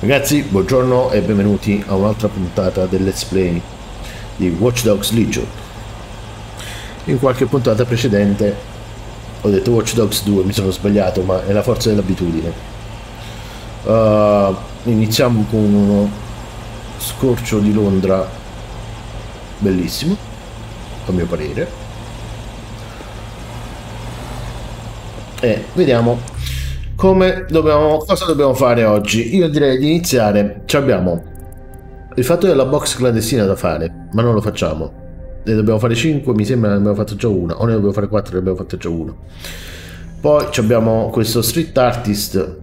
Ragazzi, buongiorno e benvenuti a un'altra puntata del Let's Play di Watch Dogs Legion. In qualche puntata precedente ho detto Watch Dogs 2, mi sono sbagliato, ma è la forza dell'abitudine. Iniziamo con uno scorcio di Londra bellissimo, a mio parere, e vediamo cosa dobbiamo fare oggi. Io direi di iniziare. Abbiamo il fatto della box clandestina da fare, ma non lo facciamo. Ne dobbiamo fare 5, mi sembra ne abbiamo fatto già una, o ne dobbiamo fare 4, ne abbiamo fatto già uno. Poi abbiamo questo street artist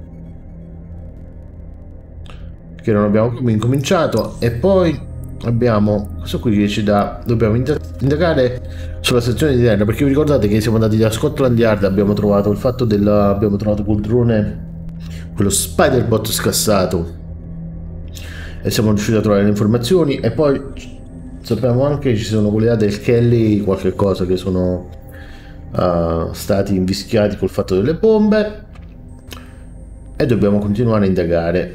che non abbiamo incominciato, e poi abbiamo questo qui che ci dà, dobbiamo indagare sulla sezione di terra, perché vi ricordate che siamo andati da Scotland Yard, abbiamo trovato il fatto abbiamo trovato quel drone, quello Spiderbot scassato, e siamo riusciti a trovare le informazioni. E poi sappiamo anche che ci sono quelle del Kelly qualche cosa che sono stati invischiati col fatto delle bombe, e dobbiamo continuare a indagare.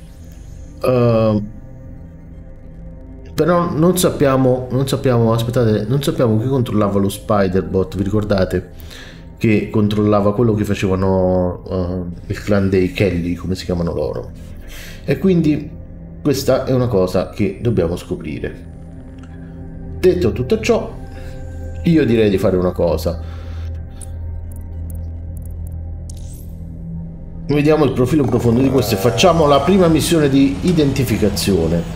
Però non sappiamo, aspettate, non sappiamo chi controllava lo Spiderbot. Vi ricordate che controllava quello che facevano il clan dei Kelly, come si chiamano loro? E quindi questa è una cosa che dobbiamo scoprire. Detto tutto ciò, io direi di fare una cosa. Vediamo il profilo profondo di questo e facciamo la prima missione di identificazione.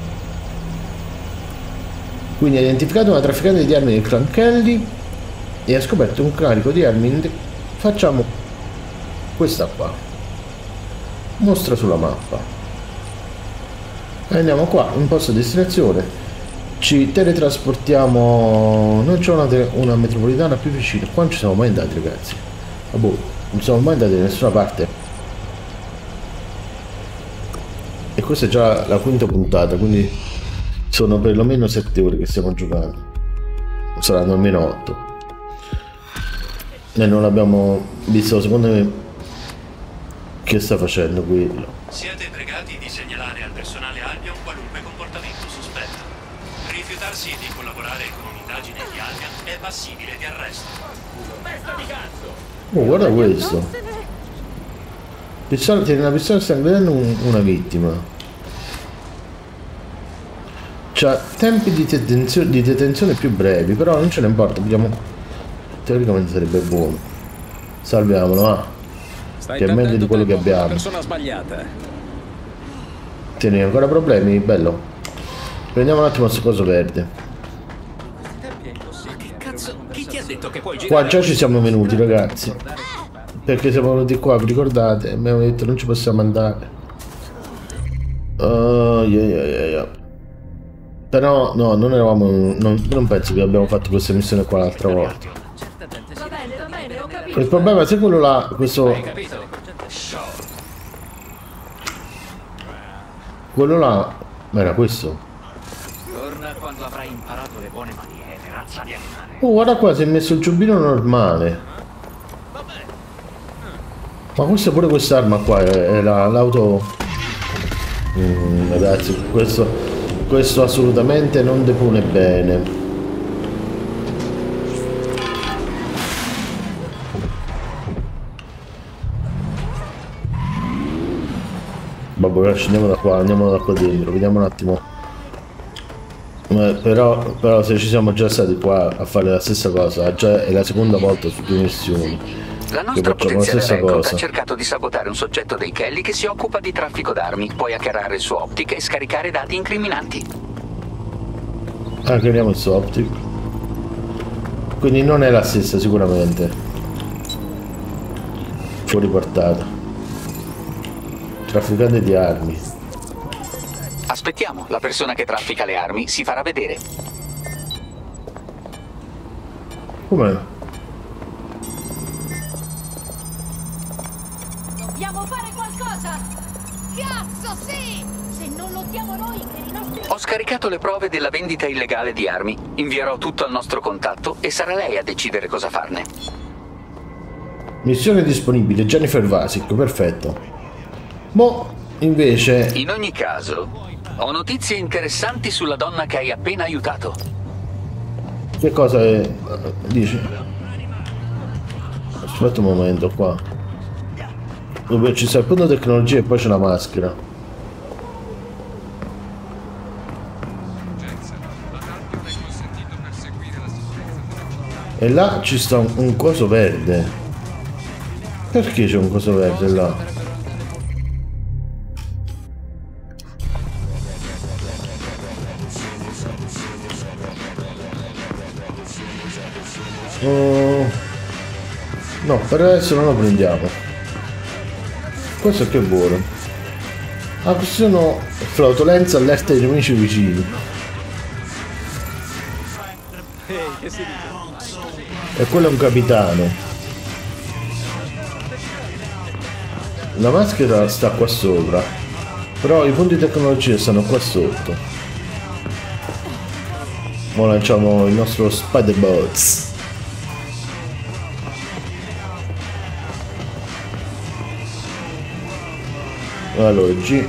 Quindi ha identificato una trafficante di armi del clan Kelly e ha scoperto un carico di armi. Facciamo questa qua, mostra sulla mappa, e andiamo qua in posto destinazione, ci teletrasportiamo. Non c'è una metropolitana più vicina. Qua non ci siamo mai andati, ragazzi. Vabbè, non siamo mai andati da nessuna parte, e questa è già la quinta puntata, quindi sono perlomeno 7 ore che stiamo giocando, saranno almeno 8, e non abbiamo visto, secondo me, che sta facendo quello. Siete pregati di segnalare al personale Albion qualunque comportamento sospetto. Rifiutarsi di collaborare con un'indagine di Albion è passibile di arresto. Testa di cazzo! Oh, guarda questo. Tiene una pistola e sta vedendo una vittima. C'ha tempi di detenzione più brevi, però non ce ne importa, teoricamente sarebbe buono. Salviamolo, va. Che è meglio di quello che abbiamo. Persona sbagliata. Tieni ancora problemi? Bello. Prendiamo un attimo questo coso verde. Ma che cazzo? Chi ti ha detto che puoi Qua girare? già ci siamo venuti, ragazzi, perché siamo venuti qua, vi ricordate? Abbiamo detto non ci possiamo andare. Però no, non eravamo. Non penso che abbiamo fatto questa missione qua l'altra volta. Va bene, ho capito. Il problema è se quello là, questo. Quello là. Ma era questo? Torna quando avrai imparato le buone maniere, razza di animale. Oh, guarda qua, si è messo il giubbino normale. Ma questa pure quest'arma qua è l'auto. Ragazzi, questo assolutamente non depone bene. Vabbè, scendiamo da qua, andiamo da qua dentro, vediamo un attimo. Però se ci siamo già stati qua a fare la stessa cosa, già è la seconda volta su 2 missioni. La nostra potenziale Bangkok ha cercato di sabotare un soggetto dei Kelly che si occupa di traffico d'armi, poi hackerare il suo optic e scaricare dati incriminanti. Hackeriamo il suo optic. Quindi non è la stessa sicuramente. Fuori portata. Trafficante di armi. Aspettiamo, la persona che traffica le armi si farà vedere. Com'è? Dobbiamo fare qualcosa! Cazzo, sì! Se non lottiamo noi per i nostri... Ho scaricato le prove della vendita illegale di armi. Invierò tutto al nostro contatto e sarà lei a decidere cosa farne. Missione disponibile, Jennifer Vasic, perfetto. Boh, Invece... In ogni caso, ho notizie interessanti sulla donna che hai appena aiutato. Che cosa dici? Aspetta un momento qua. Dove ci sta il punto tecnologia e poi c'è la maschera. E là ci sta un coso verde. Perché c'è un coso verde là? No, per adesso non lo prendiamo. Questo che vuole? Ah, questi sono flautolenza, allerta ai nemici vicini. E quello è un capitano. La maschera sta qua sopra, però i punti di tecnologia stanno qua sotto. Ora lanciamo il nostro Spider Bots. Allora, G.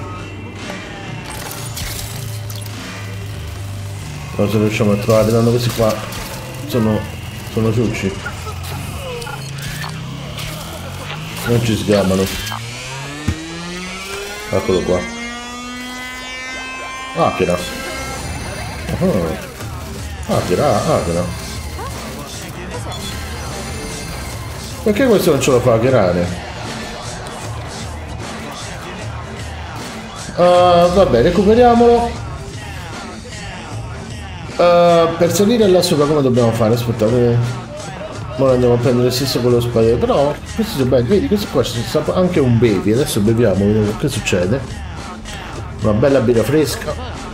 Non se riusciamo a trovare, tanto questi qua sono ciucci. Non ci sgamano. Eccolo qua. Akira. Akira. Perché questo non ce lo fa hackerare? Vabbè, recuperiamolo. Per salire là sopra come dobbiamo fare? Aspettate. Ora andiamo a prendere lo stesso quello spazio. Però questi sono belli. Vedi, questo qua c'è anche un baby. Adesso beviamo, vediamo che succede. Una bella birra fresca.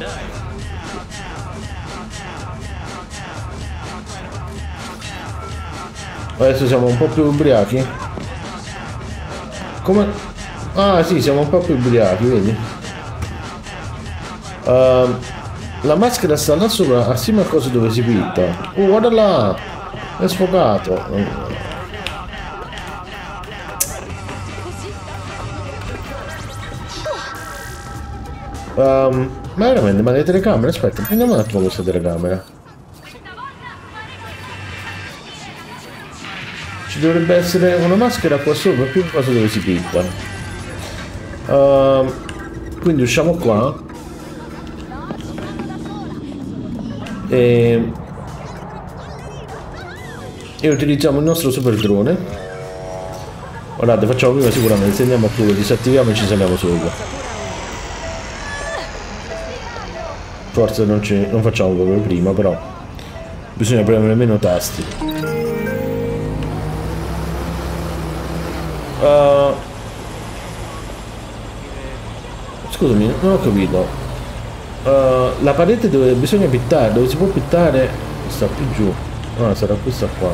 Adesso siamo un po' più ubriachi. Come? Ah sì, siamo un po' più ubriachi, vedi? La maschera sta là sopra assieme a cose dove si pitta. Guarda là! È sfocato. Ma veramente, ma le telecamere? Aspetta, prendiamo un attimo questa telecamera. Ci dovrebbe essere una maschera qua sopra, più cose dove si pitta. Quindi usciamo qua. E utilizziamo il nostro super drone. Guardate, facciamo prima sicuramente, se andiamo a quello, disattiviamo e ci saliamo sopra. Forse non facciamo come prima, però bisogna premere meno tasti. Scusami, non ho capito. La parete dove bisogna pittare, dove si può pittare, sta più giù. Ah, sarà questa qua.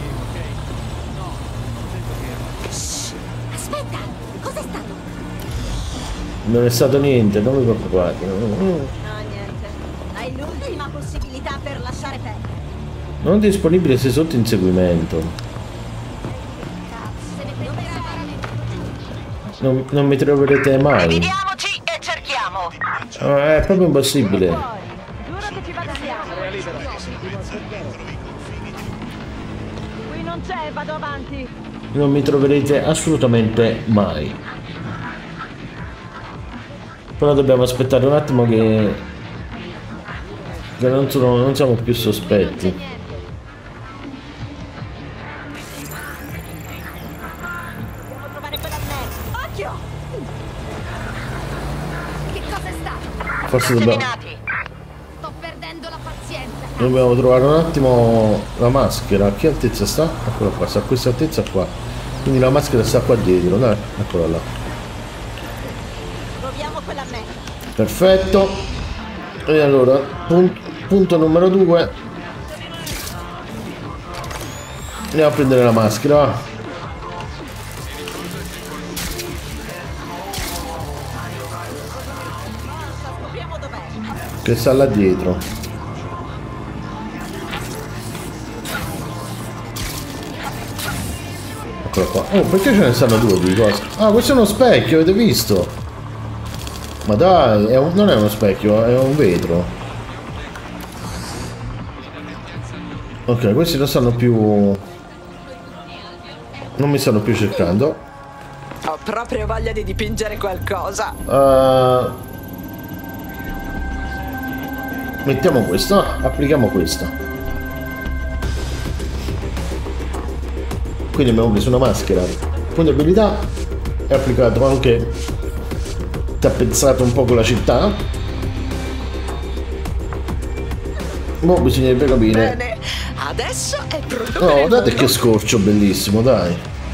Aspetta, cos'è stato? Non è stato niente, non vi preoccupate. No, niente. Hai l'ultima possibilità per lasciare perdere. Non disponibile se sotto inseguimento. Non mi troverete mai. Dividiamoci e cerchiamo. È proprio impossibile. Giuro che ci vado andiamo. Qui non c'è, vado avanti. Non mi troverete assolutamente mai. Però dobbiamo aspettare un attimo che non siamo più sospetti. Forse dobbiamo perdendo la pazienza. Dobbiamo trovare un attimo la maschera. A che altezza sta? Eccola qua, sta a questa altezza qua. Quindi la maschera sta qua dietro, dai, eccola là. Proviamo quella a me. Perfetto. E allora, punto numero 2. Andiamo a prendere la maschera, va. Che sta là dietro. Eccola qua. Oh, perché ce ne stanno due di cose? Ah, questo è uno specchio, avete visto? Ma dai, non è uno specchio, è un vetro. Ok, questi non stanno più... Non mi stanno più cercando. Ho proprio voglia di dipingere qualcosa. Mettiamo questo, applichiamo questo. Quindi abbiamo preso una maschera. Punto abilità. E applicato anche... Tappezzato un po' con la città. Boh, bisognerebbe capire. Bene, adesso è pronto. Oh, guardate che scorcio bellissimo, dai.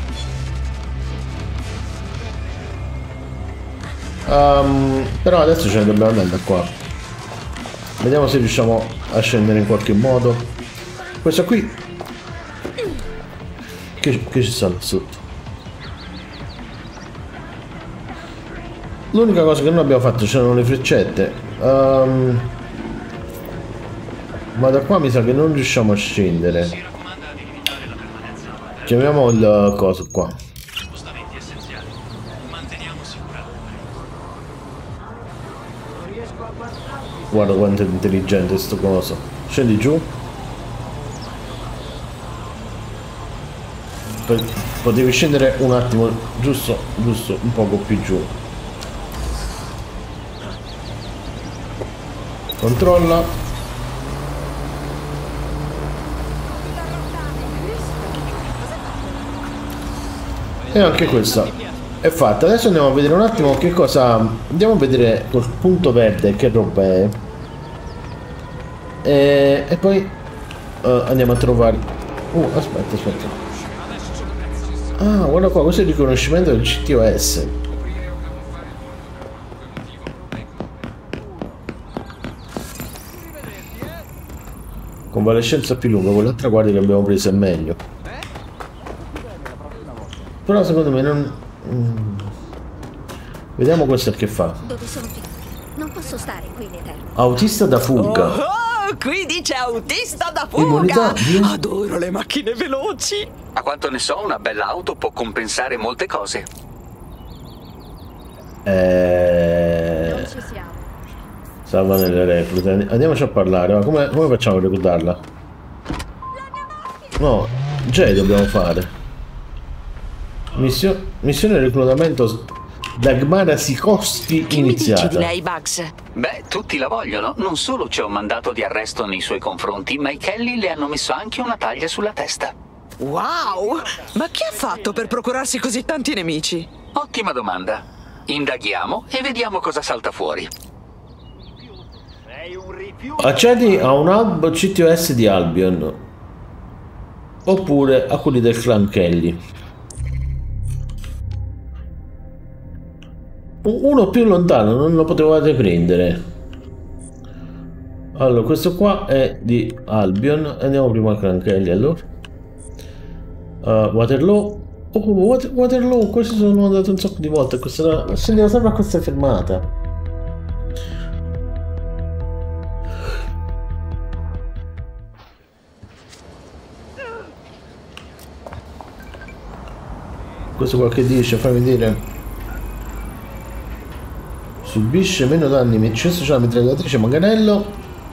Però adesso ce ne dobbiamo andare da qua. Vediamo se riusciamo a scendere in qualche modo. Questo qui. Che ci sta là sotto? L'unica cosa che non abbiamo fatto, c'erano le freccette. Ma da qua mi sa che non riusciamo a scendere. Chiamiamo il coso qua. Spostamenti essenziali. Manteniamo sicura. Guarda quanto è intelligente sto coso. Scendi giù. Potevi scendere un attimo, giusto un poco più giù. Controlla. E anche questa è fatta. Adesso andiamo a vedere un attimo che cosa. Andiamo a vedere col punto verde che roba è. E poi andiamo a trovare. Aspetta. Ah, guarda qua, questo è il riconoscimento del CTOS. Convalescenza più lunga, quell'altra guardia che abbiamo preso è meglio. Però secondo me non... Vediamo questo che fa. Dove sono finito? Non posso stare qui in eterno. Autista da fuga. Oh, qui dice autista da fuga. Immunità di... Adoro le macchine veloci. A quanto ne so, una bella auto può compensare molte cose. Non ci siamo. Salva nelle reclute. Andiamoci a parlare. Ma come facciamo a reclutarla? No, già dobbiamo fare. Missione reclutamento Dagmara Sikorsky iniziata. Che mi dici di lei, Bugs? Beh, tutti la vogliono. Non solo c'è un mandato di arresto nei suoi confronti, ma i Kelly le hanno messo anche una taglia sulla testa. Wow! Ma che ha fatto per procurarsi così tanti nemici? Ottima domanda. Indaghiamo e vediamo cosa salta fuori. Accedi a un hub CTOS di Albion oppure a quelli del clan Kelly. Uno più lontano non lo potevate prendere. Allora, questo qua è di Albion. Andiamo prima al clan Kelly. Allora Waterloo. Waterloo, questi sono andato un sacco di volte. Scendiamo sempre a questa fermata. Questo qua che dice, fammi vedere. Subisce meno danni, accesso c'è la mitragliatrice manganello.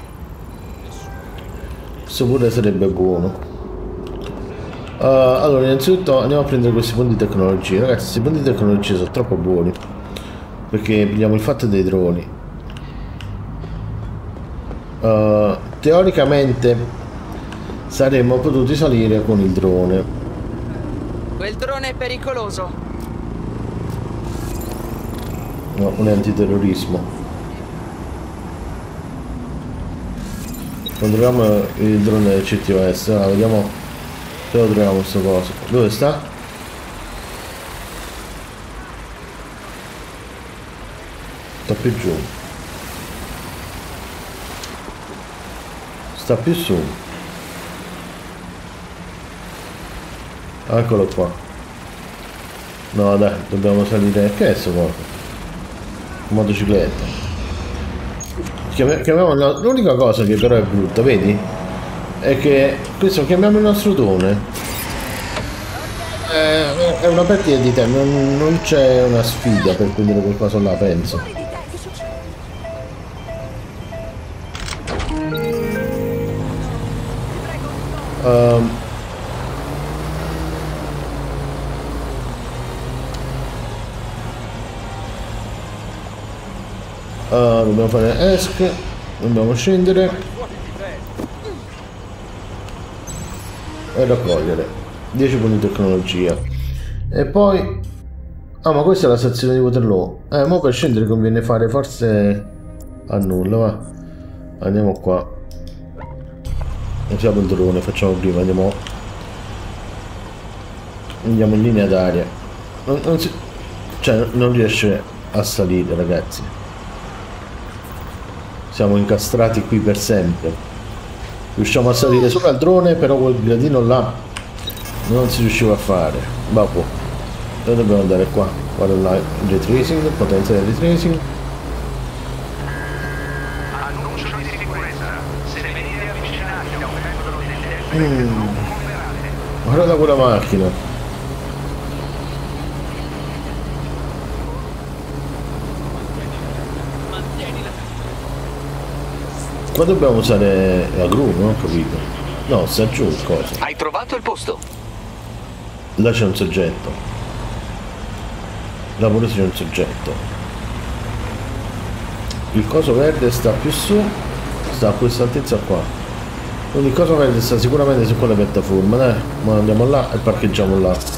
Questo pure sarebbe buono. Allora, innanzitutto andiamo a prendere questi punti di tecnologia. Ragazzi, questi punti di tecnologia sono troppo buoni, perché prendiamo il fatto dei droni. Teoricamente saremmo potuti salire con il drone. Quel drone è pericoloso. No, un antiterrorismo. Controlliamo il drone del CTOS. Allora, vediamo se lo troviamo questo coso. Dove sta? Sta più giù. Sta più su. Eccolo qua. No dai, dobbiamo salire. Che è sto coso? Motocicletta. Chiamiamo l'unica cosa che però è brutta, vedi? È che questo chiamiamo il nostro drone. È una partita di tempo, non c'è una sfida per prendere quel coso là, penso. Dobbiamo fare ESC, dobbiamo scendere e raccogliere 10 punti di tecnologia. E poi ma questa è la stazione di Waterloo. Mo per scendere conviene fare forse a nulla, va. Andiamo qua, usiamo il drone, facciamo prima, andiamo in linea d'aria. Non riesce a salire, ragazzi. Siamo incastrati qui per sempre. Riusciamo a salire sopra il drone, però quel gradino là non si riusciva a fare. Vabbè, noi dobbiamo andare qua. Guarda là, il retracing, potenza del retracing. Annuncio di sicurezza. Se venite avvicinati a un metodo di detezione non cooperate. Guarda quella macchina. Qua dobbiamo usare la gru, non ho capito. No, sta giù il coso. Hai trovato il posto? Là c'è un soggetto. Là pure c'è un soggetto. Il coso verde sta più su, sta a questa altezza qua. Quindi il coso verde sta sicuramente su quella piattaforma, dai. Ma andiamo là e parcheggiamo là.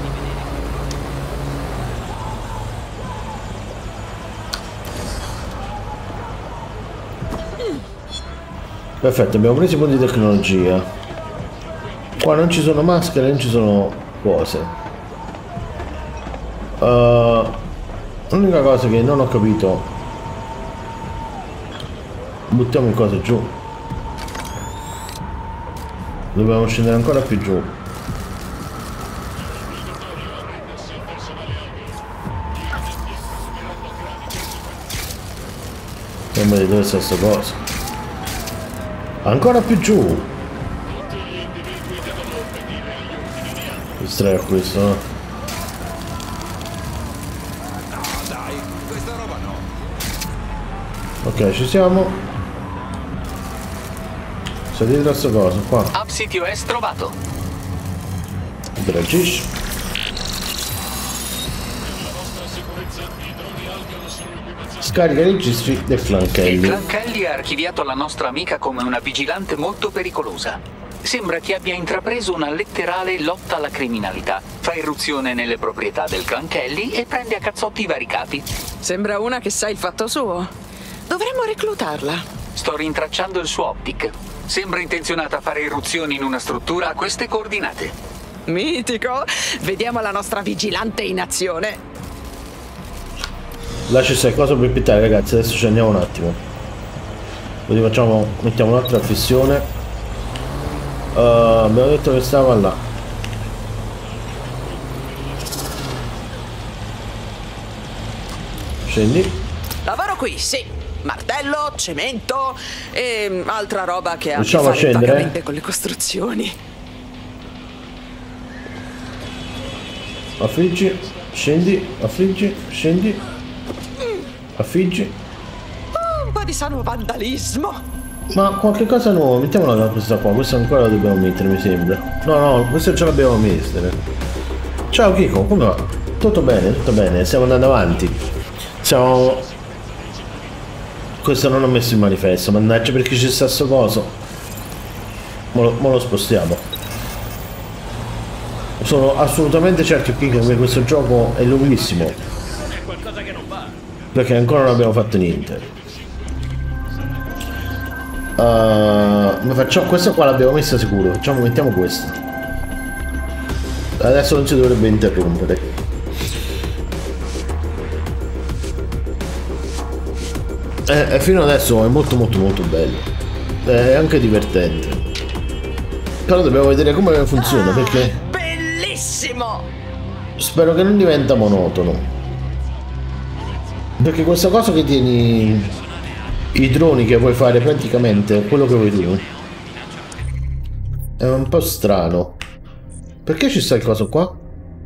Perfetto, abbiamo preso i punti di tecnologia. Qua non ci sono maschere, non ci sono cose. L'unica cosa che non ho capito, buttiamo le cose giù. Dobbiamo scendere ancora più giù. Non vedete dove sta sta cosa. Ancora più giù. Distrae questo, no? No, dai, questa roba no. Ok, ci siamo. Salite da sta cosa, qua. Hub CTOS trovato. Interagisci. Scarica i registri del Clan Kelly. Il Clan Kelly ha archiviato la nostra amica come una vigilante molto pericolosa. Sembra che abbia intrapreso una letterale lotta alla criminalità. Fa irruzione nelle proprietà del Clan Kelly e prende a cazzotti i vari capi. Sembra una che sa il fatto suo. Dovremmo reclutarla. Sto rintracciando il suo optic. Sembra intenzionata a fare irruzioni in una struttura a queste coordinate. Mitico! Vediamo la nostra vigilante in azione. Là c'è sta cosa per pittare, ragazzi. Adesso ci andiamo un attimo. Così facciamo, mettiamo un'altra fissione. Abbiamo detto che stava là. Scendi. Lavoro qui, sì. Martello, cemento e altra roba che ha a che Riusciamo a fare scendere? vagamente con le costruzioni. Affliggi, scendi, affliggi, scendi. Affliggi. Un po' di sano vandalismo. Ma qualche cosa nuova, mettiamola questa qua, questa ancora la dobbiamo mettere, mi sembra. No, questa ce l'abbiamo messa. Ciao Kiko, come va? Tutto bene, stiamo andando avanti. Siamo... Questo non ho messo il manifesto, mannaggia, perché ci sta sto coso. Mo lo spostiamo. Sono assolutamente certo Kiko che questo gioco è lunghissimo. Perché ancora non abbiamo fatto niente. Questa qua l'abbiamo messa sicuro. Mettiamo questa. Adesso non ci dovrebbe interrompere. Fino adesso è molto bello. È anche divertente. Però dobbiamo vedere come funziona, perché Bellissimo! spero che non diventa monotono. Perché questa cosa che tieni i droni, che puoi fare praticamente quello che vuoi tu, è un po' strano. Perché ci sta il coso qua?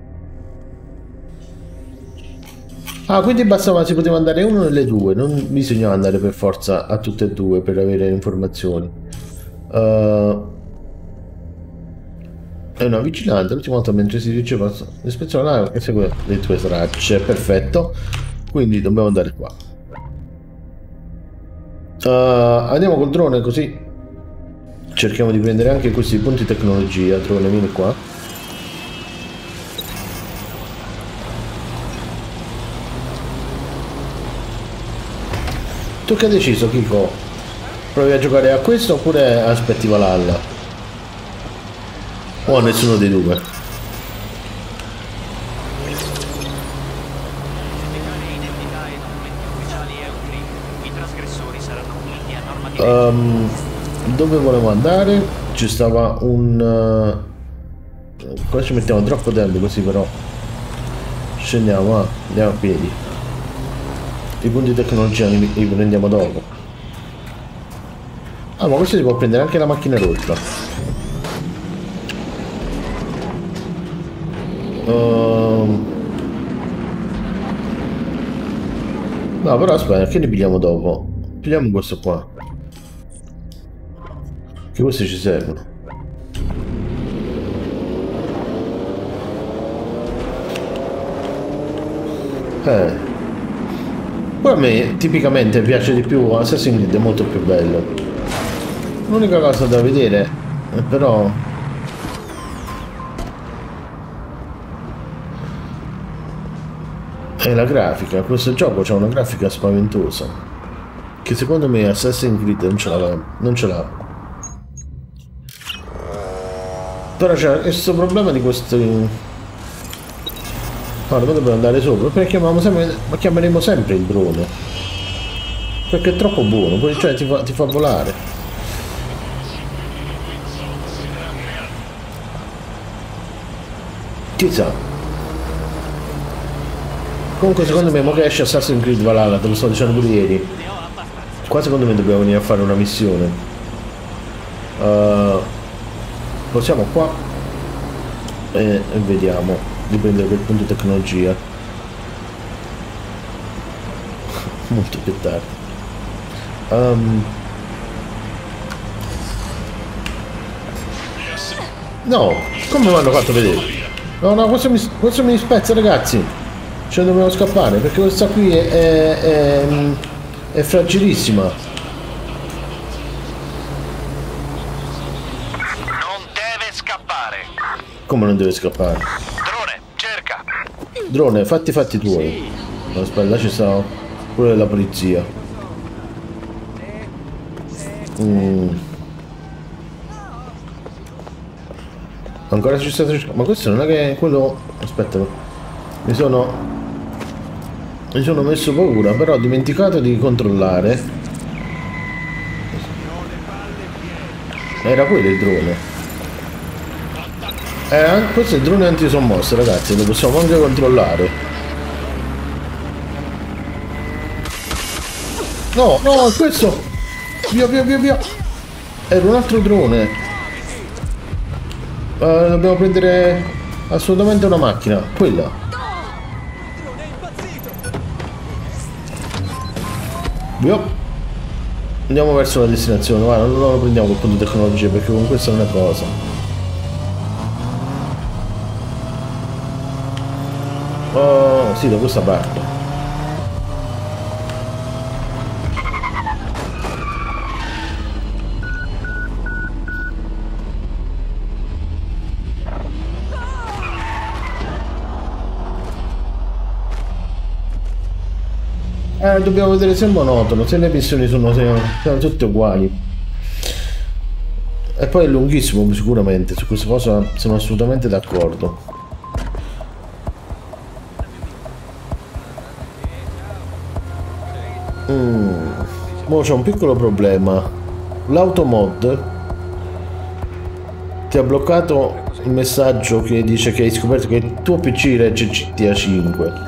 Ah, quindi bastava, si poteva andare uno delle due, non bisognava andare per forza a tutte e due per avere informazioni. È una vigilante, l'ultima volta mentre si riceve l'ispezione la che segue le tue tracce. Perfetto. Quindi dobbiamo andare qua. Andiamo col drone così cerchiamo di prendere anche questi punti tecnologia. Drone, vieni qua. Tu che hai deciso, Kiko? Provi a giocare a questo oppure aspetti Valhalla? O a nessuno dei due? Dove volevo andare? Ci stava un... Qua ci mettiamo troppo tempo così però. Scendiamo, andiamo a piedi. I punti di tecnologia li prendiamo dopo. Ah, ma questo si può prendere anche la macchina rotta. No, però aspetta, che ne pigliamo dopo? Pigliamo questo qua. Che questi ci servono. Poi a me tipicamente piace di più Assassin's Creed, è molto più bello. L'unica cosa da vedere però è la grafica. Questo gioco ha una grafica spaventosa che secondo me Assassin's Creed non ce l'ha. Però c'è questo problema di questi... Allora, dove dobbiamo andare sopra? Perché chiameremo sempre il drone. Perché è troppo buono, poi cioè ti fa volare. Chissà. Comunque secondo me, mo che esce Assassin's Creed Valhalla, te lo sto dicendo pure ieri. Qua secondo me dobbiamo venire a fare una missione. Possiamo qua e vediamo di prendere quel punto di tecnologia. Molto più tardi. No, come mi hanno fatto vedere? No, questo mi spezza, ragazzi. Ce ne dobbiamo scappare perché questa qui è fragilissima. Non deve scappare. Come non deve scappare? Drone, cerca. Drone, fatti i tuoi. Aspetta, là ci sta pure la polizia. Ancora ci sta... Ma questo non è che quello... Aspetta. Mi sono messo paura, però ho dimenticato di controllare. Era quello il drone. Questo è il drone antisommosse, ragazzi, lo possiamo anche controllare. No, questo! Via! Era un altro drone. Dobbiamo prendere assolutamente una macchina, quella. Via. Andiamo verso la destinazione, guarda, non lo prendiamo col punto di tecnologia perché con questo non è cosa. Oh, sì, da questa parte. Dobbiamo vedere se è monotono, se le missioni sono tutte uguali. E poi è lunghissimo sicuramente, su questa cosa sono assolutamente d'accordo. Mo c'è un piccolo problema. L'automod ti ha bloccato il messaggio che dice che hai scoperto che il tuo PC regge GTA 5.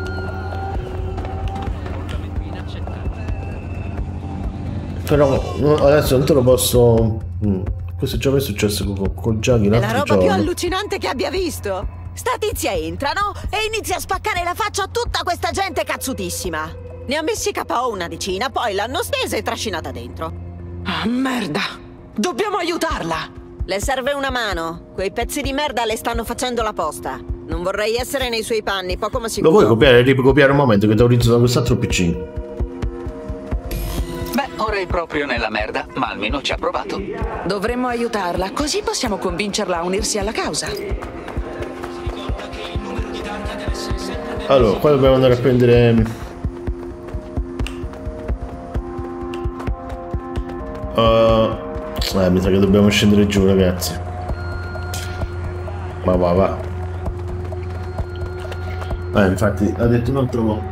Però adesso non te lo posso... Questo già mi è successo con Gianni l'altro giorno. È la roba più allucinante che abbia visto. Sta tizia entra, no? E inizia a spaccare la faccia a tutta questa gente cazzutissima. Ne ha messi KO una decina, poi l'hanno stesa e trascinata dentro. Ah, merda! Dobbiamo aiutarla! Le serve una mano. Quei pezzi di merda le stanno facendo la posta. Non vorrei essere nei suoi panni, poco ma Lo sicuro. vuoi copiare? Ricopiare un momento che ti ho utilizzato quest'altro PC. Beh, ora è proprio nella merda, ma almeno ci ha provato. Dovremmo aiutarla, così possiamo convincerla a unirsi alla causa. Allora, qua dobbiamo andare a prendere... mi sa che dobbiamo scendere giù, ragazzi. Ma va. Infatti, ha detto un altro mo'.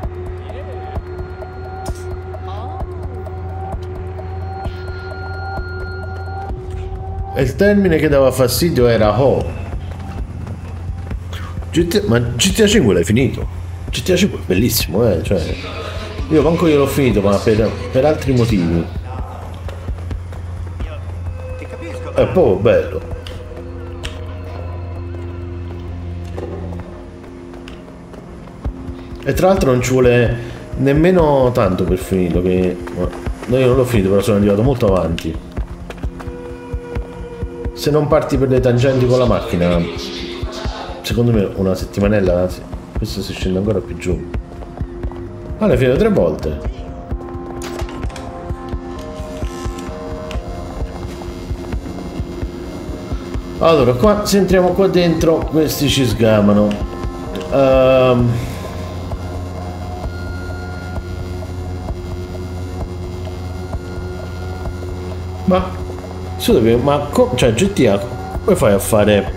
E il termine che dava fastidio era oh. Ma GTA 5 l'hai finito? GTA 5 è bellissimo, cioè... Io manco io l'ho finito, ma per altri motivi. È proprio bello. E tra l'altro non ci vuole nemmeno tanto per finirlo, che... No, io non l'ho finito, però sono arrivato molto avanti. Se non parti per le tangenti con la macchina, secondo me una settimanella, questo si scende ancora più giù. Ah, l'hai finito 3 volte. Allora, qua, se entriamo qua dentro, questi ci sgamano. Ma... cioè GTA, come fai a fare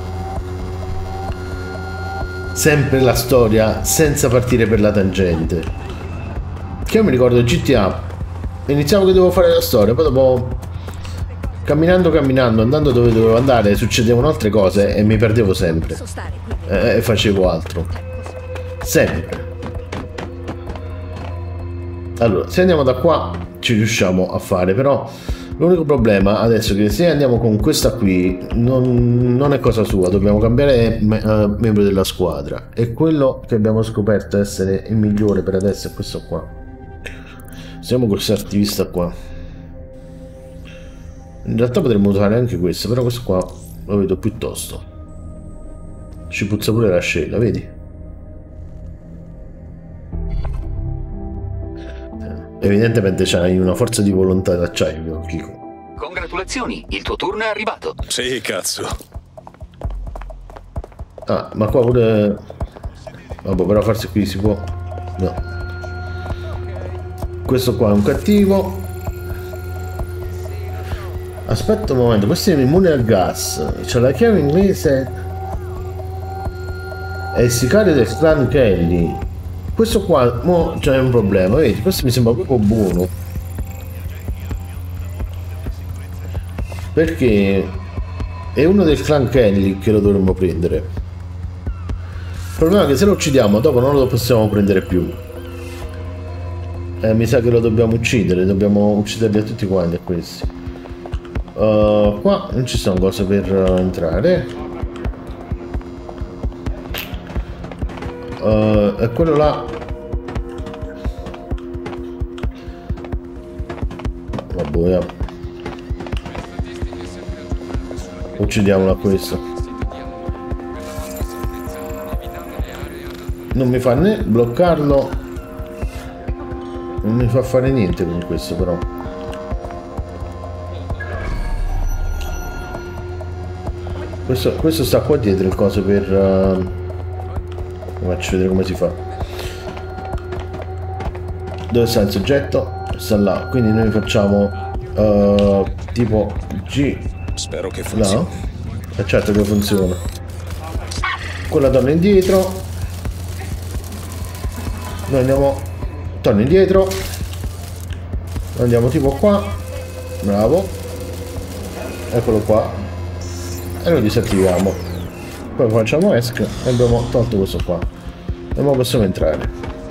sempre la storia senza partire per la tangente? Che io mi ricordo GTA, iniziavo che dovevo fare la storia, poi dopo camminando, andando dove dovevo andare, succedevano altre cose e mi perdevo sempre e facevo altro sempre. Allora, se andiamo da qua ci riusciamo a fare, però l'unico problema adesso è che se andiamo con questa qui non è cosa sua, dobbiamo cambiare membro della squadra, e quello che abbiamo scoperto essere il migliore per adesso è questo qua. Siamo con questo attivista qua. In realtà potremmo usare anche questo, però questo qua lo vedo piuttosto. Ci puzza pure l'ascella, vedi? Evidentemente c'hai una forza di volontà d'acciaio, Kiko. Congratulazioni, il tuo turno è arrivato. Sì, cazzo. Ah, ma qua pure... Vabbè, però forse qui si può... No. Questo qua è un cattivo. Aspetta un momento, questo è immune al gas. C'è la chiave inglese. È il sicario del clan Kelly. Questo qua, mo c'è un problema, vedi? Questo mi sembra proprio buono. Perché è uno del clan Kelly che lo dovremmo prendere. Il problema è che se lo uccidiamo dopo non lo possiamo prendere più. Mi sa che lo dobbiamo uccidere, dobbiamo ucciderli a tutti quanti a questi. Qua non ci sono cose per entrare. E quello là, vabbè, uccidiamolo a questo. Non mi fa né bloccarlo, non mi fa fare niente con questo, però questo sta qua dietro il coso per faccio vedere come si fa. Dove sta il soggetto? Sta là, quindi noi facciamo tipo G. Spero che funzioni. No? E certo che funziona. Quella torna indietro. Noi andiamo, torna indietro. Andiamo tipo qua. Bravo. Eccolo qua. E noi disattiviamo. Poi facciamo ESC e abbiamo tolto questo qua. E ora possiamo entrare.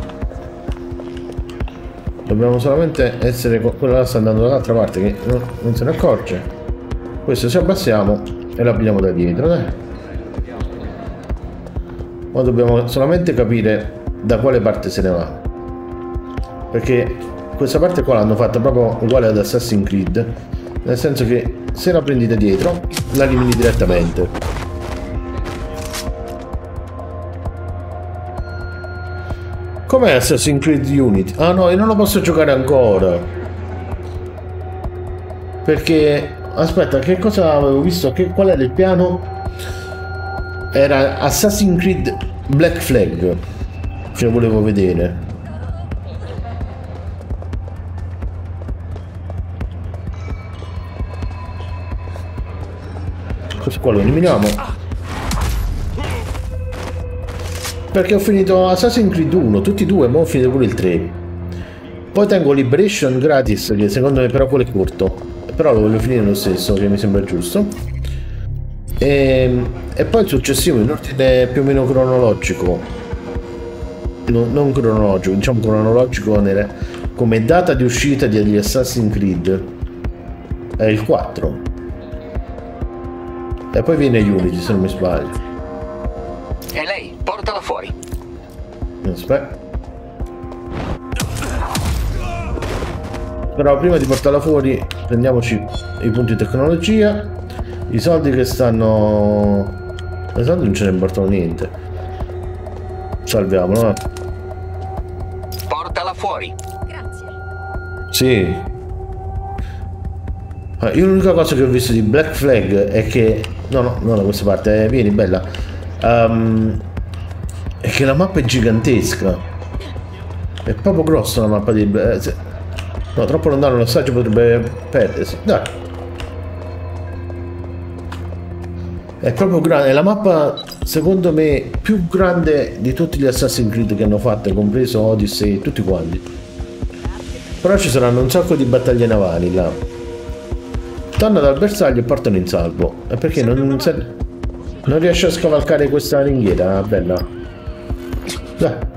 Dobbiamo solamente essere... Quella là sta andando dall'altra parte che non se ne accorge. Questo se abbassiamo e l'abbiamo da dietro, dai. Ora dobbiamo solamente capire da quale parte se ne va. Perché questa parte qua l'hanno fatta proprio uguale ad Assassin's Creed. Nel senso che se la prendi da dietro, la elimini direttamente. Com'è Assassin's Creed Unity? Ah no, io non lo posso giocare ancora. Perché... Aspetta, che cosa avevo visto? Qual era il piano? Era Assassin's Creed Black Flag. Che volevo vedere. Questo qua lo eliminiamo. Perché ho finito Assassin's Creed 1, tutti e due, ma ho finito pure il 3. Poi tengo Liberation gratis, che secondo me però quello è corto. Però lo voglio finire lo stesso, che mi sembra giusto. E poi il successivo in ordine più o meno cronologico. Non cronologico, diciamo cronologico come data di uscita degli Assassin's Creed. È il 4. E poi viene Unity, se non mi sbaglio. E lei, portala fuori. Aspetta. Però prima di portarla fuori prendiamoci i punti di tecnologia. I soldi che stanno... I soldi non ce ne importano niente. Salviamolo, Portala fuori. Grazie. Sì. Io l'unica cosa che ho visto di Black Flag è che... No, da questa parte, vieni bella. È che la mappa è gigantesca. È proprio grossa la mappa di... No, troppo lontano l'assaggio potrebbe perdersi. Dai. È proprio grande. È la mappa, secondo me, più grande di tutti gli Assassin's Creed che hanno fatto, compreso Odyssey, tutti quanti. Però ci saranno un sacco di battaglie navali là. Torna dal bersaglio e portano in salvo. E perché non riesce a scavalcare questa ringhiera? Bella. Dai.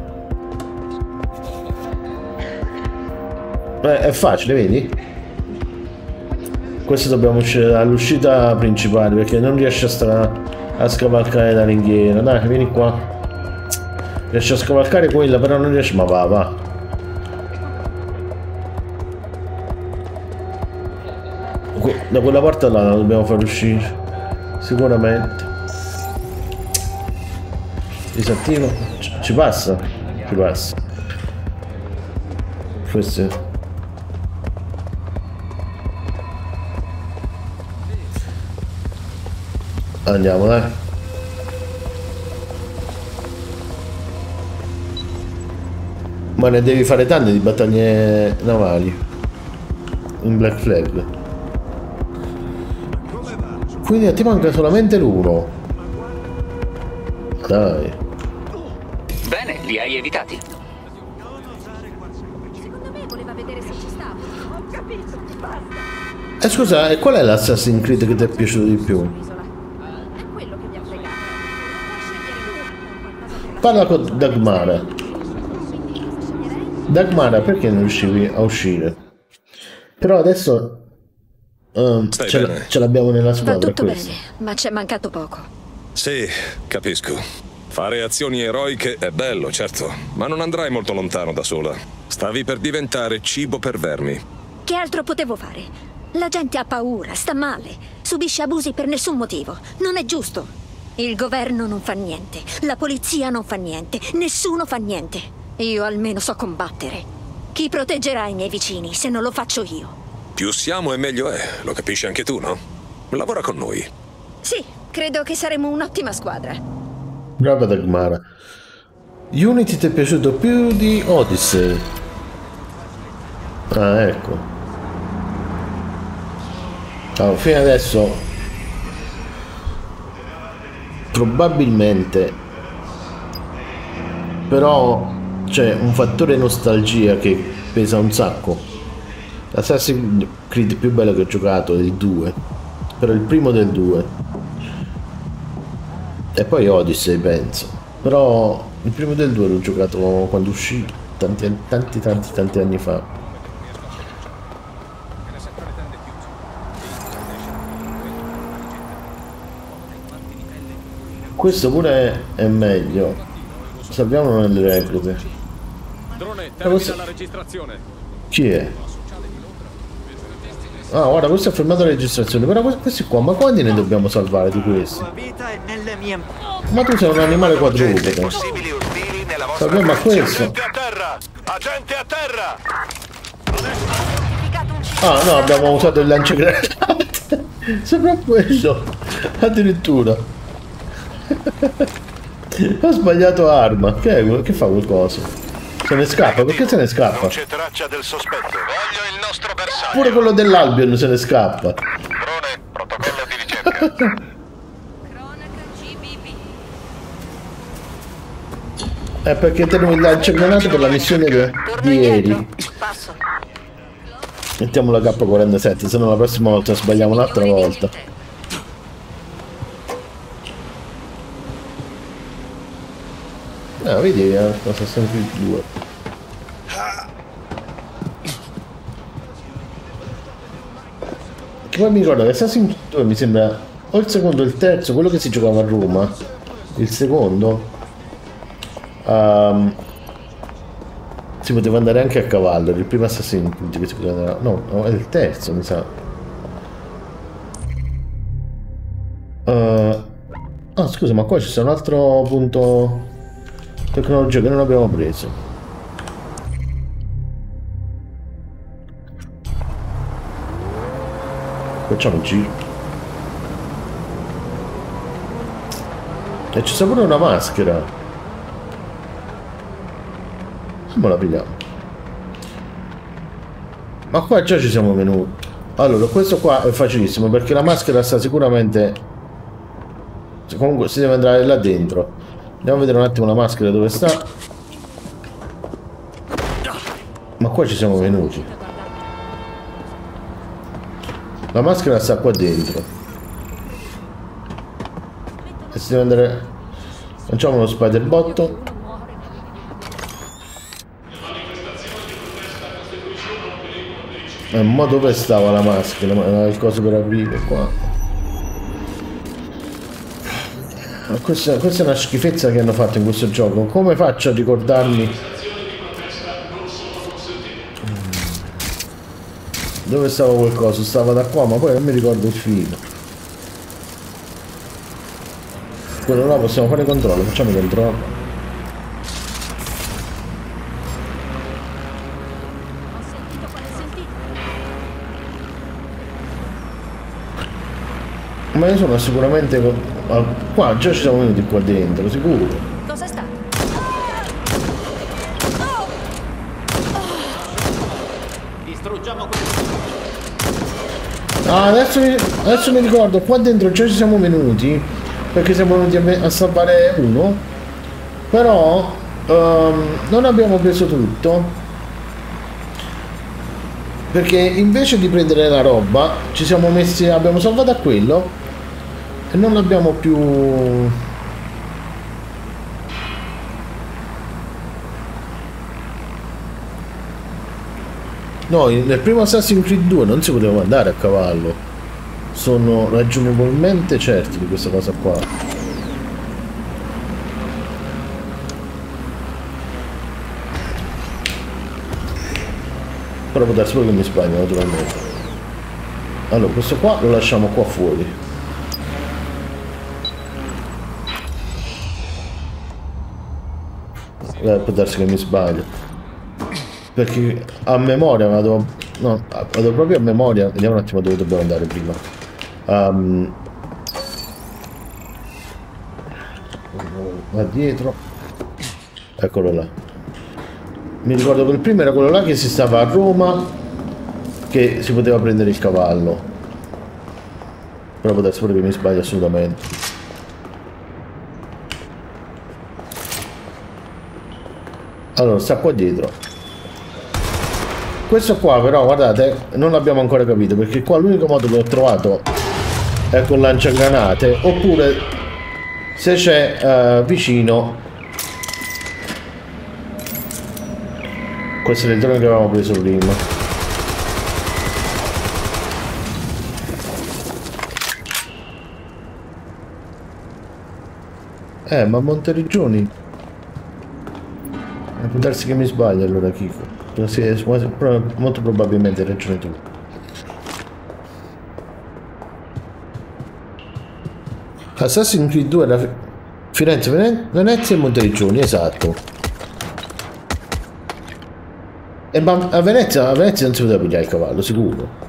È facile, vedi? Questo dobbiamo uscire dall'uscita principale perché non riesce a scavalcare la ringhiera. Dai, vieni qua. Riesce a scavalcare quella, però non riesce. Ma va. Da quella porta là la dobbiamo far uscire. Sicuramente. Disattivo. Ci passa? Ci passa. Questo. Andiamo, dai. Ma ne devi fare tante di battaglie navali in Black Flag. Quindi ti manca solamente l'uno. Dai. Bene, li hai evitati. Secondo me voleva vedere se ci stavo. Ho capito, basta. Scusa, e qual è l'Assassin's Creed che ti è piaciuto di più? È quello che mi ha fregato. Puoi scegliere tu. Parla con Dagmara. Dagmara, perché non riuscivi a uscire? Però adesso ce l'abbiamo nella squadra. Va tutto questo. bene, ma c'è mancato poco. Sì, capisco. Fare azioni eroiche è bello, certo, ma non andrai molto lontano da sola. Stavi per diventare cibo per vermi. Che altro potevo fare? La gente ha paura, sta male, subisce abusi per nessun motivo. Non è giusto. Il governo non fa niente, la polizia non fa niente, nessuno fa niente. Io almeno so combattere. Chi proteggerà i miei vicini se non lo faccio io? Più siamo e meglio è, lo capisci anche tu, no? Lavora con noi. Sì, credo che saremo un'ottima squadra. Brava Dagmara. Unity ti è piaciuto più di Odyssey? Ah, ecco. Allora, fino adesso probabilmente però c'è un fattore nostalgia che pesa un sacco. Assassin's Creed più bello che ho giocato è il 2, però il primo del 2 e poi Odyssey penso, però il primo del 2 l'ho giocato quando uscì tanti anni fa. Questo pure è meglio. Salviamolo nelle reclute. Drone, termina la registrazione. Chi è? Ah, guarda, questo ha fermato la registrazione. Però questi qua, ma quanti ne dobbiamo salvare di questi? Ma tu sei un animale quadrupede. Salviamo a questo. Agente a terra! Ah, no, abbiamo usato il lanciagranate. Sembra quello. Addirittura. Ho sbagliato arma. Che fa quel coso? Se ne scappa? Perché se ne scappa? Non c'è traccia del sospetto. Voglio il nostro bersaglio. Pure quello dell'Albion se ne scappa. Drone, protocollo di ricerca. Cronaca GBB. È perché tenevo il lanciagranate per la missione di ieri. Passo. Mettiamo la K47, se no la prossima volta sbagliamo un'altra volta. Ah, vedi cosa sempre il 2. Che poi mi ricordo che Assassin's Creed 2 mi sembra o il secondo o il terzo, quello che si giocava a Roma. Il secondo si poteva andare anche a cavallo, il primo Assassin's Creed che si poteva andare. No, è il terzo, mi sa. Ah, scusa, ma qua ci sta un altro punto tecnologia che non abbiamo preso. Facciamo un giro. E ci sta pure una maschera. Come la pigliamo? Ma qua già ci siamo venuti. Allora, questo qua è facilissimo perché la maschera sta sicuramente. Comunque si deve andare là dentro. Andiamo a vedere un attimo la maschera dove sta. Ma qua ci siamo venuti. La maschera sta qua dentro. E si deve andare. Facciamo lo spider botto. Ma dove stava la maschera? Il coso per aprire qua. Questa è una schifezza che hanno fatto in questo gioco. Come faccio a ricordarmi? Dove stava quel coso? Stava da qua, ma poi non mi ricordo il filo. Quello là possiamo fare controllo, facciamo controllo. Ma io sono sicuramente qua già ci siamo venuti qua dentro, sicuro. Cosa sta? Distruggiamo questo. Ah, adesso mi ricordo, qua dentro già ci siamo venuti perché siamo venuti a salvare uno. Però non abbiamo preso tutto perché invece di prendere la roba ci siamo messi, abbiamo salvato a quello e non abbiamo più. No, nel primo Assassin's Creed 2 non si poteva andare a cavallo. Sono ragionevolmente certo di questa cosa qua. Però può darsi pure che mi sbaglio, naturalmente. Allora, questo qua lo lasciamo qua fuori. Può darsi che mi sbaglio. Perché a memoria vado. No, vado proprio a memoria. Vediamo un attimo dove dobbiamo andare prima. Va dietro. Eccolo là. Mi ricordo che il primo era quello là che si stava a Roma, che si poteva prendere il cavallo. Però può darsi pure che mi sbaglio assolutamente. Allora, sta qua dietro. Questo qua però, guardate, non l'abbiamo ancora capito, perché qua l'unico modo che ho trovato è con lanciagranate, oppure se c'è vicino. Questo è il drone che avevamo preso prima. Ma Monteriggioni. Può darsi che mi sbaglio allora, Kiko. Sì, molto probabilmente hai ragione tu. Assassin's Creed 2 era Firenze, Venezia e Monteriggioni, esatto. E ma a Venezia non si poteva pigliare il cavallo, sicuro.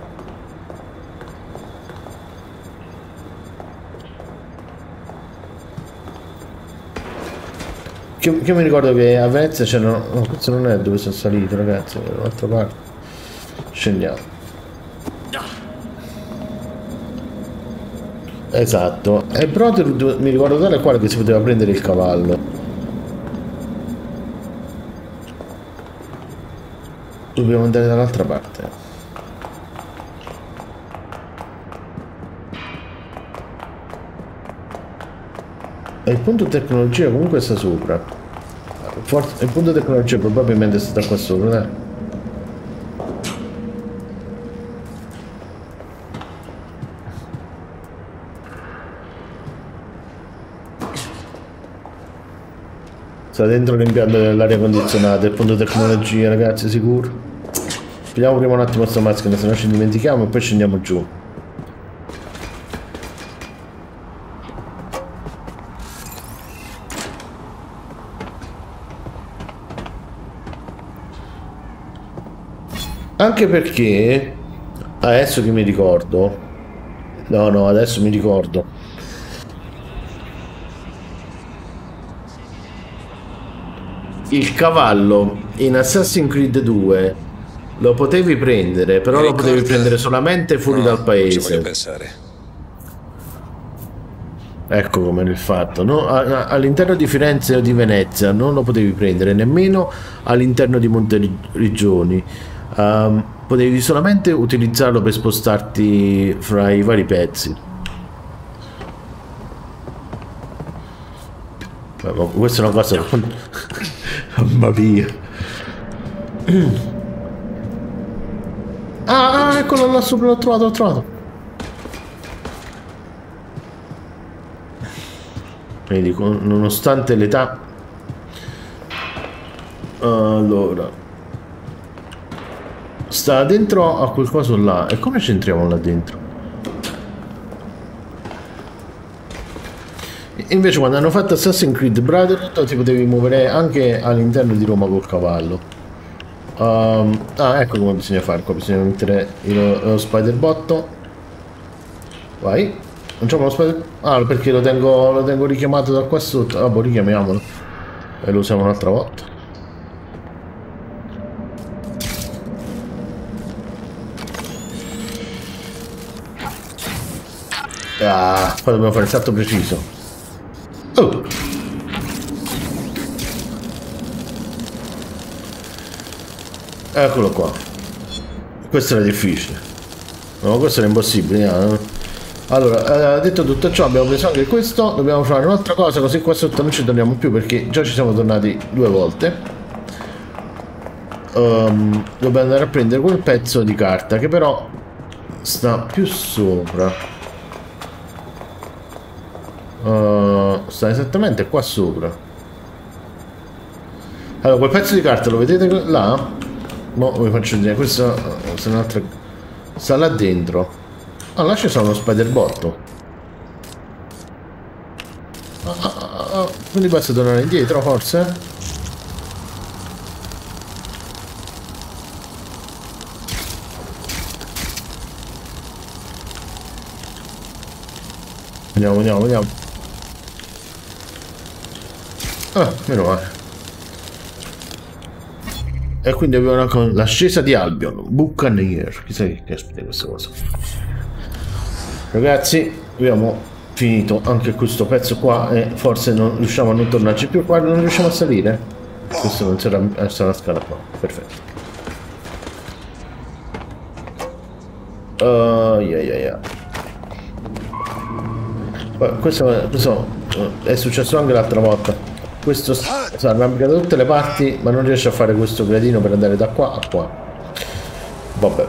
Che mi ricordo che a Venezia c'erano... No, questo non è dove sono salito, ragazzi, è un'altra parte. Scendiamo. Esatto. E però mi ricordo tale quale che si poteva prendere il cavallo. Dobbiamo andare dall'altra parte. E il punto tecnologia comunque sta sopra. Forse il punto tecnologia probabilmente sta qua sopra, dai. Sta dentro l'impianto dell'aria condizionata, il punto tecnologia, ragazzi, sicuro. Vediamo prima un attimo sta maschera, se no ci dimentichiamo e poi scendiamo giù. Anche perché adesso che mi ricordo, no, adesso mi ricordo, il cavallo in Assassin's Creed 2 lo potevi prendere, però lo potevi prendere solamente fuori dal paese. Ci voglio pensare. Ecco come nel fatto, no? All'interno di Firenze o di Venezia non lo potevi prendere, nemmeno all'interno di Monteriggioni. Potevi solamente utilizzarlo per spostarti fra i vari pezzi. Ma questa è una cosa... Mamma mia. Eccolo là sopra, l'ho trovato. Vedi, nonostante l'età... Allora... Sta dentro a quel coso là. E come ci entriamo là dentro? Invece quando hanno fatto Assassin's Creed Brotherhood ti potevi muovere anche all'interno di Roma col cavallo. Ecco come bisogna fare. Qua bisogna mettere lo spiderbotto. Vai. Facciamo lo spider... perché lo tengo richiamato da qua sotto. Boh, richiamiamolo. E lo usiamo un'altra volta. Poi dobbiamo fare il salto preciso. Oh. Eccolo qua. Questo era difficile. No, questo era impossibile. Allora, detto tutto ciò, abbiamo preso anche questo. Dobbiamo fare un'altra cosa, così qua sotto non ci torniamo più, perché già ci siamo tornati 2 volte. Dobbiamo andare a prendere quel pezzo di carta che però sta più sopra. Sta esattamente qua sopra. Allora, quel pezzo di carta lo vedete là? Mo vi faccio vedere. Questo è un'altra. Sta là dentro. Là ci sono uno spiderbotto. Quindi basta tornare indietro, forse? Vediamo. Meno male. E quindi abbiamo l'ascesa di Albion, Buccaneer. Chissà che aspetta questa cosa. Ragazzi, abbiamo finito anche questo pezzo qua e forse non riusciamo a non tornarci più. Qua non riusciamo a salire. Questo non sarà la scala qua. Perfetto. Questo è successo anche l'altra volta. Questo arrampica da tutte le parti, ma non riesce a fare questo gradino per andare da qua a qua. Vabbè.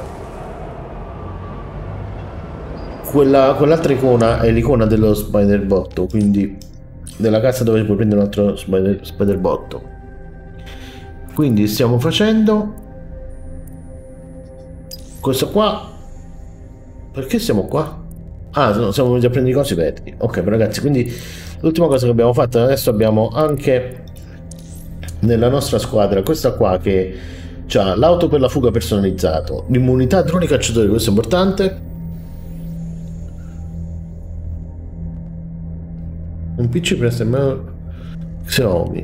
Quell'altra icona è l'icona dello spiderbotto, quindi della casa dove puoi prendere un altro spiderbotto. Quindi stiamo facendo questo qua. Perché siamo qua? Ah, no, siamo venuti a prendere i cosi vetri. Ok, ragazzi, quindi l'ultima cosa che abbiamo fatto, adesso abbiamo anche nella nostra squadra questa qua che ha l'auto per la fuga personalizzato, l'immunità a droni cacciatori, questo è importante. Un PC per essere Xiaomi.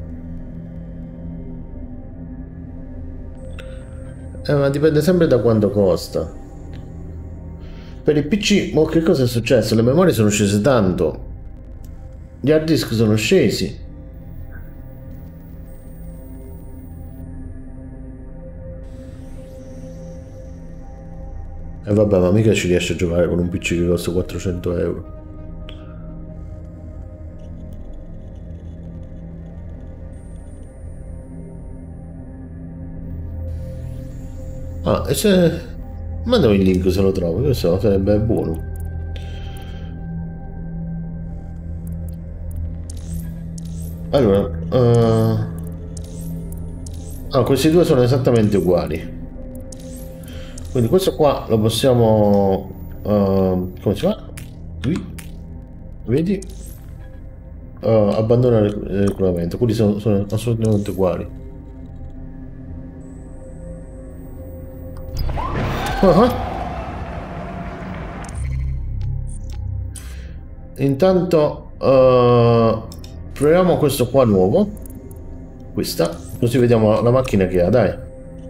Ma dipende sempre da quanto costa. Per il PC, ma che cosa è successo? Le memorie sono scese tanto. Gli hard disk sono scesi. E vabbè, ma mica ci riesce a giocare con un PC che costa 400 euro. Ah, e se... mandami il link se lo trovo, questo sarebbe buono. Allora, questi due sono esattamente uguali. Quindi questo qua lo possiamo... come si fa? Qui, vedi? Abbandonare il regolamento, quelli sono assolutamente uguali. Intanto proviamo questo qua nuovo, questa, così vediamo la macchina che ha, dai.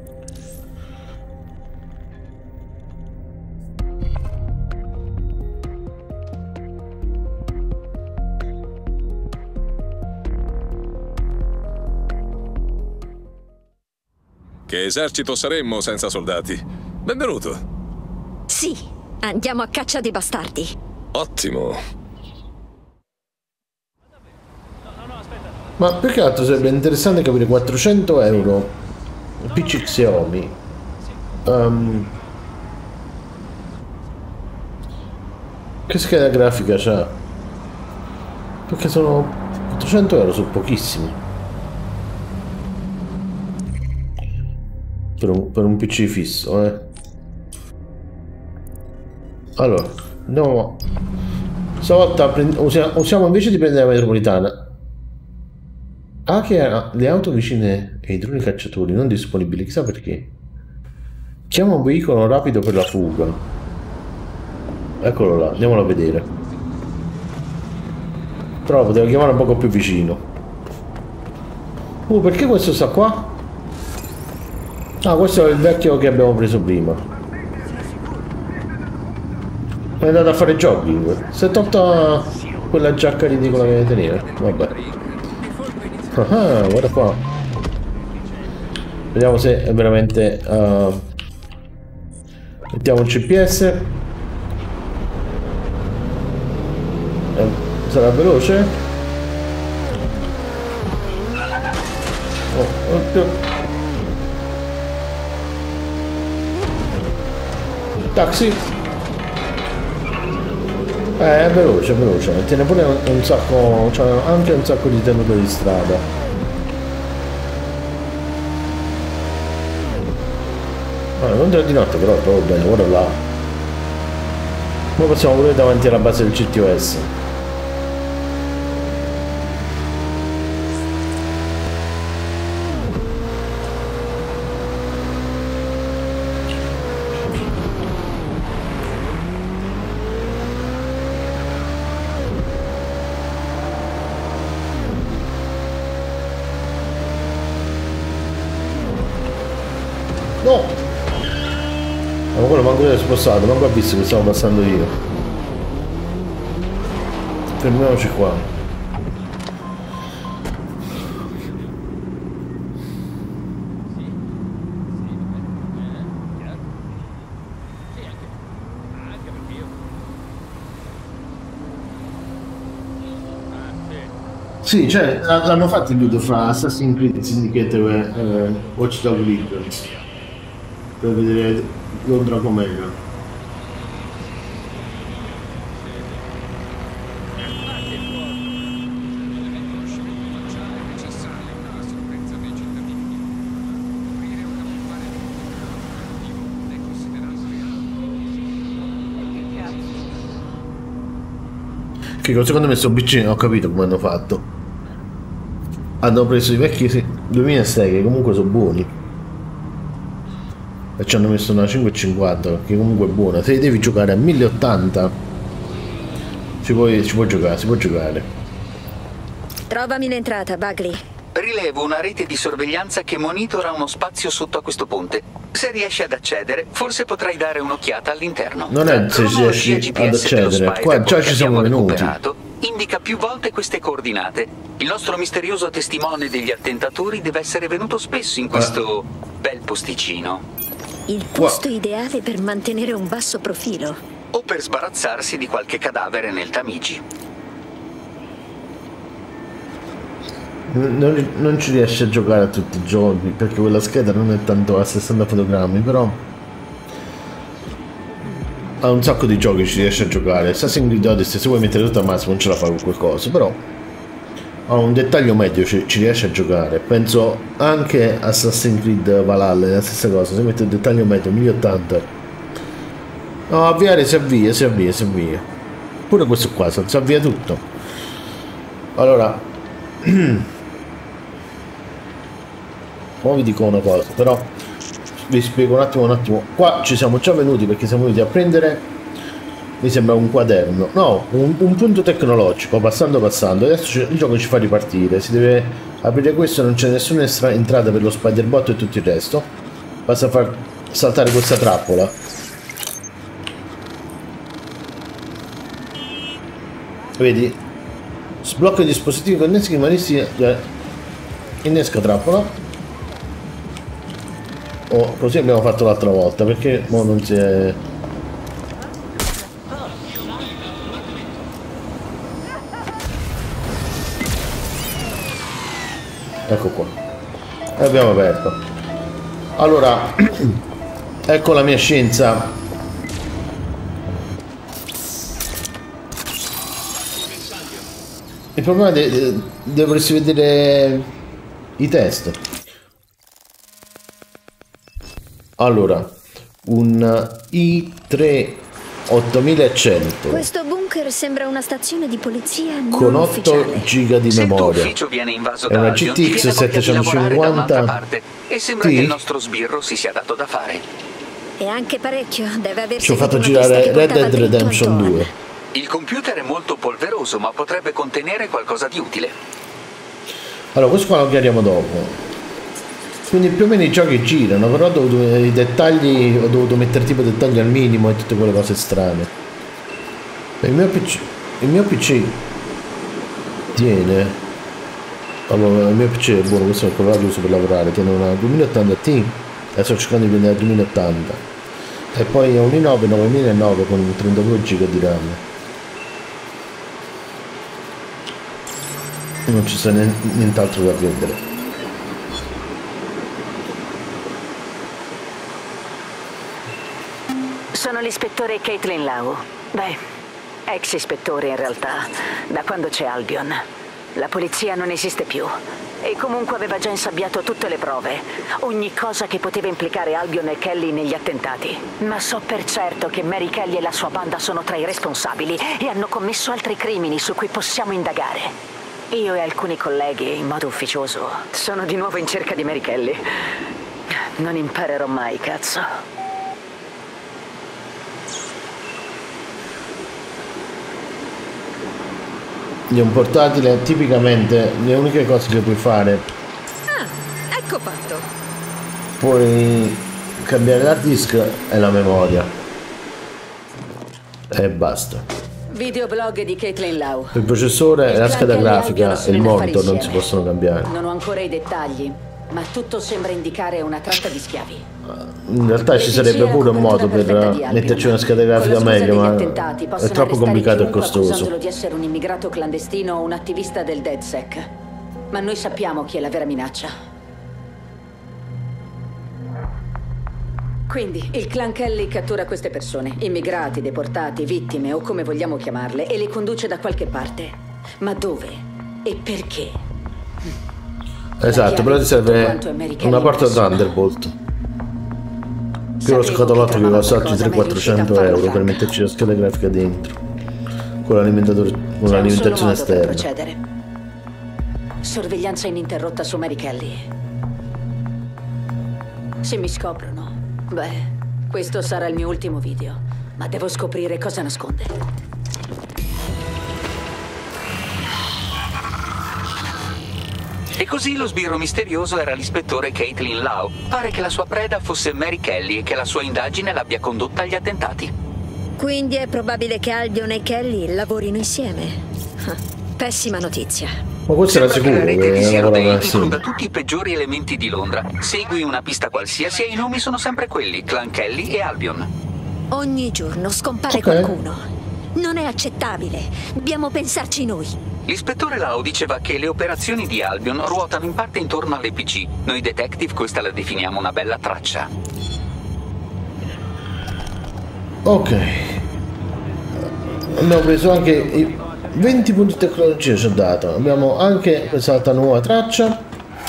Che esercito saremmo senza soldati? Benvenuto. Sì, andiamo a caccia di bastardi. Ottimo. Ma più che altro sarebbe interessante capire 400 euro PC Xiaomi. Che scheda grafica c'ha? Perché sono 400 euro, sono pochissimi. Per un PC fisso, eh. Allora, andiamo. Stavolta usiamo invece di prendere la metropolitana. Anche le auto vicine ai droni cacciatori non disponibili, chissà perché. Chiama un veicolo rapido per la fuga. Eccolo là, andiamolo a vedere. Però potevo chiamare un poco più vicino. Perché questo sta qua? Ah, questo è il vecchio che abbiamo preso prima. È andato a fare jogging. Si è tolta quella giacca ridicola che teneva. Vabbè. Ah, guarda qua. Vediamo se è veramente... mettiamo il CPS. Sarà veloce? Oh, oddio. Taxi. È veloce, tiene pure un sacco, c'ha anche un sacco di tenuta di strada. Non è di notte però, va bene, guarda là. Ora possiamo pure davanti alla base del CTOS. No! Ma quello manco io è spostato, manco ha visto che stavo passando io. Fermiamoci qua. Sì, cioè l'hanno fatto il ludo fra Assassin's Creed Syndicate e Watch Dogs Legion. Per vedere Londra com'era. Che secondo me sto PC ho capito come hanno fatto. Hanno preso i vecchi 2006 che comunque sono buoni e ci hanno messo una 550 che comunque è buona. Se devi giocare a 1080 si può giocare. Trovami l'entrata, Bagley. Rilevo una rete di sorveglianza che monitora uno spazio sotto a questo ponte. Se riesci ad accedere, forse potrai dare un'occhiata all'interno. Non è se riesci ad accedere, qua già ci siamo venuti. Indica più volte queste coordinate. Il nostro misterioso testimone degli attentatori deve essere venuto spesso in questo bel posticino. Il posto ideale per mantenere un basso profilo. O per sbarazzarsi di qualche cadavere nel Tamigi. Non ci riesce a giocare a tutti i giochi perché quella scheda non è tanto a 60 fotogrammi, però a un sacco di giochi ci riesce a giocare. Assassin's Creed Odyssey, se vuoi mettere tutto al massimo non ce la fa con qualcosa, però a un dettaglio medio ci riesce a giocare. Penso anche Assassin's Creed Valhalla è la stessa cosa, se mette il dettaglio medio 1080 no, avviare si avvia. Pure questo qua si avvia tutto. Allora ora vi dico una cosa, però vi spiego un attimo. Qua ci siamo già venuti perché siamo venuti a prendere, mi sembra un quaderno, no, un punto tecnologico. Passando adesso il gioco ci fa ripartire. Si deve aprire questo, non c'è nessuna entrata per lo spiderbot e tutto il resto. Basta far saltare questa trappola. Vedi? Sblocca i dispositivi connessi, innesca trappola. Oh, così abbiamo fatto l'altra volta, perché mo non si è... Ecco qua. E abbiamo aperto. Allora, ecco la mia scienza. Il problema dovresti vedere i test. Allora, un i3 8100. Questo bunker sembra una stazione di polizia con 8 ufficiale. giga di memoria. Viene invaso è una Albion, GTX 750 e sembra che il nostro sbirro si sia dato da fare. E anche parecchio, deve aversi. Ci ho fatto girare Red Dead Redemption 2. Il computer è molto polveroso, ma potrebbe contenere qualcosa di utile. Allora, questo qua lo chiariamo dopo. Quindi più o meno i giochi girano, però i dettagli ho dovuto mettere tipo dettagli al minimo e tutte quelle cose strane. Il mio PC tiene. Allora, il mio PC è buono, questo è quello che uso per lavorare, tiene una 2080 Ti e sto cercando di prendere la 2080. E poi è un i9 9009 con 32 giga di RAM. Non ci sta nient'altro da prendere. Sono l'ispettore Caitlin Lau. Beh, ex ispettore in realtà, da quando c'è Albion. La polizia non esiste più. E comunque aveva già insabbiato tutte le prove. Ogni cosa che poteva implicare Albion e Kelly negli attentati. Ma so per certo che Mary Kelly e la sua banda sono tra i responsabili e hanno commesso altri crimini su cui possiamo indagare. Io e alcuni colleghi, in modo ufficioso, sono di nuovo in cerca di Mary Kelly. Non imparerò mai, cazzo. Di un portatile, tipicamente le uniche cose che puoi fare, ecco fatto. puoi cambiare l'hard disk e la memoria e basta. Videoblog di Caitlin Lau. Il processore e la scheda grafica e il monitor non si possono cambiare. Non ho ancora i dettagli, ma tutto sembra indicare una tratta di schiavi. In realtà ci sarebbe pure un modo per metterci una scheda grafica meglio, ma è troppo complicato e costoso. Accusandolo di essere un immigrato clandestino o un attivista del DedSec. Ma noi sappiamo chi è la vera minaccia. Quindi, il clan Kelly cattura queste persone, immigrati, deportati, vittime o come vogliamo chiamarle, e le conduce da qualche parte. Ma dove? E perché? Esatto, però ti serve una porta Thunderbolt. Più lo scatolotto che costa altri 300-400 euro per metterci la scheda grafica dentro. con l'alimentatore, con l'alimentazione Solo modo per esterna. procedere. Sorveglianza ininterrotta su Mary Kelly. Se mi scoprono, beh, questo sarà il mio ultimo video. Ma devo scoprire cosa nasconde. E così lo sbirro misterioso era l'ispettore Caitlin Lau. Pare che la sua preda fosse Mary Kelly e che la sua indagine l'abbia condotta agli attentati. Quindi è probabile che Albion e Kelly lavorino insieme. Pessima notizia. Ma questo era Sembra sicuro che la rete di che Zero lavoravano Day assieme. includa tutti i peggiori elementi di Londra. Segui una pista qualsiasi e i nomi sono sempre quelli: Clan Kelly e Albion. Ogni giorno scompare qualcuno. Non è accettabile. Dobbiamo pensarci noi. L'ispettore Lau diceva che le operazioni di Albion ruotano in parte intorno all'EPC. Noi detective questa la definiamo una bella traccia. Ok. Abbiamo preso anche i 20 punti di tecnologia, ci ha dato. Abbiamo anche quest'altra nuova traccia.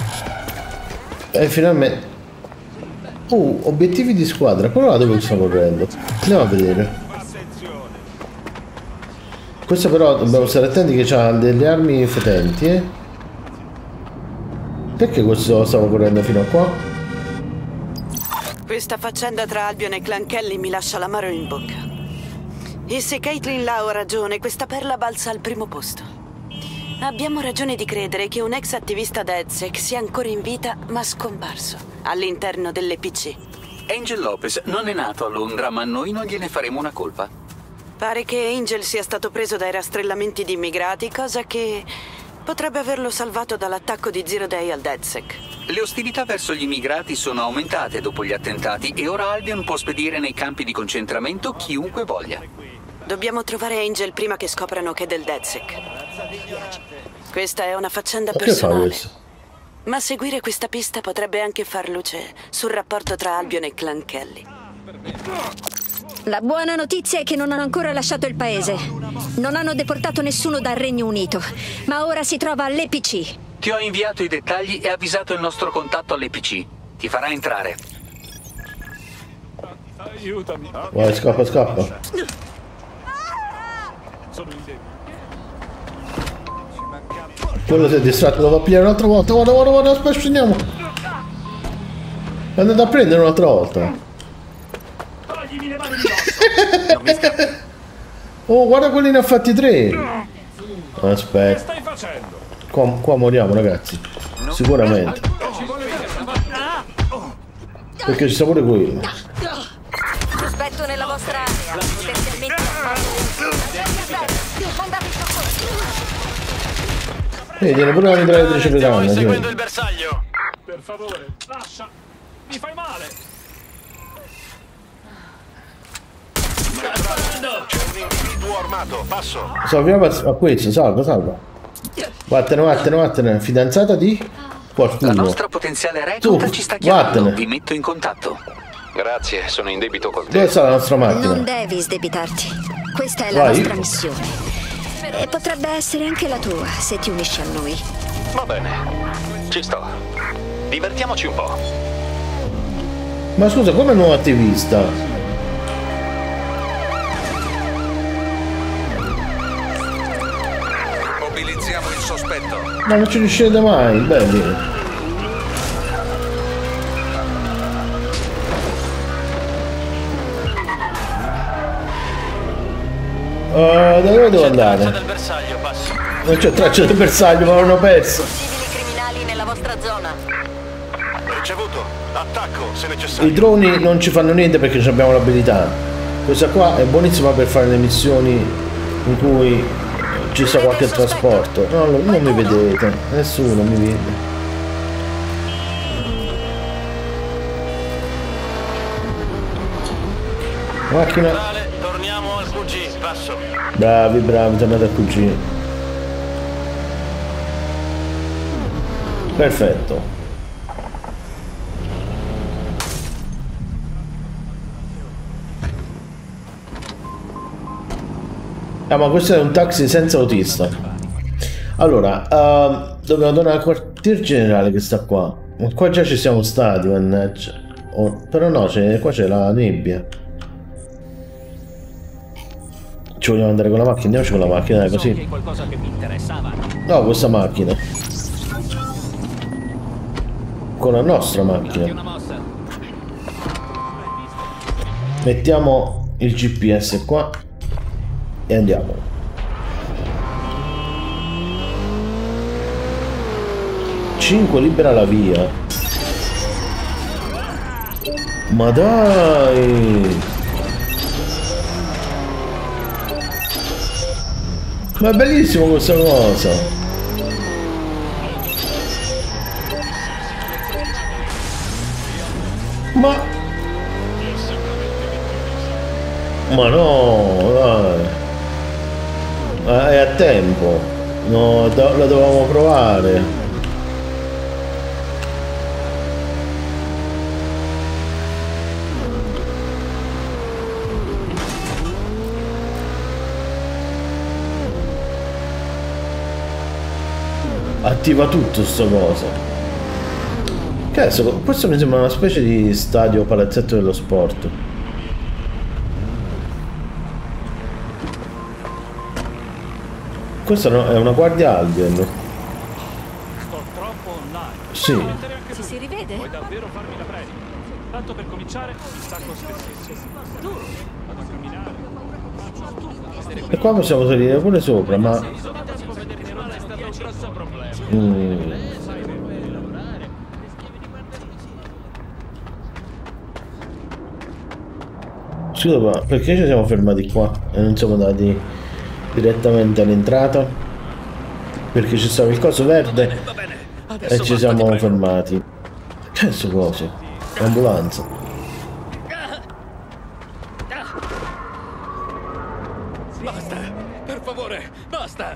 E finalmente... obiettivi di squadra. Quello là dove sta correndo? Andiamo a vedere. Questo però dobbiamo stare attenti che ha delle armi fetenti, eh? Perché questo stava correndo fino a qua? Questa faccenda tra Albion e Clan Kelly mi lascia l'amaro in bocca. E se Caitlin Lau ha ragione, questa perla balza al primo posto. Abbiamo ragione di credere che un ex attivista DedSec sia ancora in vita, ma scomparso, all'interno dell'EPC. Angel Lopez non è nato a Londra, ma noi non gliene faremo una colpa. Pare che Angel sia stato preso dai rastrellamenti di immigrati, cosa che potrebbe averlo salvato dall'attacco di Zero Day al DedSec. Le ostilità verso gli immigrati sono aumentate dopo gli attentati e ora Albion può spedire nei campi di concentramento chiunque voglia. Dobbiamo trovare Angel prima che scoprano che è del DedSec. Questa è una faccenda Ma che fa personale. questo? Ma seguire questa pista potrebbe anche far luce sul rapporto tra Albion e Clan Kelly. La buona notizia è che non hanno ancora lasciato il paese. Non hanno deportato nessuno dal Regno Unito, ma ora si trova all'EPC. Ti ho inviato i dettagli e avvisato il nostro contatto all'EPC. Ti farà entrare. Aiutami. Vai, scappa, scappa. Sono in debito. Quello si è distratto, lo va a pigliare un'altra volta. Guarda, guarda, guarda, aspetta, scendiamo. È andato a prendere un'altra volta. Toglimi le mani di dosso. Non mi scappi. Oh, guarda quelli ne ha fatti 3. Che Aspetta. stai facendo? Qua moriamo, ragazzi. Sicuramente. Ci volevi Perché ci sta pure quello. Sospetto nella vostra area. Potenzialmente Tiene pure la mitragliatrice Stiamo pedana. inseguendo il bersaglio. Per favore, lascia. Mi fai male. C'è un individuo armato. Passo. Salviamo a questo, salva, salva. Vattene, vattene, vattene. Fidanzata di La qualcuno. nostra potenziale recluta Tu, ci sta chiamando. vattene. Vi metto in contatto. Grazie, sono in debito con te. Dove sta la nostra Non macchina? devi sdebitarti. Questa è la Vai. nostra missione. E potrebbe essere anche la tua, se ti unisci a noi. Va bene. Ci sto. Divertiamoci un po'. Ma scusa, come nuovo attivista? Mobilizziamo il sospetto. Ma non ci riuscite mai, belli. Da dove devo andare? Del bersaglio, passo. Non c'è traccia del bersaglio, ma l'hanno perso. Possibili criminali nella vostra zona. Ricevuto. Attacco, se necessario. I droni non ci fanno niente perché abbiamo l'abilità. Questa qua è buonissima per fare le missioni in cui ci sta qualche trasporto. No, non mi vedete, nessuno mi vede. Macchina. Torniamo al QG. Passo. Bravi, bravi, tornate a QG. Perfetto. Ah, ma questo è un taxi senza autista. Allora, dobbiamo tornare al quartier generale che sta qua. Ma qua già ci siamo stati, mannaggia. Però no, qua c'è la nebbia. Ci ci vogliamo andare con la macchina, andiamoci con la macchina, dai, così. Qualcosa che mi interessava. No, questa macchina. Con la nostra macchina. Mettiamo il GPS qua e andiamo. Cinque, libera la via. Ma dai! Ma è bellissimo questa cosa! Ma no, dai! È a tempo! No, la dovevamo provare! Attiva tutto sta cosa. Che adesso, questo mi sembra una specie di stadio palazzetto dello sport. Questa no, è una guardia Albion. Sto troppo online. Sì. Si rivede? Vuoi davvero farmi la predica? Tanto per cominciare mi stacco spessissimo. Duro, vado a camminare. E qua possiamo salire pure sopra, ma... Scusa, ma perché ci siamo fermati qua e non siamo andati direttamente all'entrata? Perché ci stava il coso verde e ci siamo fermati. Che è sto coso? Ambulanza. Basta, per favore, basta.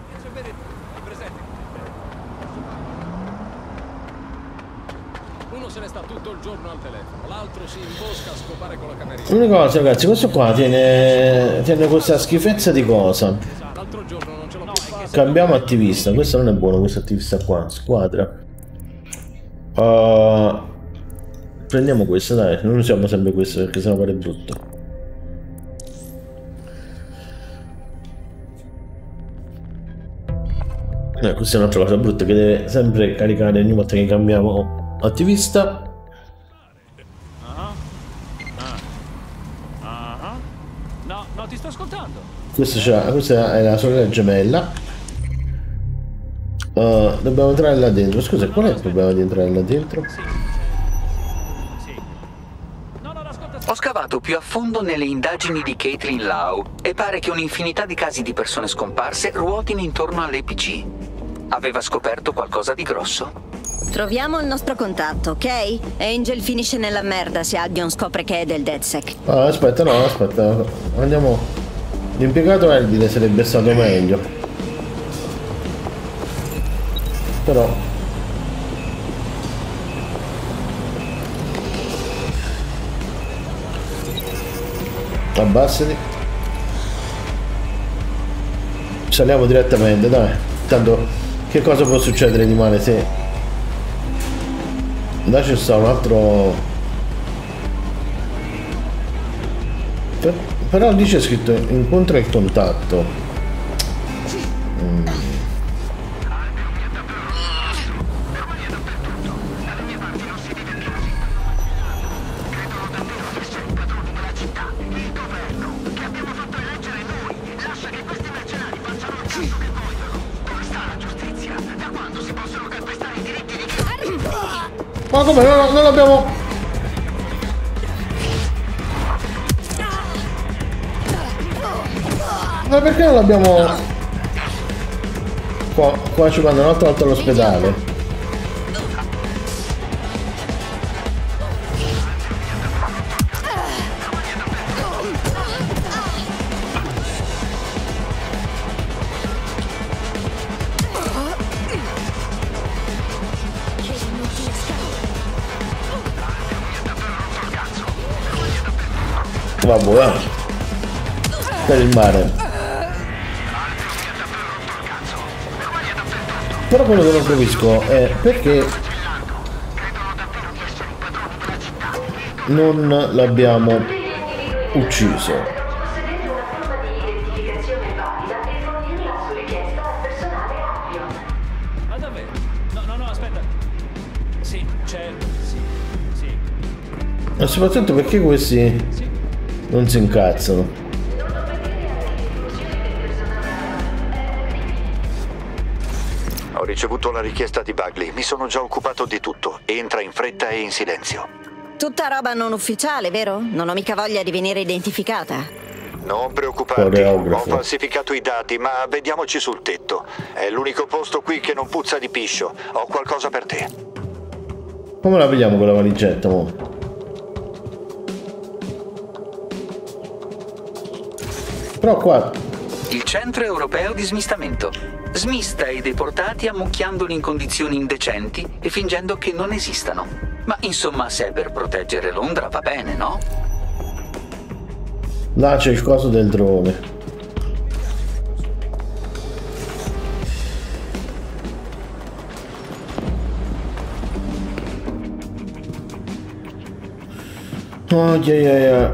Uno se ne sta tutto il giorno al telefono, l'altro si imbosca a scopare con la camerina. L'unica cosa, ragazzi, questo qua tiene questa schifezza di cosa. L'altro giorno non ce l'ho più fatta. Cambiamo attivista, questo non è buono, questo attivista qua, squadra. Prendiamo questo, dai, non usiamo sempre questo perché sennò pare brutto. Questa è un'altra cosa brutta che deve sempre caricare ogni volta che cambiamo attivista. No, ti sto ascoltando. Questa è la sorella gemella. Dobbiamo entrare là dentro. Scusa, qual è il problema di entrare là dentro? Ho scavato più a fondo nelle indagini di Caitlin Lau e pare che un'infinità di casi di persone scomparse ruotino intorno all'EPG. Aveva scoperto qualcosa di grosso. Troviamo il nostro contatto, ok? Angel finisce nella merda se Albion scopre che è del DedSec. Aspetta, no, aspetta. Andiamo. L'impiegato Elvile sarebbe stato meglio. Però abbassati. Saliamo direttamente, dai. Tanto che cosa può succedere di male se... Là c'è sta un altro... Però lì c'è scritto incontra il contatto. Ma come? Non l'abbiamo... Ma perché non l'abbiamo... Qua ci vanno un'altra volta all'ospedale. Vabbè, per il mare. Però quello che non capisco è perché non l'abbiamo ucciso. E soprattutto perché questi non si incazzano. Ho ricevuto la richiesta di Bagley, mi sono già occupato di tutto. Entra in fretta e in silenzio. Tutta roba non ufficiale, vero? Non ho mica voglia di venire identificata. Non preoccuparti, ho falsificato i dati, ma vediamoci sul tetto. È l'unico posto qui che non puzza di piscio. Ho qualcosa per te. Come la vediamo quella valigetta, mo? Però qua... Il centro europeo di smistamento. Smista i deportati ammucchiandoli in condizioni indecenti e fingendo che non esistano. Ma insomma, se è per proteggere Londra va bene, no? Là c'è il coso del drone. Oh, yeah.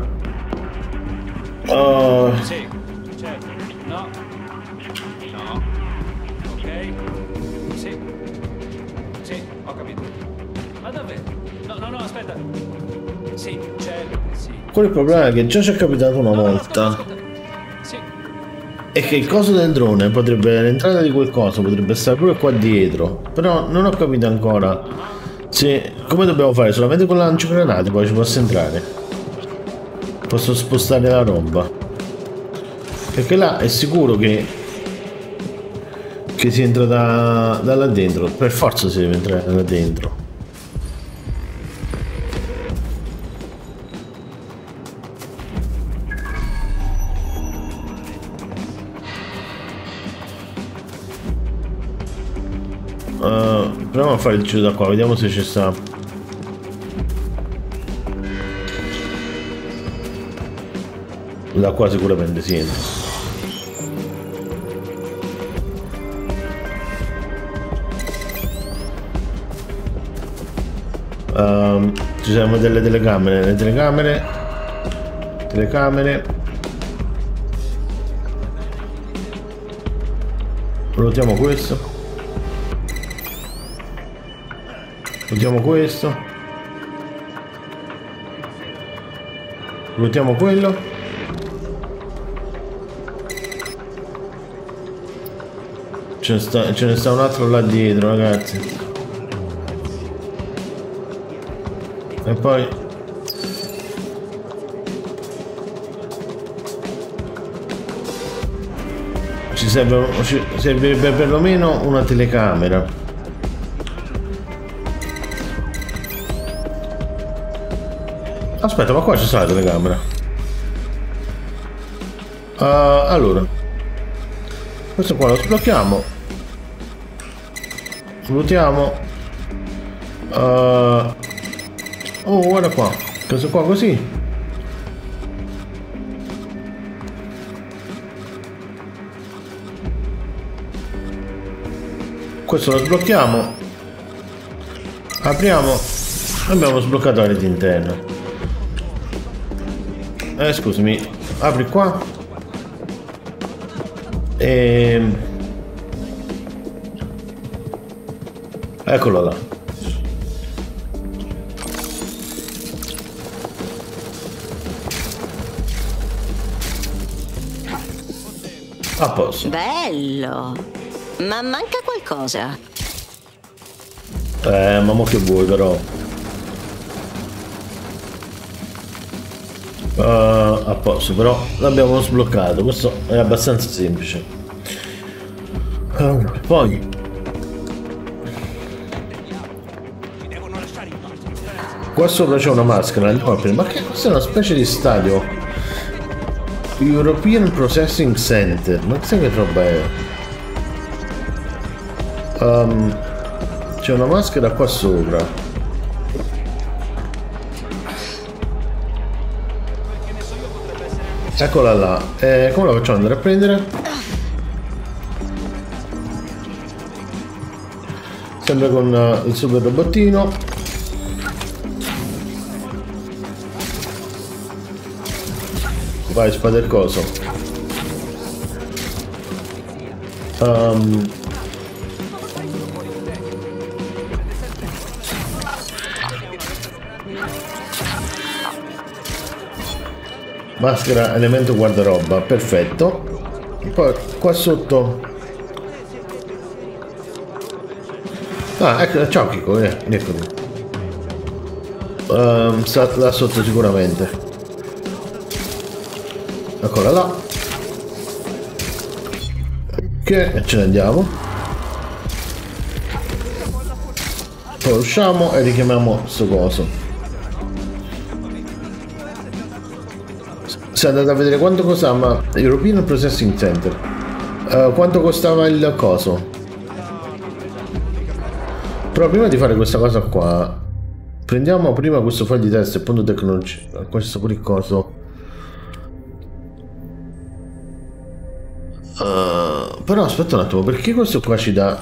Sì, certo. No. No. Ok. Sì. Sì, ho capito. Ma davvero? No, aspetta. Sì, certo, sì. Quello è il problema, è che già ci è capitato una volta. Ascolta. Sì. E che il coso del drone potrebbe... L'entrata di quel coso potrebbe stare proprio qua dietro. Però non ho capito ancora se... Come dobbiamo fare? Solamente con lanciagranate poi ci posso entrare. Posso spostare la roba. Perché là è sicuro che si entra da là dentro. Per forza si deve entrare da dentro. Proviamo a fare il giro da qua, vediamo se ci sta. Da qua sicuramente si entra. Ci siamo delle telecamere. Le telecamere. Ruotiamo questo. Ruotiamo questo. Ruotiamo quello. Ce ne sta un altro là dietro, ragazzi. E poi ci servirebbe perlomeno una telecamera. Aspetta, ma qua ci sta la telecamera. Allora, questo qua lo sblocchiamo. Sblocchiamo. Oh, guarda qua. Questo qua così. Questo lo sblocchiamo. Apriamo. Abbiamo sbloccato la rete interna. Scusami, apri qua. Eccolo là. A posto. Bello. Ma manca qualcosa. Ma mo che vuoi però. A posto, però l'abbiamo sbloccato. Questo è abbastanza semplice. Poi qua sopra c'è una maschera. Ma che questa è una specie di stadio European Processing Center. Ma chissà che roba è. C'è una maschera qua sopra. Eccola là. Come la facciamo andare a prendere? Sempre con il super robottino. Vai, spada il coso. Maschera, elemento guardaroba, perfetto. Poi qua sotto. Ah, ecco, ciao Chico, eccomi. Sta là sotto sicuramente. Eccola là. Ok, ce ne andiamo. Poi usciamo e richiamiamo sto coso. Si è andato a vedere quanto costava European Processing Center. Quanto costava il coso. Però prima di fare questa cosa qua, prendiamo prima questo file di test e punto tecnologia. Questo pure il coso. Però aspetta un attimo, perché questo qua ci dà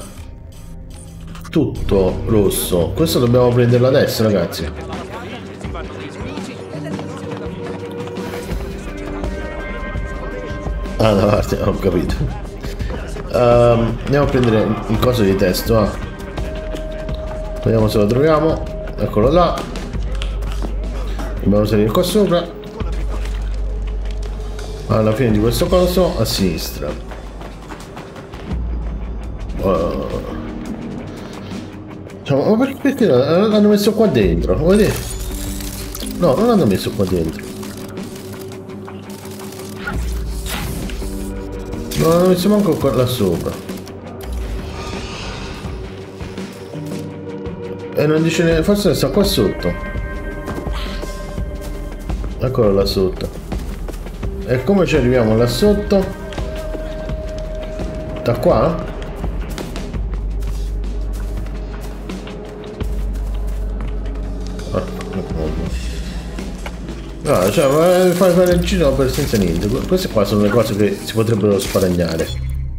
tutto rosso? Questo dobbiamo prenderlo adesso, ragazzi. Ah, da parte, ho capito. Andiamo a prendere il coso di testo. Vediamo se lo troviamo. Eccolo là. Dobbiamo salire qua sopra. Alla fine di questo coso a sinistra. Ma perché l'hanno messo qua dentro? Vedete? No, non l'hanno messo qua dentro. Non l'hanno messo manco qua là sopra. E non dice neanche, forse sta qua sotto. Eccolo là sotto. E come ci arriviamo là sotto? Da qua? No, cioè fare il giro per senza niente. Queste qua sono le cose che si potrebbero sparagnare.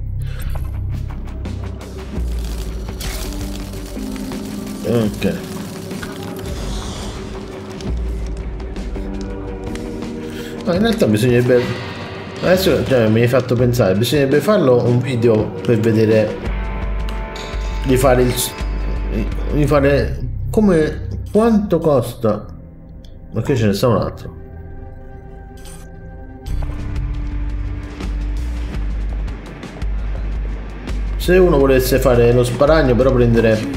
Ok. Ma in realtà bisognerebbe... Adesso cioè, mi hai fatto pensare, bisognerebbe farlo un video per vedere... Di fare il... Di fare... Come... Quanto costa... Ma che ce ne sta un altro? Se uno volesse fare lo sparagno, però prendere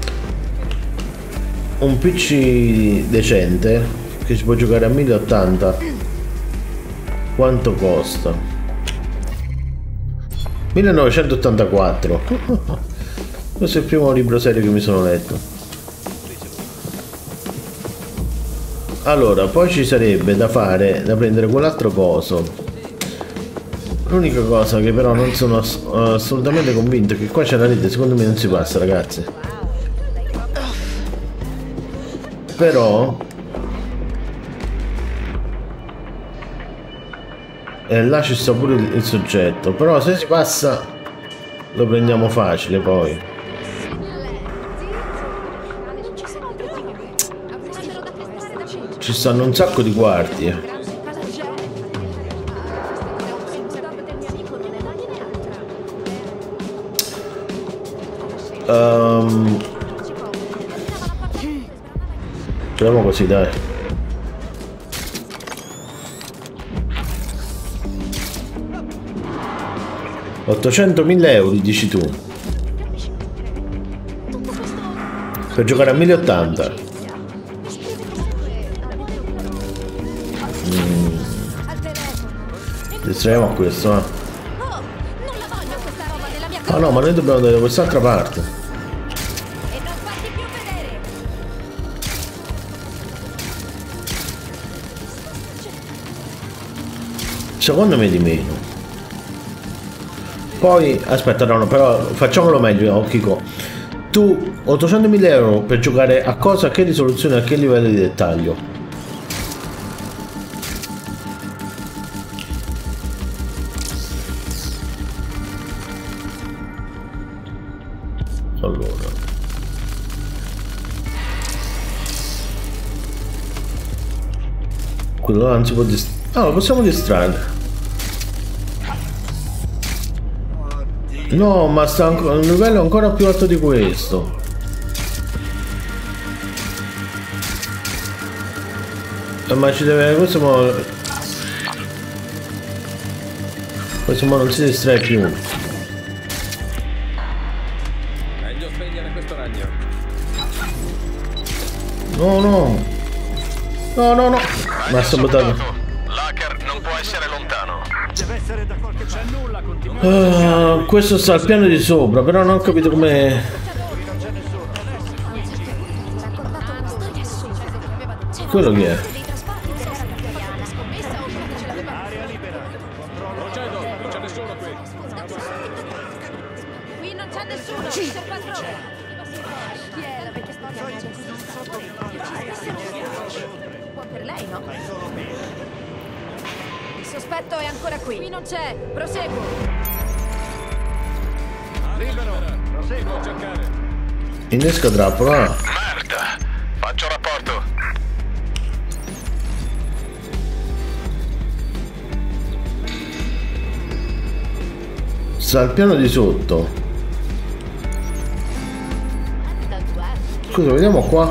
un PC decente che si può giocare a 1080, quanto costa? 1984. Questo è il primo libro serio che mi sono letto. Allora, poi ci sarebbe da fare, da prendere quell'altro coso. L'unica cosa che però non sono assolutamente convinto è che qua c'è la rete, secondo me non si passa, ragazzi. Però là ci sta pure il soggetto. Però se si passa lo prendiamo facile poi. Ci stanno un sacco di guardie. Proviamo così, dai. €800.000 dici tu, per giocare a 1080. Distraiamo a questo, Ah no, ma noi dobbiamo andare da quest'altra parte. Secondo me di meno. Poi aspetta, no, però facciamolo meglio, Kiko. Tu €800.000 per giocare a cosa, a che risoluzione, a che livello di dettaglio? Allora, quello non si può lo possiamo distrarre. No, ma sta un livello ancora più alto di questo. Ma ci deve... questo Questo ma non si distrae più. Meglio spegnere questo ragno. No, no. No, no, no. Ma ha sabotato. L'hacker non può essere lontano. Deve essere da qualche c'è nulla, continua. Questo sta al piano di sopra, però non ho capito come. Quello chi è? Qui non c'è nessuno, Mr. Patrone. Chi è la vecchia storia? Buon per lei, no? Il sospetto è ancora qui. Qui non c'è. Proseguo. Libero, proseguo a cercare. Innesca trappola. Merda! Faccio rapporto. Sta al piano di sotto. Scusa, vediamo qua.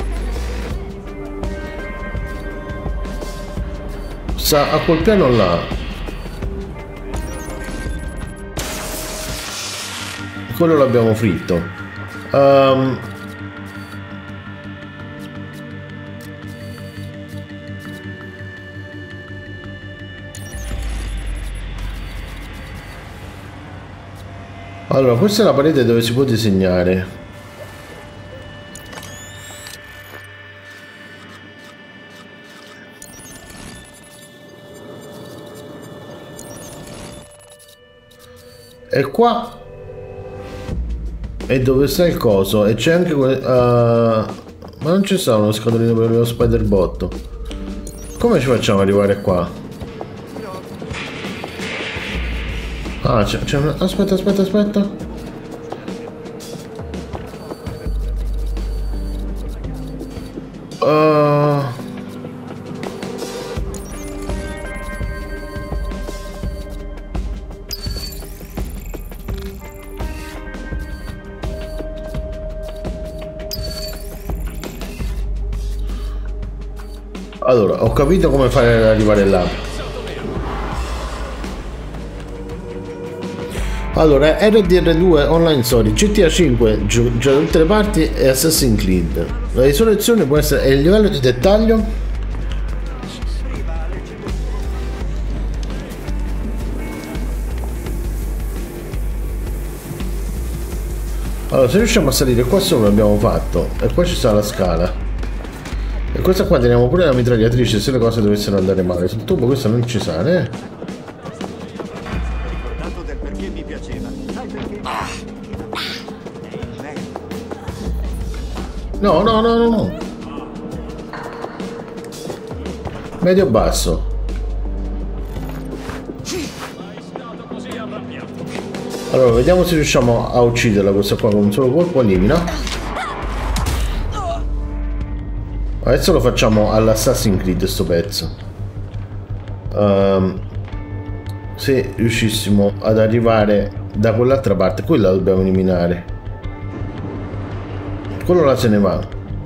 Sta a quel piano là. Quello l'abbiamo fritto. Allora, questa è la parete dove si può disegnare. E qua è dove sta il coso. E c'è anche ma non ci sta uno scatolino per lo spider bot. Come ci facciamo ad arrivare qua? Ah, c'è una. Aspetta. Allora, ho capito come fare ad arrivare là. Allora, RDR2 Online Story, GTA 5 gioca da tutte le parti e Assassin's Creed. La risoluzione può essere e il livello di dettaglio. Allora, se riusciamo a salire qua sopra abbiamo fatto. E qua ci sta la scala. E questa qua teniamo pure la mitragliatrice se le cose dovessero andare male. Sul tubo questo non ci sale, No. Medio basso. Allora, vediamo se riusciamo a ucciderla questa qua con un solo colpo. Elimina. Adesso lo facciamo all'Assassin's Creed sto pezzo. Se riuscissimo ad arrivare da quell'altra parte, quella dobbiamo eliminare. Quello là se ne va.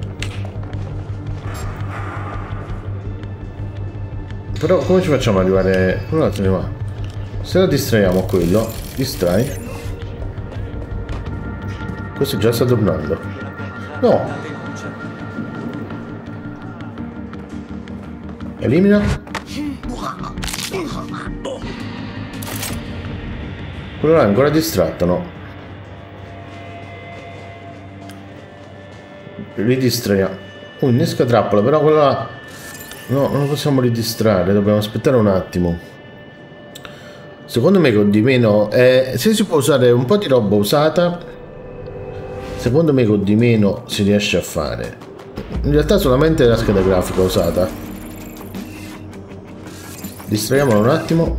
Però come ci facciamo ad arrivare? Quello là se ne va. Se la distraiamo quello, distrai. Questo già sta tornando. No. Elimina. Quello là è ancora distratto, no? Ridistraiamo. Innesca trappola, però quella no, non lo possiamo ridistrarre, dobbiamo aspettare un attimo. Secondo me con di meno se si può usare un po' di roba usata, secondo me con di meno si riesce a fare. In realtà solamente la scheda grafica usata. Distraiamolo un attimo.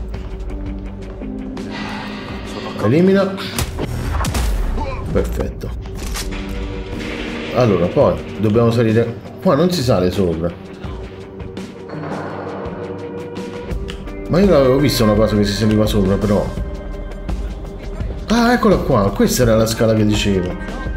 Elimina. Perfetto. Allora, poi dobbiamo salire. Qua non si sale sopra. Ma io l'avevo vista una cosa che si saliva sopra, però. Ah, eccola qua. Questa era la scala che dicevo.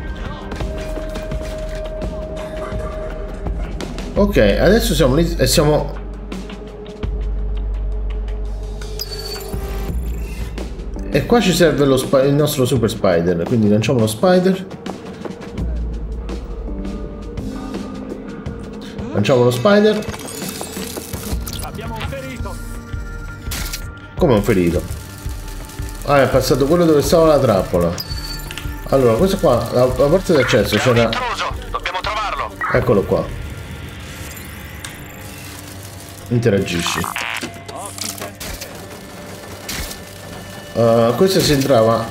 Ok, adesso siamo lì e siamo. E qua ci serve il nostro super spider, quindi lanciamo lo spider. Lanciamo lo spider. Abbiamo un ferito. Come un ferito? Ah, è passato quello dove stava la trappola. Allora, questo qua, la porta d'accesso c'era... Dobbiamo trovarlo. Eccolo qua. Interagisci. Questo si entrava.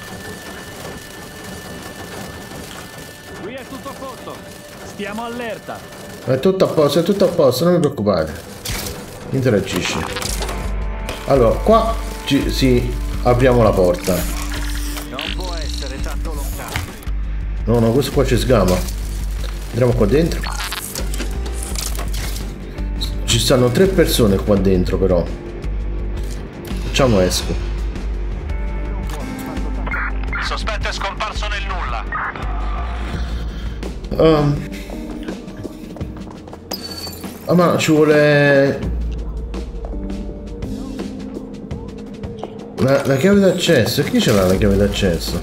Qui è tutto a posto. Stiamo allerta. È tutto a posto, non vi preoccupate. Interagisci. Allora, qua apriamo la porta. Non può essere tanto lontano. No, questo qua ci sgama. Entriamo qua dentro. Ci stanno 3 persone qua dentro, però. Facciamo esco. Il sospetto è scomparso nel nulla. Ma ci vuole... La chiave d'accesso. Chi ce l'ha la chiave d'accesso?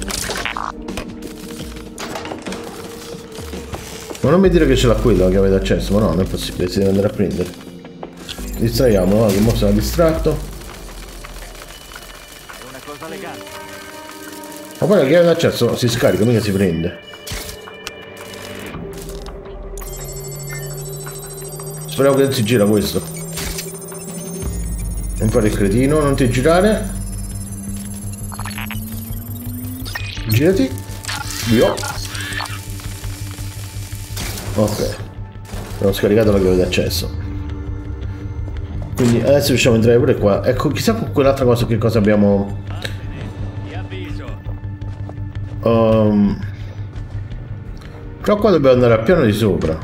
Ma non mi dire che ce l'ha quello la chiave d'accesso. Ma no, non è possibile, si deve andare a prendere. Distraiamo, che mo sarà distratto. Una cosa legale. Ma poi la chiave d'accesso si scarica, mica si prende. Speriamo che non si gira questo. Non fare il cretino, non ti girare. Girati. Via. Ok. Abbiamo scaricato la chiave d'accesso. Quindi adesso riusciamo a entrare pure qua. Ecco, chissà con quell'altra cosa che cosa abbiamo... Però qua dobbiamo andare al piano di sopra.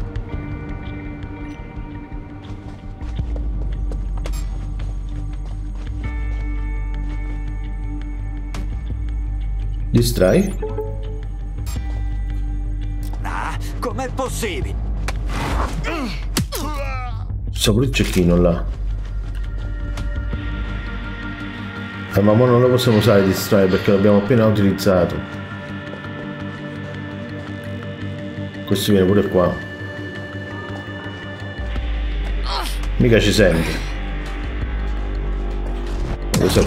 Distrai. Ah, com'è possibile? C'è pure il cecchino là. Ma ora non lo possiamo usare distrai perché l'abbiamo appena utilizzato. Questo viene pure qua. Mica ci sente. Questo...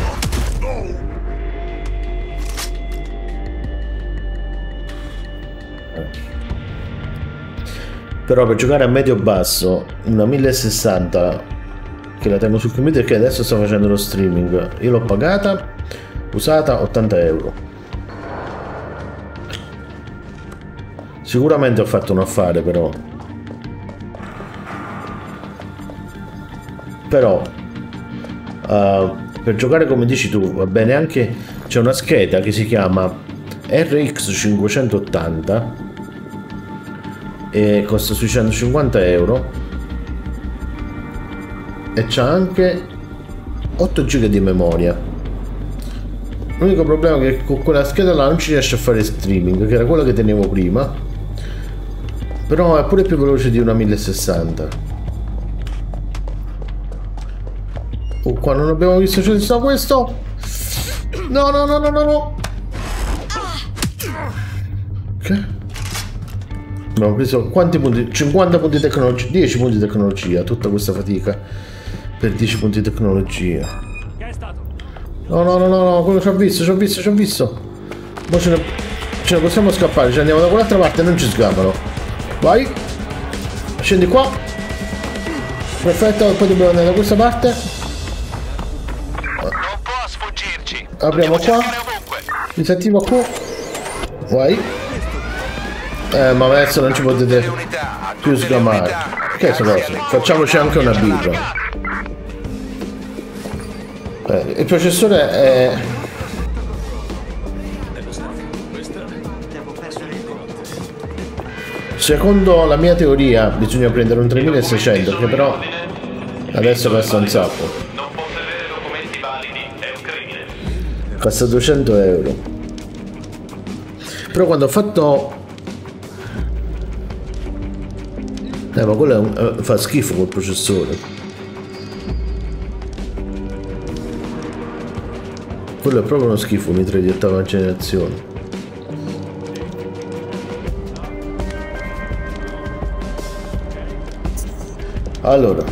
Però per giocare a medio basso una 1060 che la tengo sul computer, che adesso sto facendo lo streaming, io l'ho pagata usata 80 euro. Sicuramente ho fatto un affare, però per giocare come dici tu va bene. Anche c'è una scheda che si chiama RX 580 e costa sui 150 euro e c'ha anche 8 GB di memoria. L'unico problema è che con quella scheda là non ci riesce a fare streaming, che era quella che tenevo prima, però è pure più veloce di una 1060. Oh, qua non abbiamo visto, c'è stato questo. No. Ok. Abbiamo preso quanti punti? 50 punti di tecnologia, 10 punti di tecnologia, tutta questa fatica per 10 punti di tecnologia. No, quello ci ho visto. Ma ce ne possiamo scappare, ci andiamo da quell'altra parte e non ci sgamano. Vai. Scendi qua. Perfetto, poi dobbiamo andare da questa parte. Non può sfuggirci. Apriamo qua. Disattiva qua. Vai. Ma adesso non ci potete più sgamare. Che è sta cosa? Facciamoci anche una birra. Il processore è... Secondo la mia teoria bisogna prendere un 3600, che però adesso costa un sacco. Costa 200 euro. Però quando ho fatto... ma quello fa schifo col processore. Quello è proprio uno schifo, un i3 di 8ª generazione. Allora,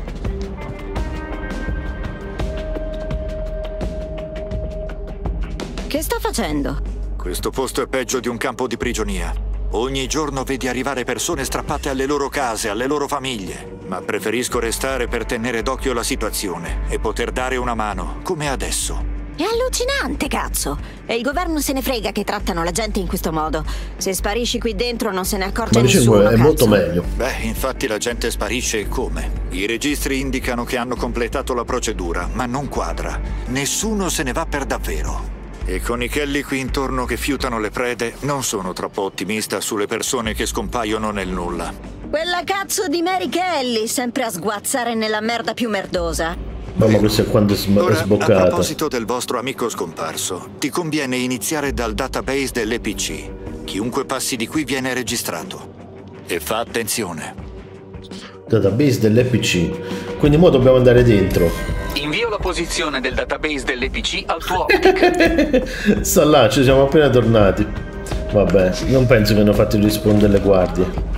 che sta facendo? Questo posto è peggio di un campo di prigionia. Ogni giorno vedi arrivare persone strappate alle loro case, alle loro famiglie. Ma preferisco restare per tenere d'occhio la situazione e poter dare una mano, come adesso. È allucinante, cazzo! E il governo se ne frega che trattano la gente in questo modo. Se sparisci qui dentro non se ne accorge nessuno, è cazzo. molto meglio. Beh, infatti la gente sparisce e come? I registri indicano che hanno completato la procedura, ma non quadra. Nessuno se ne va per davvero. E con i Kelly qui intorno che fiutano le prede, non sono troppo ottimista sulle persone che scompaiono nel nulla. Quella cazzo di Mary Kelly, sempre a sguazzare nella merda più merdosa. Mamma, questo è quando è sboccata. A proposito del vostro amico scomparso, ti conviene iniziare dal database dell'EPC. Chiunque passi di qui viene registrato. E fa attenzione. Database dell'EPC. Quindi mo dobbiamo andare dentro. Invio la posizione del database dell'EPC al tuo optic. Sta là, ci siamo appena tornati. Vabbè, non penso che hanno fatto rispondere le guardie.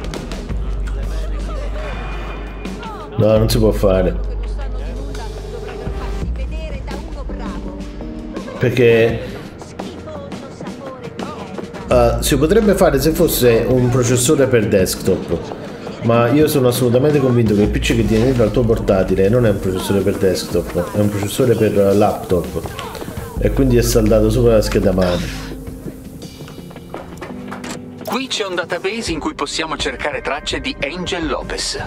No, non si può fare. Perché si potrebbe fare se fosse un processore per desktop. Ma io sono assolutamente convinto che il PC che tieni dentro al tuo portatile non è un processore per desktop, è un processore per laptop. E quindi è saldato sopra la scheda madre. Qui c'è un database in cui possiamo cercare tracce di Angel Lopez.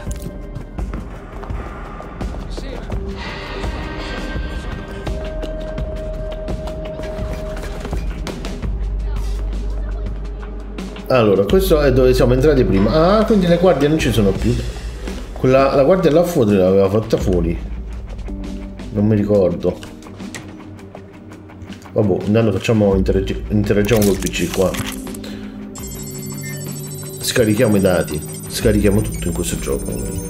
Allora, questo è dove siamo entrati prima. Ah, quindi le guardie non ci sono più. La guardia là fuori l'aveva fatta fuori. Non mi ricordo. Vabbè, intanto facciamo interagiamo col PC qua. Scarichiamo i dati. Scarichiamo tutto in questo gioco.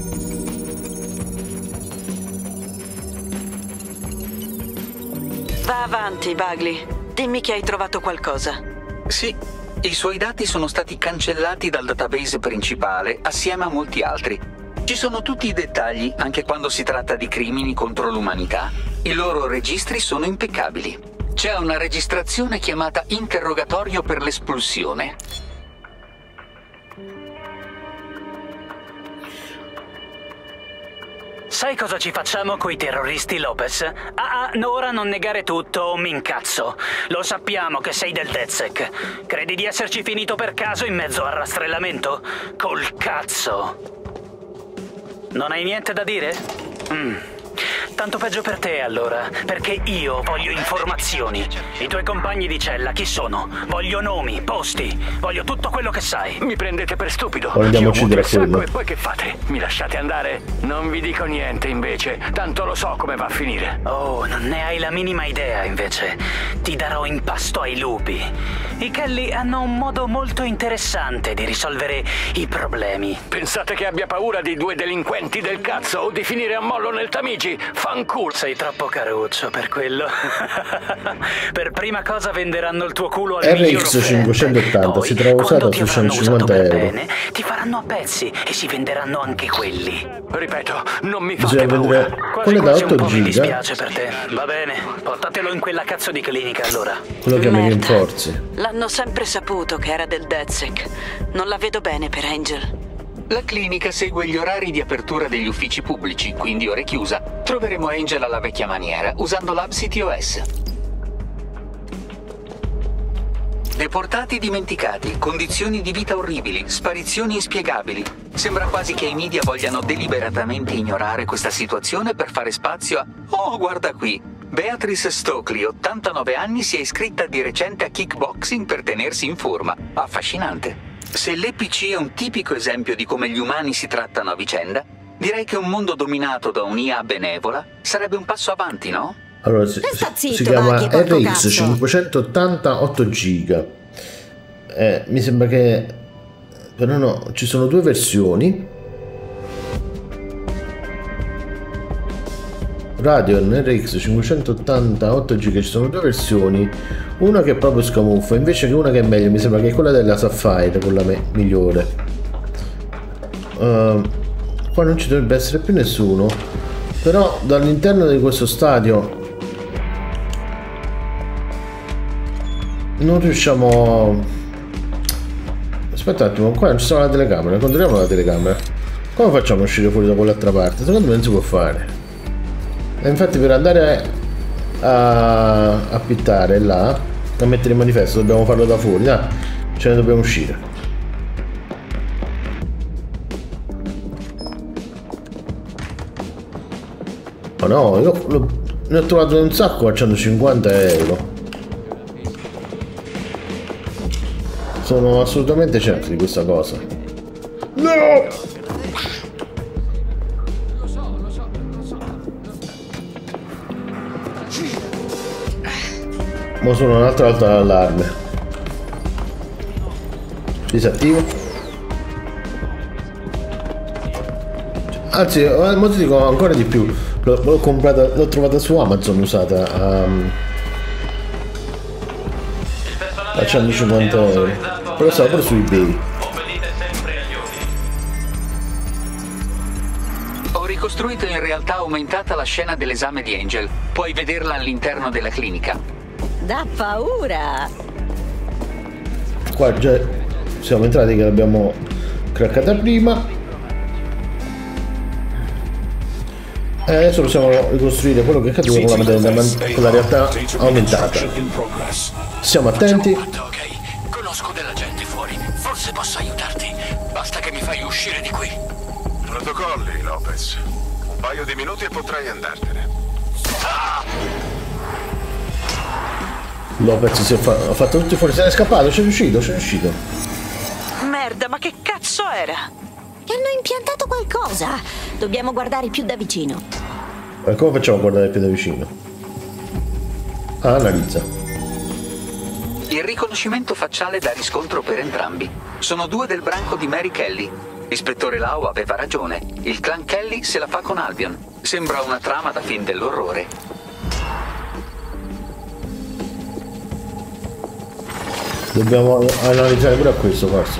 Va avanti, Bagley. Dimmi che hai trovato qualcosa. Sì. I suoi dati sono stati cancellati dal database principale assieme a molti altri. Ci sono tutti i dettagli, anche quando si tratta di crimini contro l'umanità. I loro registri sono impeccabili. C'è una registrazione chiamata interrogatorio per l'espulsione. Sai cosa ci facciamo coi terroristi, Lopez? Ora non negare tutto o mi incazzo. Lo sappiamo che sei del DedSec. Credi di esserci finito per caso in mezzo al rastrellamento? Col cazzo. Non hai niente da dire? Tanto peggio per te, allora, perché io voglio informazioni. I tuoi compagni di cella chi sono? Voglio nomi, posti, voglio tutto quello che sai. Mi prendete per stupido. Andiamo a uccidere quello. E poi che fate? Mi lasciate andare? Non vi dico niente, invece, tanto lo so come va a finire. Oh, non ne hai la minima idea, invece. Ti darò in pasto ai lupi. I Kelly hanno un modo molto interessante di risolvere i problemi. Pensate che abbia paura di due delinquenti del cazzo o di finire a mollo nel Tamigi? Fanculo. Sei troppo caruccio per quello. Per prima cosa venderanno il tuo culo al RX 580 si trova usato su 150 euro. Bene, ti faranno a pezzi e si venderanno anche quelli. Ripeto, non mi fate paura. Quello da 8 giga. Mi dispiace per te. Va bene, portatelo in quella cazzo di clinica allora. Quello che mi rinforzi. L'hanno sempre saputo che era del DedSec. Non la vedo bene per Angel. La clinica segue gli orari di apertura degli uffici pubblici, quindi ora è chiusa. Troveremo Angel alla vecchia maniera, usando l'AbCTOS. Deportati dimenticati, condizioni di vita orribili, sparizioni inspiegabili. Sembra quasi che i media vogliano deliberatamente ignorare questa situazione per fare spazio a... Oh, guarda qui! Beatrice Stockley, 89 anni, si è iscritta di recente a kickboxing per tenersi in forma. Affascinante. Se l'EPC è un tipico esempio di come gli umani si trattano a vicenda, direi che un mondo dominato da un'IA benevola sarebbe un passo avanti, no? Allora, si chiama RX 580 8 giga. Mi sembra che... Però no, ci sono due versioni. Radeon RX 580 8 GB, ci sono due versioni, una che è proprio scamuffa, invece che una che è meglio, mi sembra che è quella della Sapphire, quella migliore. Qua non ci dovrebbe essere più nessuno, però dall'interno di questo stadio non riusciamo. Aspetta un attimo, qua non ci sono la telecamera, controlliamo la telecamera. Come facciamo a uscire fuori da quell'altra parte? Secondo me non si può fare. E infatti per andare a pittare là, a mettere il manifesto, dobbiamo farlo da fuori, dai, ce ne dobbiamo uscire. Ma no, io ne ho trovato un sacco a 150 euro. Sono assolutamente certo di questa cosa. No! Ma sono un'altra volta l'allarme. Disattivo. Anzi, mo ti dico ancora di più. L'ho comprata, l'ho trovata su Amazon usata a 150 euro. Però stava pure su eBay. Ho ricostruito in realtà aumentata la scena dell'esame di Angel. Puoi vederla all'interno della clinica. Da paura! Qua già siamo entrati che l'abbiamo craccata prima. E adesso possiamo ricostruire quello che è caduto con la realtà aumentata. Siamo attenti. Conosco della gente fuori. Forse posso aiutarti. Basta che mi fai uscire di qui. Protocolli, Lopez. Un paio di minuti e potrai andartene. Lopez si è ha fatto tutti fuori. Se n'è scappato, c'è riuscito, c'è riuscito. Merda, ma che cazzo era? Che hanno impiantato qualcosa. Dobbiamo guardare più da vicino. E come facciamo a guardare più da vicino? Ah, analizza. Il riconoscimento facciale dà riscontro per entrambi. Sono due del branco di Mary Kelly. Ispettore Lau aveva ragione. Il clan Kelly se la fa con Albion. Sembra una trama da film dell'orrore. Dobbiamo analizzare pure a questo, forse.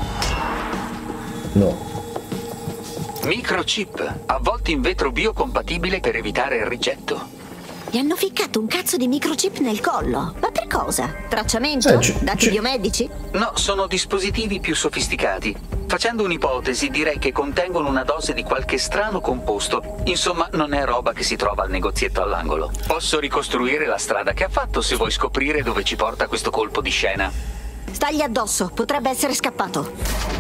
No. Microchip, avvolti in vetro biocompatibile per evitare il rigetto. Gli hanno ficcato un cazzo di microchip nel collo. Ma per cosa? Tracciamento? Dati biomedici? No, sono dispositivi più sofisticati. Facendo un'ipotesi, direi che contengono una dose di qualche strano composto. Insomma, non è roba che si trova al negozietto all'angolo. Posso ricostruire la strada che ha fatto se vuoi scoprire dove ci porta questo colpo di scena. Stagli addosso, potrebbe essere scappato.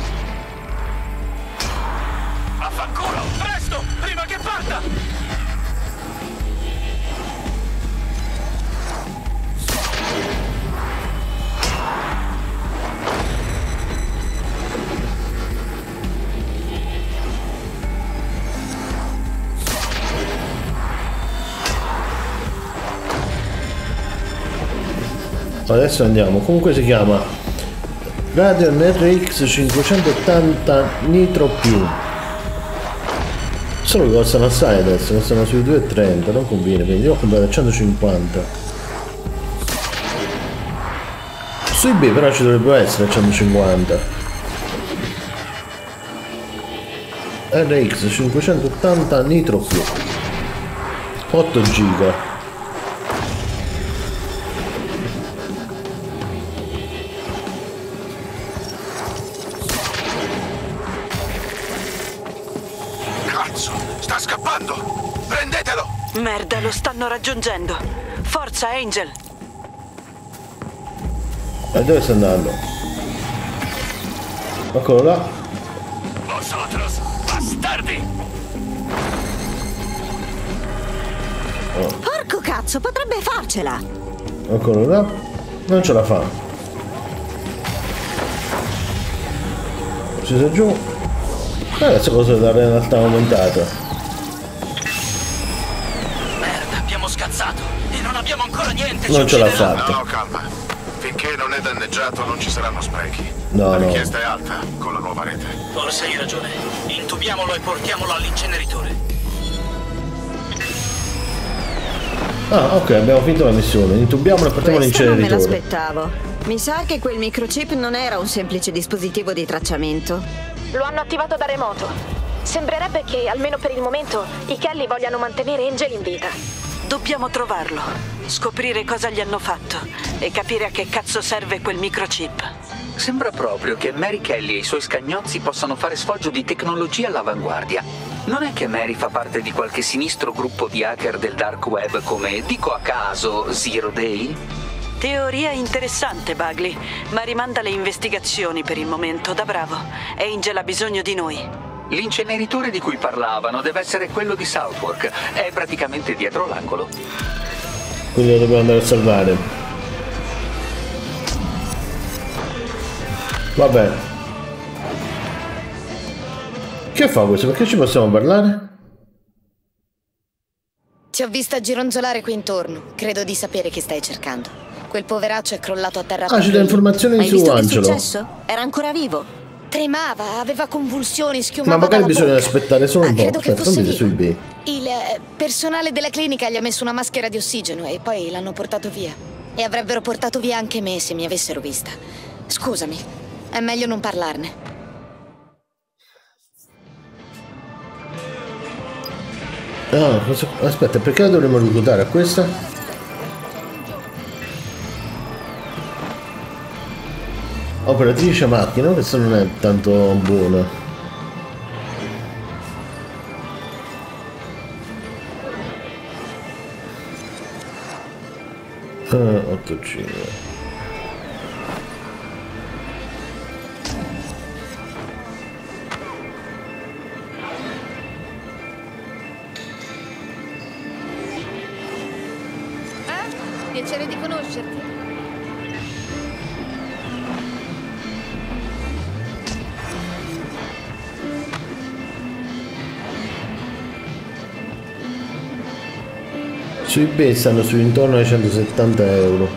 Affanculo! Presto! Prima che parta! Adesso andiamo. Comunque si chiama Radeon RX 580 Nitro più. Solo che costano assai adesso, costano sui 2,30, non conviene, quindi io ho comprato a 150. Su eBay però ci dovrebbe essere a 150. RX 580 Nitro più 8 giga. Sta scappando! Prendetelo! Merda, lo stanno raggiungendo. Forza, Angel! E dove sta andando? Eccolo là. Vosotros, bastardi! Oh. Porco cazzo, potrebbe farcela! Eccolo là. Non ce la fa. Sceso giù. Adesso cosa della realtà aumentata? Abbiamo scazzato e non abbiamo ancora niente. Non ce l'ha fatta. No, calma. Finché non è danneggiato non ci saranno sprechi. No, La no. richiesta è alta con la nuova rete. Forse hai ragione. Intubiamolo e portiamolo all'inceneritore. Ah, ok, abbiamo finito la missione. Intubiamolo e portiamo l'inceneritore. Non me l'aspettavo. Mi sa che quel microchip non era un semplice dispositivo di tracciamento. Lo hanno attivato da remoto. Sembrerebbe che, almeno per il momento, i Kelly vogliano mantenere Angel in vita. Dobbiamo trovarlo, scoprire cosa gli hanno fatto e capire a che cazzo serve quel microchip. Sembra proprio che Mary Kelly e i suoi scagnozzi possano fare sfoggio di tecnologia all'avanguardia. Non è che Mary fa parte di qualche sinistro gruppo di hacker del dark web come, dico a caso, Zero Day? Teoria interessante, Bagley, ma rimanda le investigazioni per il momento, da bravo. Angel ha bisogno di noi. L'inceneritore di cui parlavano deve essere quello di Southwark. È praticamente dietro l'angolo. Quindi lo dobbiamo andare a salvare. Vabbè. Che fa questo? Perché ci possiamo parlare? Ti ho vista gironzolare qui intorno. Credo di sapere chi stai cercando. Quel poveraccio è crollato a terra. Ah, ci dà informazioni su Angelo. Hai visto che è successo? Era ancora vivo. Tremava, aveva convulsioni, schiumava. Ma magari bisogna bocca. aspettare solo un po'. Credo che fosse sui B. Il personale della clinica gli ha messo una maschera di ossigeno e poi l'hanno portato via. E avrebbero portato via anche me se mi avessero vista. Scusami, è meglio non parlarne. Ah, aspetta, perché la dovremmo reclutare a questa? Operatrice macchina, questa non è tanto buona. Ah, 8-5. Piacere di conoscerti. Su eBay stanno su intorno ai 170 euro.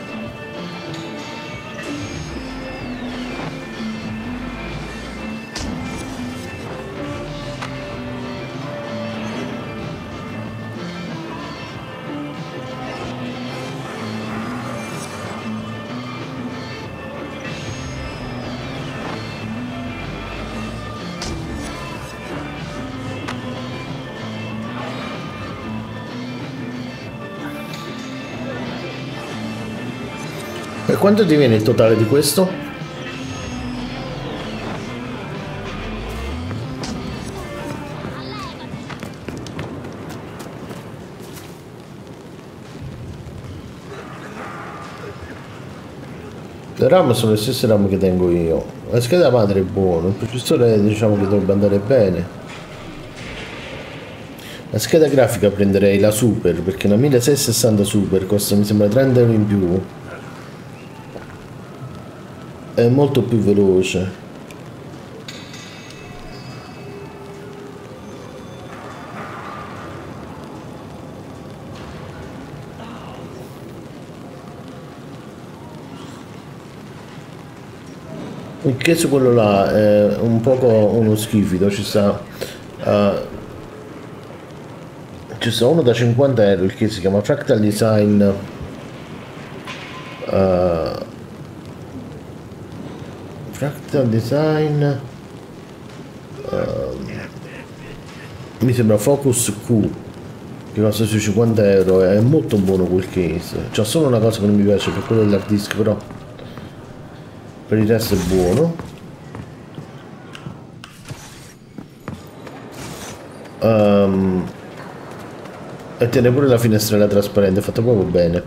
E quanto ti viene il totale di questo? Le RAM sono le stesse RAM che tengo io. La scheda madre è buona, il processore diciamo che dovrebbe andare bene. La scheda grafica prenderei la Super, perché la 1660 Super costa mi sembra 30 euro in più. È molto più veloce. Il case quello là è un poco uno schifido, ci sta uno da 50 euro, il che si chiama Fractal Design Fractal Design mi sembra Focus Q, che costa sui 50 euro. È molto buono quel case. C'è solo una cosa che non mi piace, per quello dell'hard disk, però per il resto è buono. E tiene pure la finestrella trasparente, è fatta proprio bene.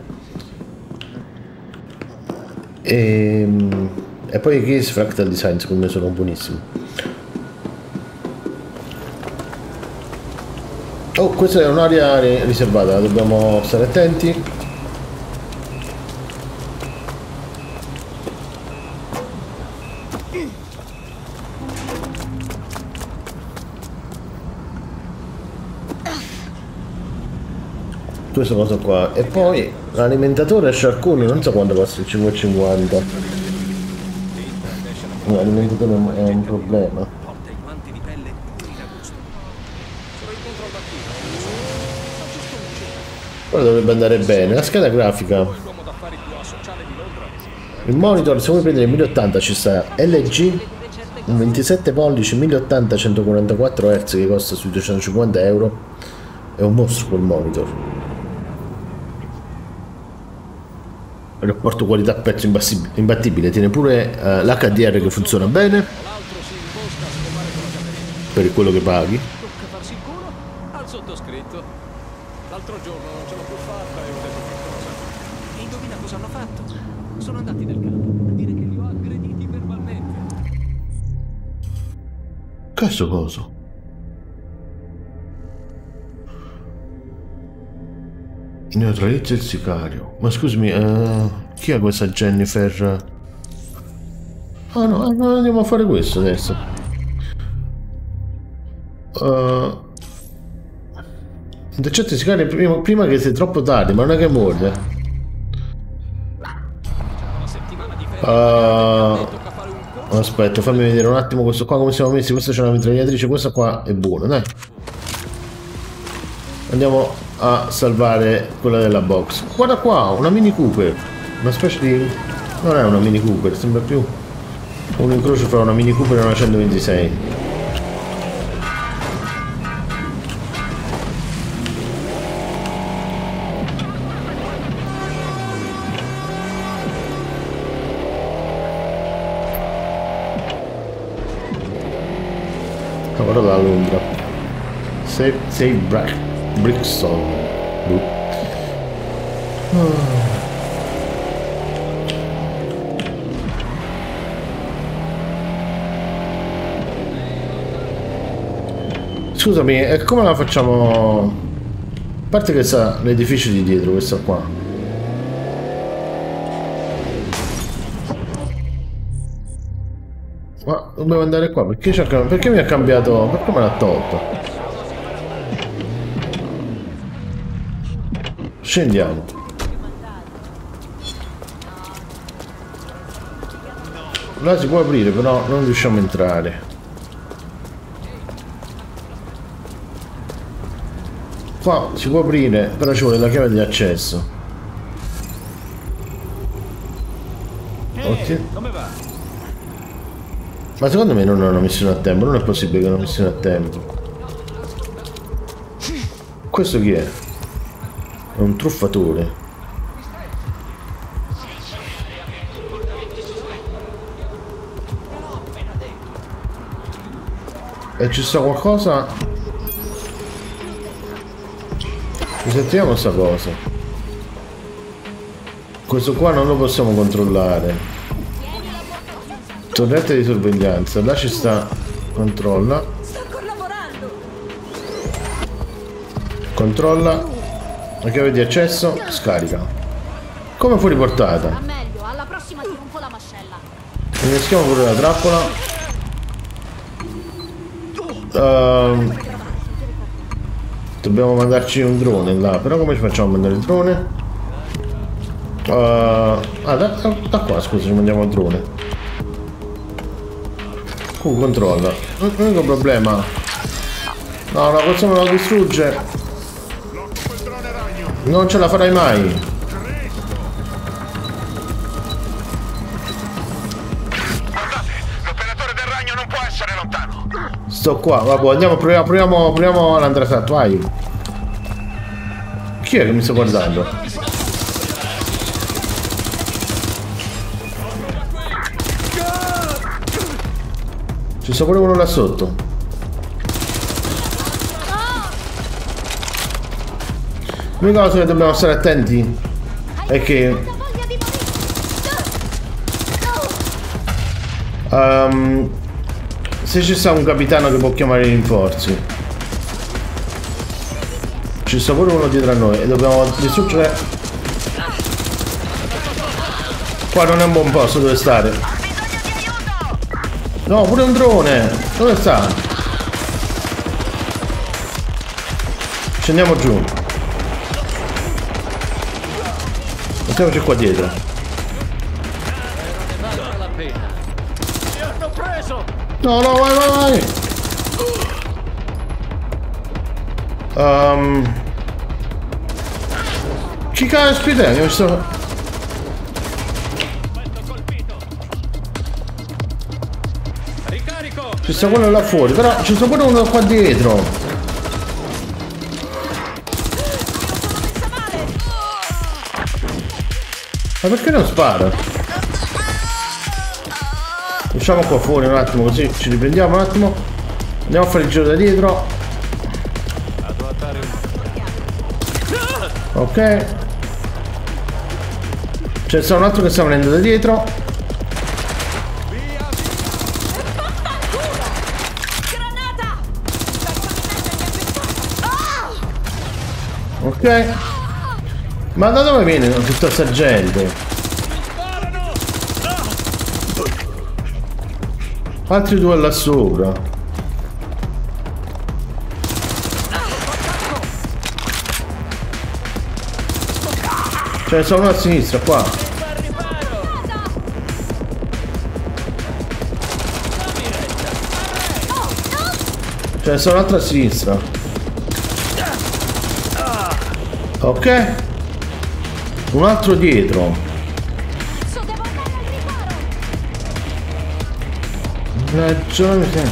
E poi i case Fractal Design secondo me sono buonissimi. Oh, questa è un'area riservata, dobbiamo stare attenti. Questa cosa qua. E poi l'alimentatore a sciarconi non so quanto costa, il 5,50. L'alimentatore è un problema. Ora dovrebbe andare bene. La scheda grafica, il monitor, se vuoi prendere il 1080 ci sta LG, un 27 pollici 1080 144 Hz che costa sui 250 euro. È un mostro quel monitor. Il rapporto qualità-prezzo imbattibile, tiene pure l'HDR che funziona bene per quello che paghi. Tocca farsi il culo al sottoscritto. L'altro giorno non ce l'ho più fatta e ho detto che cosa. E indovina cosa hanno fatto? Sono andati nel campo a dire che li ho aggrediti verbalmente. Cazzo coso? Neutralizza il sicario. Ma scusami, chi è questa Jennifer? Ah no, andiamo a fare questo adesso. Intercetti il sicario prima che sia troppo tardi, ma non è che muore. Aspetta, fammi vedere un attimo questo qua come siamo messi. Questa c'è una mitragliatrice, questa qua è buona, dai. Andiamo a salvare quella della box. Guarda qua, una Mini Cooper. Una specie di... non è una Mini Cooper, sembra più un incrocio fra una Mini Cooper e una 126. Ora da Londra. Save Brixton. Scusami, e come la facciamo? A parte che sta l'edificio di dietro, questa qua. Ma dobbiamo andare qua, perché mi ha cambiato? Perché me l'ha tolto? Scendiamo. Là si può aprire, però non riusciamo a entrare. Qua si può aprire, però ci vuole la chiave di accesso. Ok. Come va? Ma secondo me non è una missione a tempo, non è possibile che è una missione a tempo. Questo chi è? È un truffatore. E ci sta qualcosa? Disattiviamo sta cosa. Questo qua non lo possiamo controllare. Torrente di sorveglianza, là ci sta. Controlla. Controlla. La chiave di accesso, scarica. Come fu riportata? Meglio, alla prossima ti rompo la mascella. Inneschiamo pure la trappola. Dobbiamo mandarci un drone là, però come ci facciamo a mandare il drone? Da qua, scusa, ci mandiamo il drone. Controlla. L'unico problema. No, la cosa me lo distrugge. Non ce la farai mai. Guardate, l'operatore del ragno non può essere lontano. Sto qua, vabbè, andiamo, proviamo ad andare a vai. Chi è che mi sta guardando? Ci sta pure uno là sotto. L'unica cosa che dobbiamo stare attenti è che se ci sta un capitano che può chiamare i rinforzi, ci sta pure uno dietro a noi e dobbiamo distruggere. Qua non è un buon posto dove stare. No, pure un drone. Dove sta? Scendiamo giù. Mettiamoci qua dietro. No, no, vai. Chi caspita è? Che sto... Ci sta quello là fuori, però ci sta pure uno qua dietro. Ma perché non spara? Usciamo qua fuori un attimo, così ci riprendiamo un attimo. Andiamo a fare il giro da dietro. Ok. C'è stato un altro che sta venendo da dietro. Ok. Ma da dove viene tutta questa gente? Altri due là sopra. Ce ne sono uno a sinistra qua. Ce ne sono un altro a sinistra. Ok. Un altro dietro. Ragione.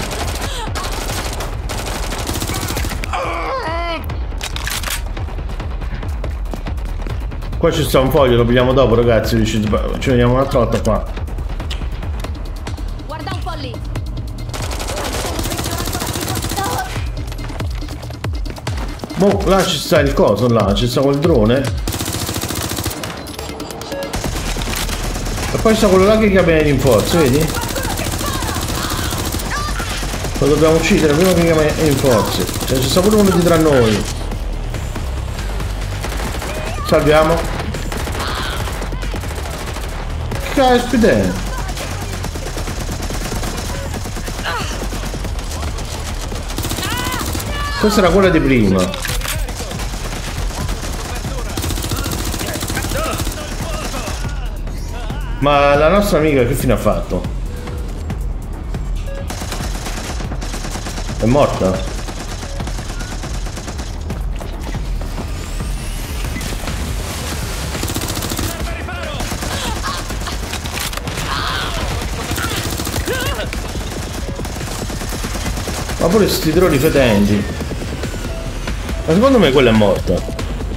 Qua ci sta un foglio, lo pigliamo dopo ragazzi, ci vediamo un'altra volta qua. Guarda un po' lì. Boh, là ci sta il coso, là ci sta quel drone. E poi sta quello là che chiama i rinforzi, vedi? Lo dobbiamo uccidere prima che chiama i rinforzi. Cioè ci sta pure uno dietro a noi. Salviamo. Caspita. Questa era quella di prima. Ma la nostra amica che fine ha fatto? È morta? Ma pure sti droni fedenti. Ma secondo me quella è morta.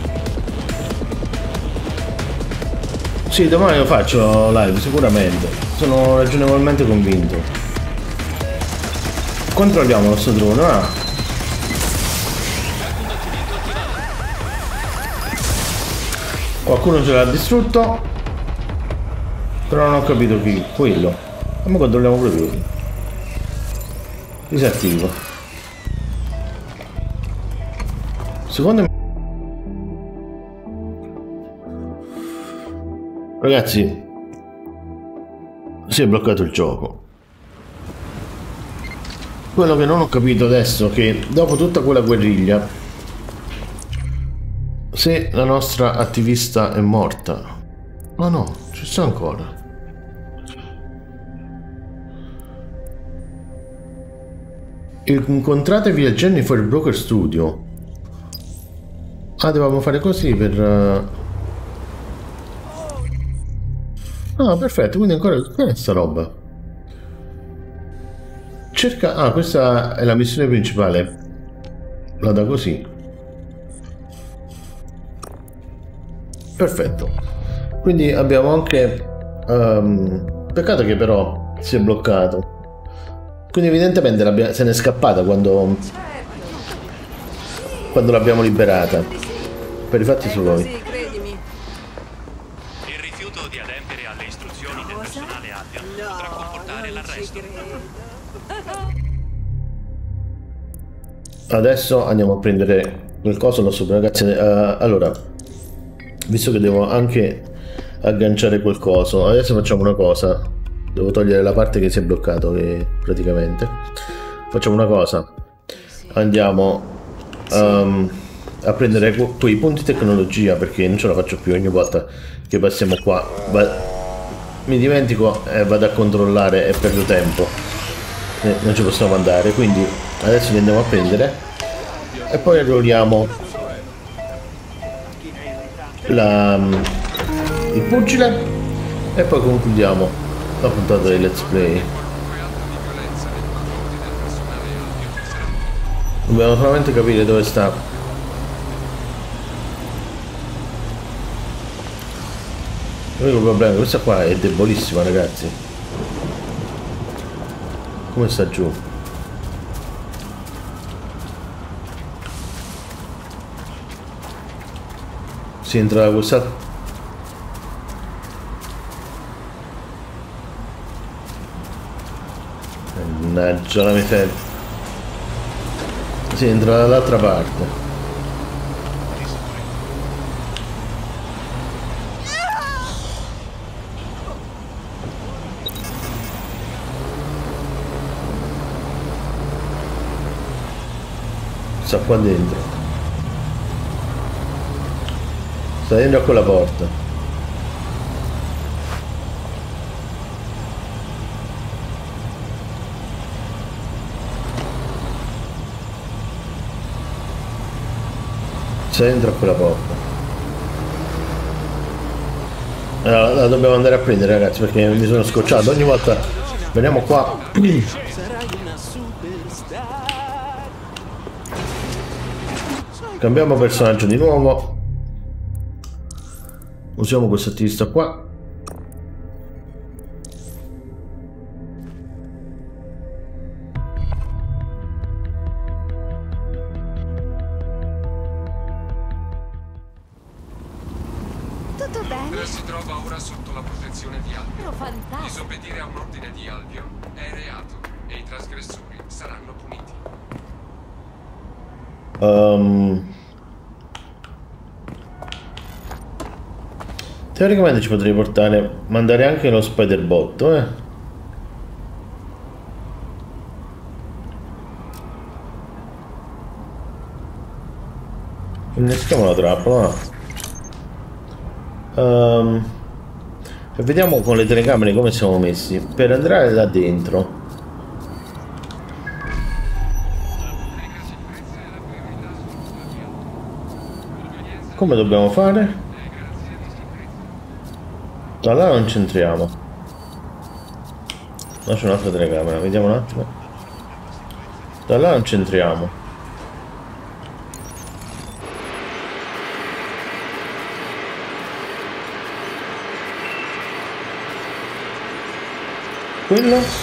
Sì, domani lo faccio live, sicuramente. Sono ragionevolmente convinto. Controlliamo questo drone, ah. Qualcuno ce l'ha distrutto. Però non ho capito chi. Quello. Ma controlliamo pure quello. Disattivo. Secondo me... Ragazzi, si è bloccato il gioco. Quello che non ho capito adesso è che dopo tutta quella guerriglia, se la nostra attivista è morta, ma no, ci sta ancora. Incontratevi a Jennifer Broker Studio. Ah, dovevamo fare così per... Ah, perfetto, quindi ancora questa roba. Cerca... Ah, questa è la missione principale. La da così. Perfetto. Quindi abbiamo anche... peccato che però si è bloccato. Quindi evidentemente se n'è scappata quando l'abbiamo liberata. Per i fatti suoi. Adesso andiamo a prendere quel coso là sopra, ragazzi. Allora, visto che devo anche agganciare quel coso, adesso facciamo una cosa. Devo togliere la parte che si è bloccato, che praticamente. Facciamo una cosa. Andiamo a prendere quei punti tecnologia, perché non ce la faccio più ogni volta che passiamo qua. Mi dimentico e vado a controllare e perdo tempo. Non ci possiamo andare, quindi adesso li andiamo a prendere e poi arruoliamo il pugile e poi concludiamo la puntata di Let's Play. Dobbiamo solamente capire dove sta. L'unico problema è che questa qua è debolissima, ragazzi. Come sta giù? Si entra da questa... Mannaggia la miseria. Si entra dall'altra parte. Sta qua dentro. Sta dentro a quella porta. Sta dentro a quella porta. Allora, la dobbiamo andare a prendere, ragazzi, perché mi sono scocciato. Ogni volta veniamo qua. Cambiamo personaggio di nuovo. Usiamo questo attivista qua. Tutto bene? Si trova ora sotto la protezione di Albion. Oh, fantastico. Disobbedire a un ordine di Albion è reato e i trasgressori saranno puniti. Teoricamente ci potrei mandare anche lo Spider-Bot, Inneschiamo la trappola. E vediamo con le telecamere come siamo messi. Per entrare là dentro, come dobbiamo fare? Da là non c'entriamo. Là c'è un'altra telecamera, vediamo un attimo. Da là non c'entriamo. Quello?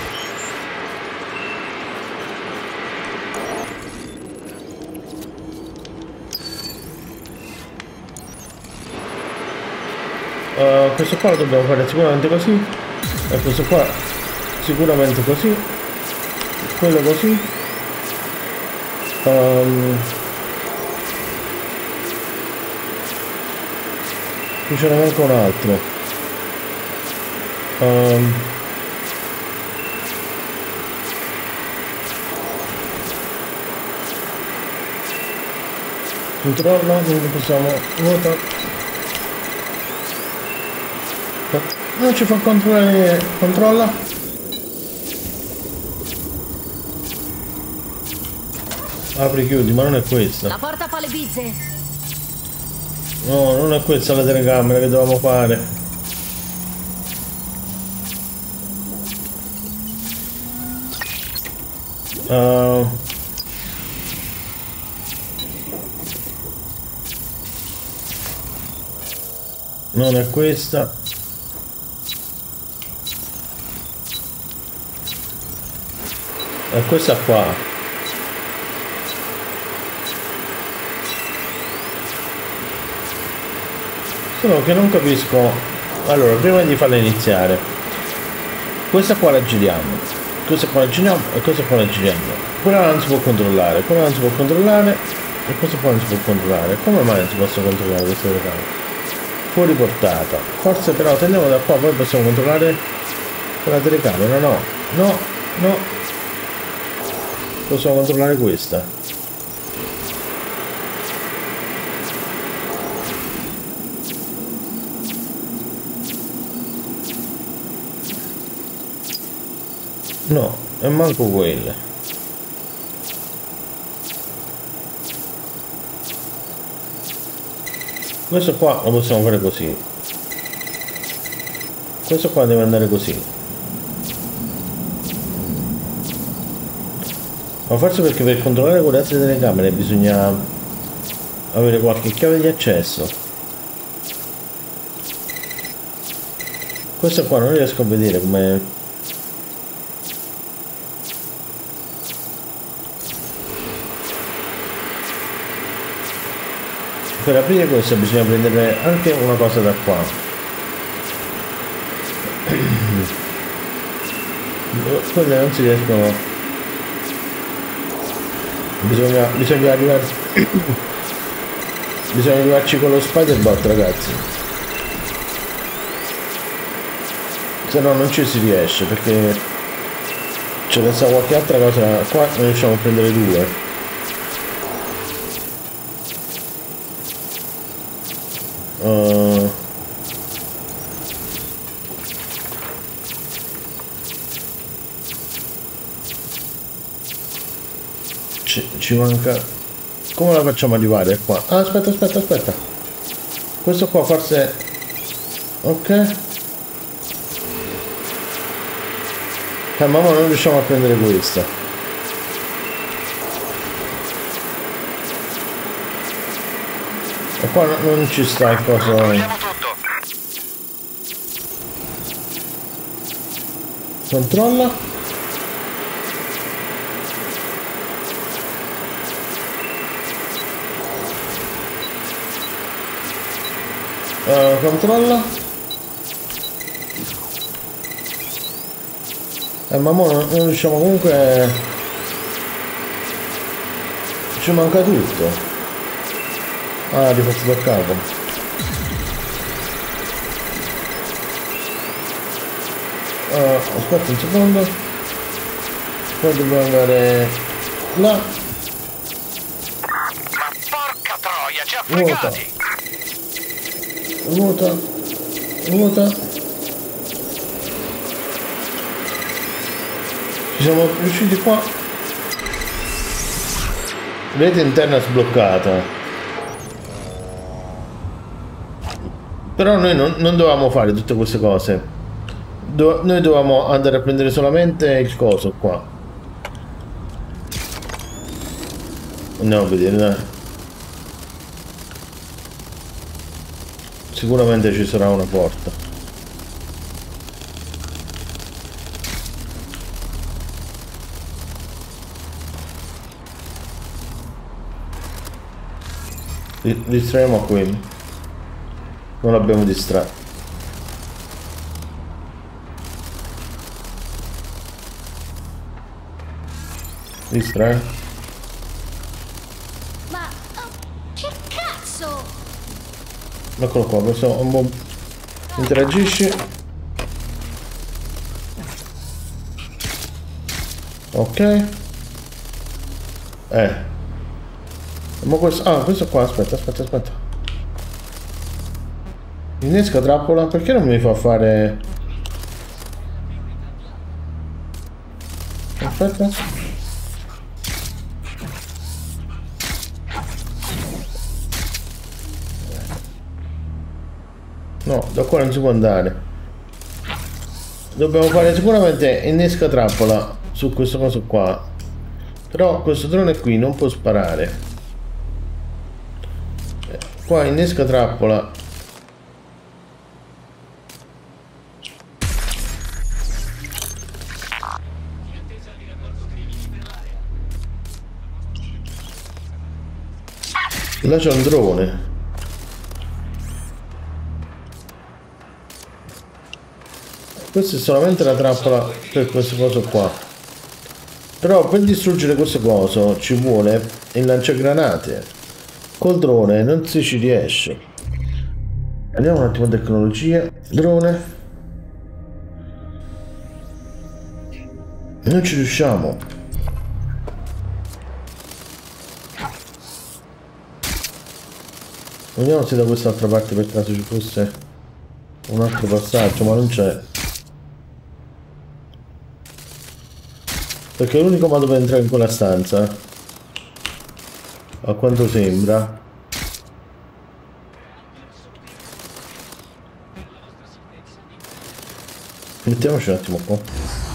Questo qua lo dobbiamo fare sicuramente così, e questo qua sicuramente così, quello così. Qui c'era anche un altro. Controlla, quindi possiamo vuotare. Non ci fa controllare. Controlla. Apri, chiudi, ma non è questa. La porta fa le bizze. No, non è questa la telecamera che dovevamo fare. Non è questa. È questa qua. Solo che non capisco. Allora, prima di farla iniziare, questa qua la giriamo, questa qua la giriamo e questa qua la giriamo. Quella non si può controllare, quella non si può controllare e questa qua non si può controllare. Come mai non si possono controllare queste telecamere? Fuori portata. Forse però se andiamo da qua poi possiamo controllare quella telecamera. No, no, no. Possiamo controllare questa. No, e manco quella. Questo qua lo possiamo fare così. Questo qua deve andare così. Ma forse perché per controllare con le altre telecamere bisogna avere qualche chiave di accesso. Questo qua non riesco a vedere come... Per aprire questo bisogna prendere anche una cosa da qua. Quelle non si riescono. Bisogna arrivare. Bisogna arrivarci con lo spider-bot, ragazzi. Se no non ci si riesce, perché c'è da fare qualche altra cosa. Qua non riusciamo a prendere due. Ci manca. Come la facciamo arrivare qua? Ah, aspetta. Questo qua forse. Ok. Ma non riusciamo a prendere questa. E qua non ci sta il coso. Controlla. Controlla. Ma non riusciamo comunque. Ci manca tutto. Ah, rifatto da capo. Aspetta un secondo. Poi dobbiamo andare là. Ma porca troia, ci ha fregati! Ruota. Ci siamo riusciti qua. Rete interna sbloccata. Però noi non dovevamo fare tutte queste cose. Noi dovevamo andare a prendere solamente il coso qua. Andiamo a vedere, dai. Sicuramente ci sarà una porta. Distraiamo a quelli. Non l'abbiamo distratto. Distrae. Ma che cazzo? Eccolo qua, questo un po'. Interagisci. Ok. Ma questo. Ah, questo qua, aspetta. Innesca trappola, perché non mi fa fare. Aspetta. No, da qua non si può andare. Dobbiamo fare sicuramente innesca trappola su questo coso qua. Però questo drone qui non può sparare. Qua innesca trappola. Là c'è un drone. Questa è solamente la trappola per questo coso qua. Però per distruggere questo coso ci vuole il lanciagranate. Col drone non si ci riesce. Andiamo un attimo a tecnologia. Drone. Non ci riusciamo. Vediamo se da quest'altra parte per caso ci fosse un altro passaggio, ma non c'è. Perché è l'unico modo per entrare in quella stanza, a quanto sembra. Mettiamoci un attimo qua.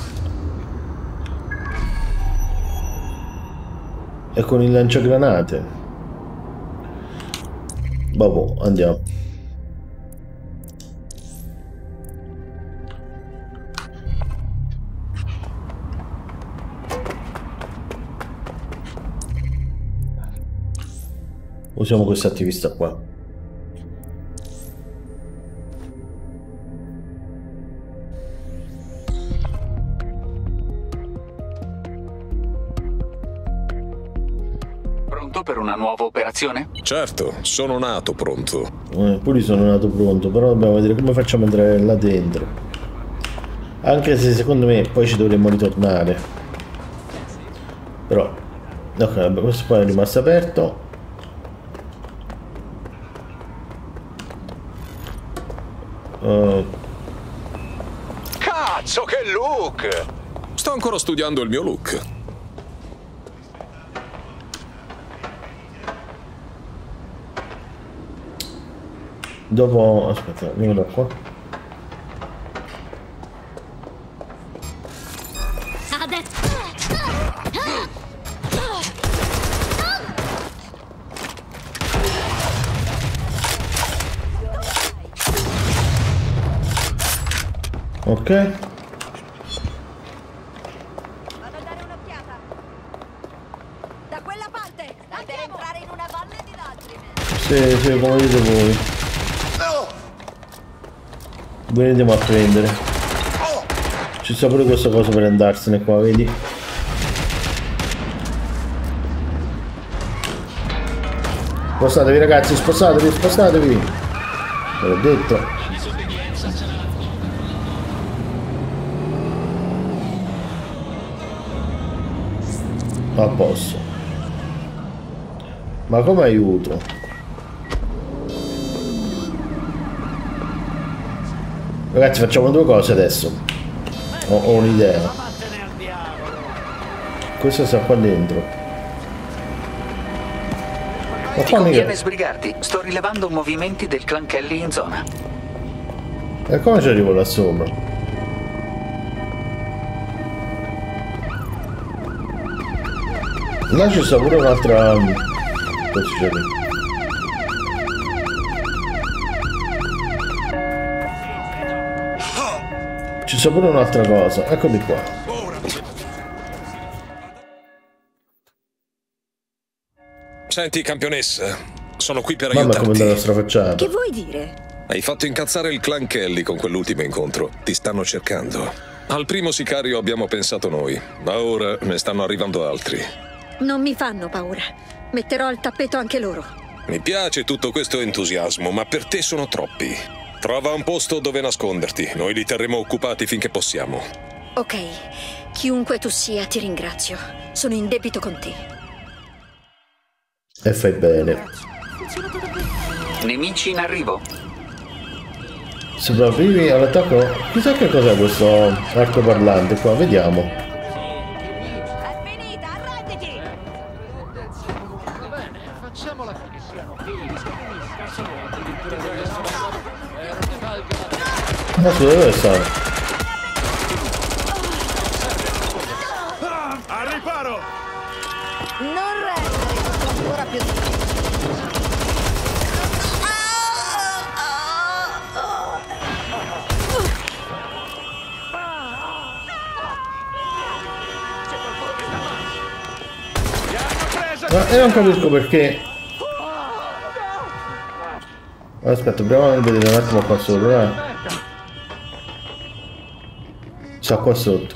E con il lanciagranate. Vabbè, andiamo. Usiamo questo attivista qua. Pronto per una nuova operazione? Certo, sono nato pronto. Pure sono nato pronto, però dobbiamo vedere come facciamo a entrare là dentro. Anche se secondo me poi ci dovremmo ritornare. Però ok, questo qua è rimasto aperto. Cazzo, che look! Sto ancora studiando il mio look. Dopo, aspetta, vieni da qua. Ok. Vado a dare un'occhiata. Da quella parte! State a entrare in una valle di lacrime. Sì, come dite voi. Voi ne andiamo a prendere. Ci sta pure questa cosa per andarsene qua, vedi? Spostatevi ragazzi, spostatevi, spostatevi. Ve l'ho detto. A posto. Ma come aiuto? Ragazzi, facciamo due cose adesso. Ho un'idea. Questo sta qua dentro. Ma ti conviene sbrigarti. Sto rilevando movimenti del clan Kelly in zona. E come ci arrivo là sopra? Là ci sta pure un'altra posizione. Ci sta pure un'altra cosa, eccomi qua. Senti, campionessa, sono qui per Mamma, aiutarti. come la strafacciata. Che vuoi dire? Hai fatto incazzare il clan Kelly con quell'ultimo incontro. Ti stanno cercando. Al primo sicario abbiamo pensato noi, ma ora ne stanno arrivando altri. Non mi fanno paura. Metterò al tappeto anche loro. Mi piace tutto questo entusiasmo, ma per te sono troppi. Trova un posto dove nasconderti. Noi li terremo occupati finché possiamo. Ok. Chiunque tu sia, ti ringrazio. Sono in debito con te. E fai bene. Nemici in arrivo. Sopravvivi all'attacco. Chissà che cos'è questo arcoparlante qua, vediamo. Ma su dove sta? Al riparo! Non rendere ancora più Ma io non capisco perché. Aspetta, proviamo a vedere un attimo qua sopra. Sta qua sotto.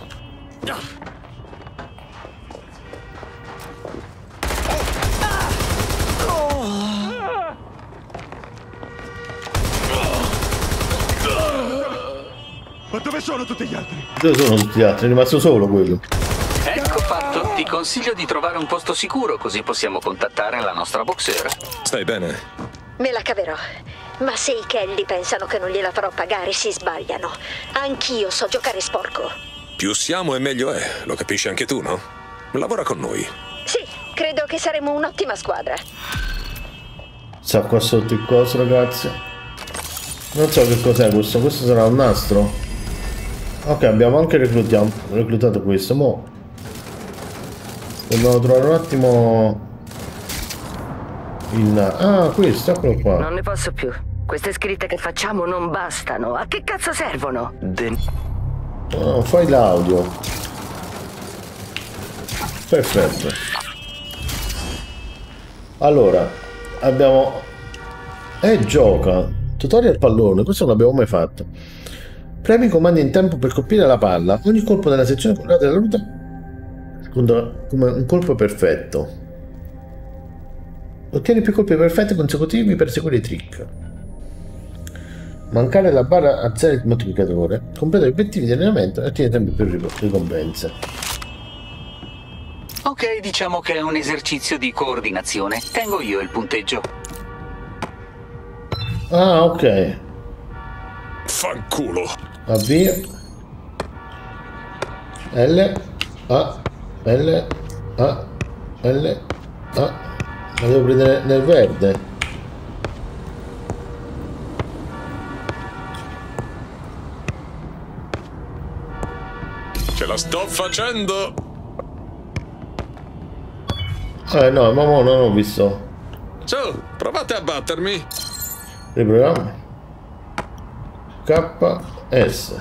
Ma dove sono tutti gli altri? Dove sono tutti gli altri? È rimasto solo quello. Ecco fatto. Ti consiglio di trovare un posto sicuro, così possiamo contattare la nostra boxer. Stai bene? Me la caverò. Ma se i Kelly pensano che non gliela farò pagare, si sbagliano. Anch'io so giocare sporco. Più siamo e meglio è. Lo capisci anche tu, no? Lavora con noi. Sì, credo che saremo un'ottima squadra. Sta qua sotto il coso, ragazzi. Non so che cos'è questo. Questo sarà un nastro. Ok, abbiamo anche reclutato questo. Mo dobbiamo trovare un attimo il... Ah, questo, eccolo qua. Non ne posso più. Queste scritte che facciamo non bastano. A che cazzo servono? Oh, fai l'audio. Perfetto. Allora, abbiamo... gioca. Tutorial pallone. Questo non l'abbiamo mai fatto. Premi i comandi in tempo per colpire la palla. Ogni colpo nella sezione colorata della ruota come un colpo perfetto. Ottieni più colpi perfetti consecutivi per eseguire i trick. Mancare la barra azzera il moltiplicatore. Completa gli obiettivi di allenamento e ottieni sempre più ricompense. Ok, diciamo che è un esercizio di coordinazione. Tengo io il punteggio. Ah, ok. Fanculo. Avvia. L A L A L A. La devo prendere nel verde. Ce la sto facendo. No, ma non ho visto. Su, provate a battermi. Riproviamo. KS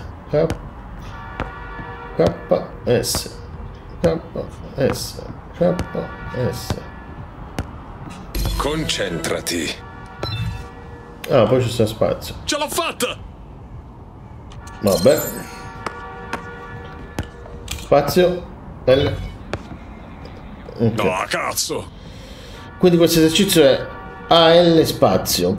KS KS KS. Concentrati. Ah, poi ci sta spazio. Ce l'ho fatta! Vabbè. Spazio L. Okay. No, cazzo! Quindi questo esercizio è AL spazio.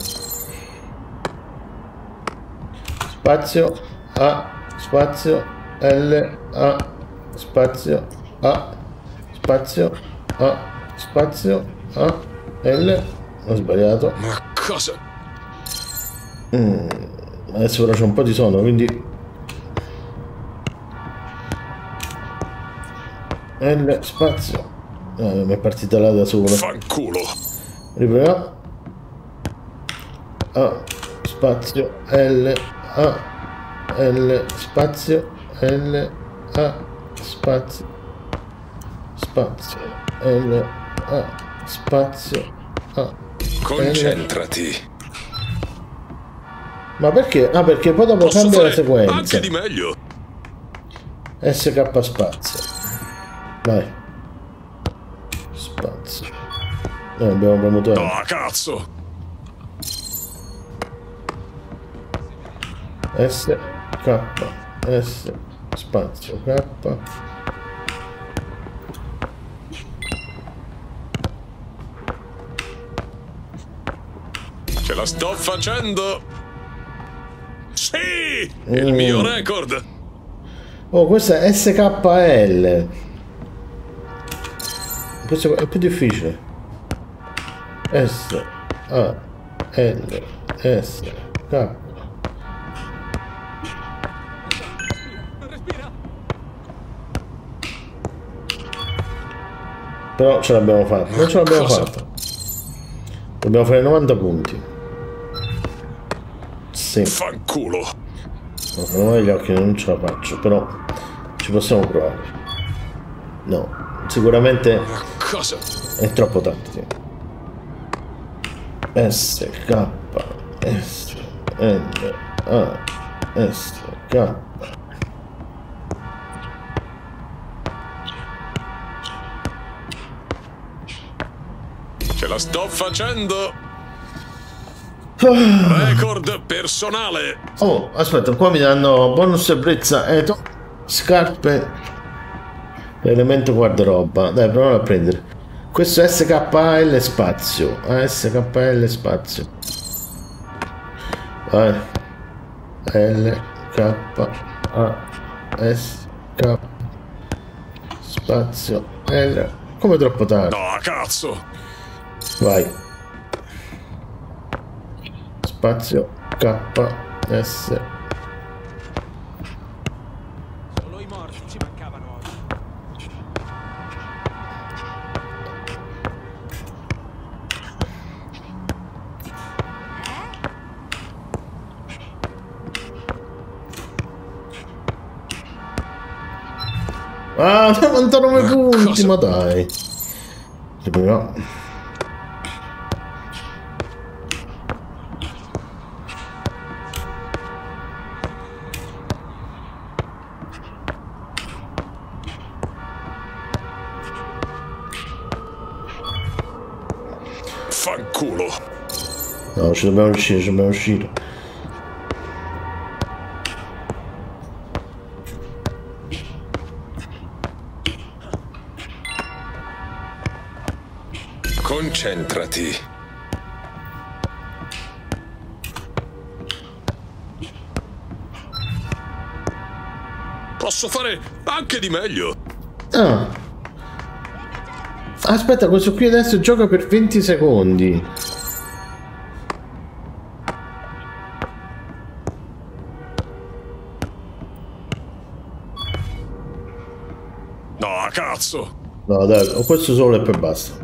Spazio A spazio L A spazio A spazio A spazio A L. Ho sbagliato. Ma cosa? Adesso però c'è un po' di sonno, quindi L spazio. Mi è partita là da solo. Fanculo. Riproviamo. A spazio L A L spazio L A spazio spazio L A spazio A. Concentrati. Ma perché? Ah, perché poi dopo cambia la sequenza. Anche di meglio. SK spazio. Vai. Spazio. Abbiamo premuto. No, cazzo. S K S spazio K. Ce la sto facendo. Sì, il mio record. Oh, questa è SKL. Questo è più difficile. S A L S K. Però ce l'abbiamo fatta. Non ce l'abbiamo fatta. Dobbiamo fare 90 punti. Sì. Fanculo. No, non ho gli occhi, non ce la faccio, però ci possiamo provare. No, sicuramente cosa? È troppo tattico. S K S L A S K. Ce la sto facendo. Record personale. Oh, aspetta, qua mi danno bonus ebbrezza, eto, scarpe, elemento guardaroba. Dai, proviamo a prendere. Questo è SKL spazio. SKL spazio. Vai. L K A S K spazio L. Come troppo tardi. No, cazzo. Vai. Spazio K S. Solo i morti ci mancavano oggi. Ah, 99 punti, ma dai. Proviamo. Fanculo. No, ci dobbiamo uscire, ci dobbiamo uscire. Concentrati. Posso fare anche di meglio. Ah. Aspetta, questo qui adesso gioca per 20 secondi. No, cazzo. No, dai, ho questo solo e poi basta.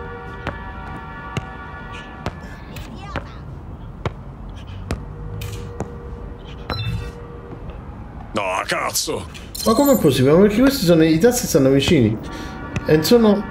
No, cazzo. Ma com'è possibile? Perché questi sono i tasti stanno vicini. E sono...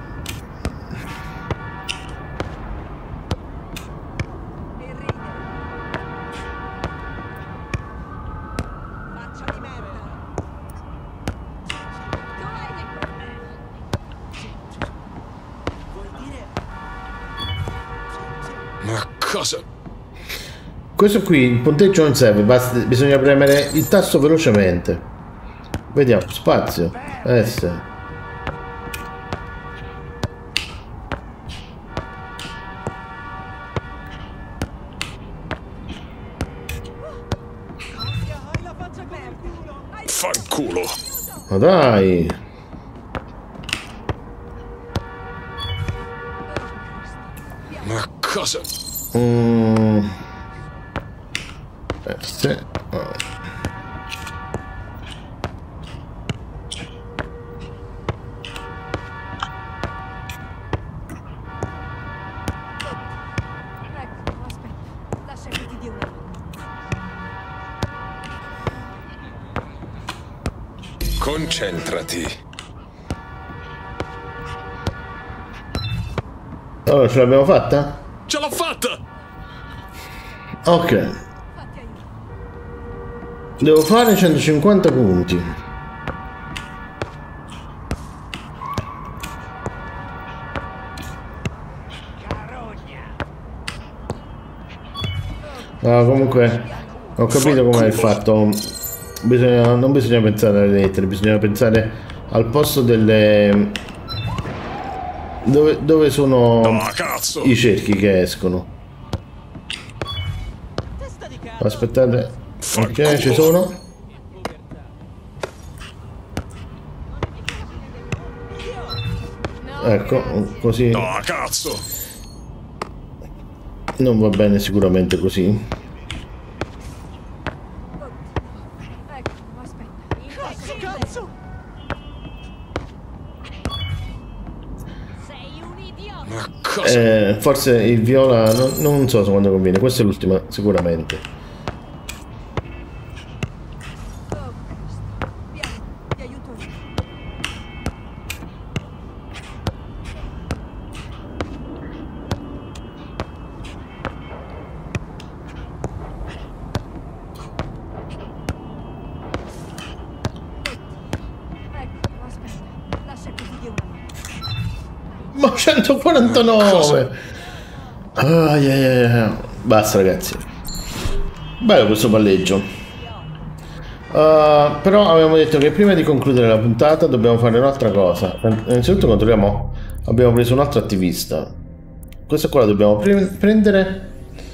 Ma cosa? Questo qui, il punteggio non serve, basta, bisogna premere il tasto velocemente. Vediamo, spazio, S. Fanculo. Ma dai. Ma cosa? Sì. Oh. Concentrati. Allora, ce l'abbiamo fatta? Ce l'ho fatta! Ok. Devo fare 150 punti. No, comunque ho capito com'è il fatto. Non bisogna pensare alle lettere, bisogna pensare al posto delle... Dove sono i cerchi che escono. Aspettate. Ok, ci sono. Ecco, così. No, cazzo. Non va bene sicuramente così. Forse il viola non so quando conviene. Questa è l'ultima sicuramente. Ma 149! Basta ragazzi. Bello questo palleggio. Però avevamo detto che prima di concludere la puntata dobbiamo fare un'altra cosa. Innanzitutto controlliamo. Abbiamo preso un altro attivista. Questo qua lo dobbiamo prendere.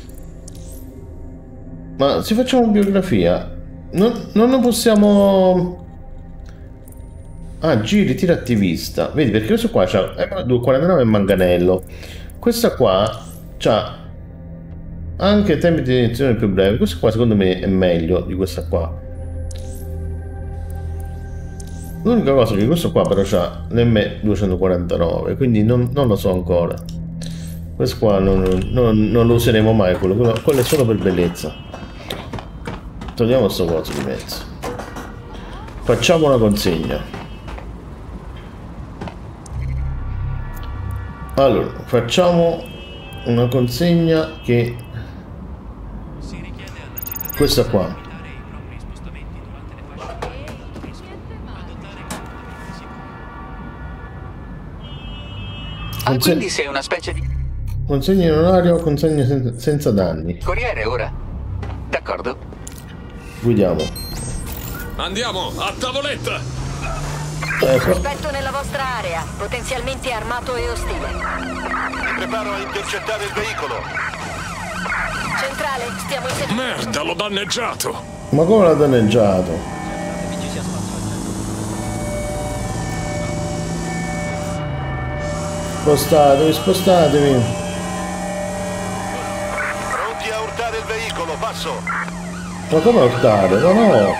Ma se facciamo biografia non ne possiamo... Ah, giri, tira attivista. Vedi, perché questo qua c'ha 2,49 e manganello. Questa qua c'ha anche tempi di iniziazione più brevi. Questo qua secondo me è meglio di questa qua. L'unica cosa è che questo qua però c'ha l'M249, quindi non lo so ancora. Questo qua non lo useremo mai, quello è solo per bellezza. Togliamo sto coso di mezzo. Facciamo una consegna. Allora, facciamo una consegna che... questa qua. Quindi sei una specie di... consegna in orario, consegna senza danni. Corriere ora. D'accordo. Guidiamo. Andiamo, a tavoletta! Sospetto nella vostra area, potenzialmente armato e ostile. Mi preparo a intercettare il veicolo. Centrale, stiamo inseguendo. Merda, l'ho danneggiato! Ma come l'ha danneggiato? Spostatevi, spostatevi. Pronti a urtare il veicolo, passo. Ma come urtare? No, no.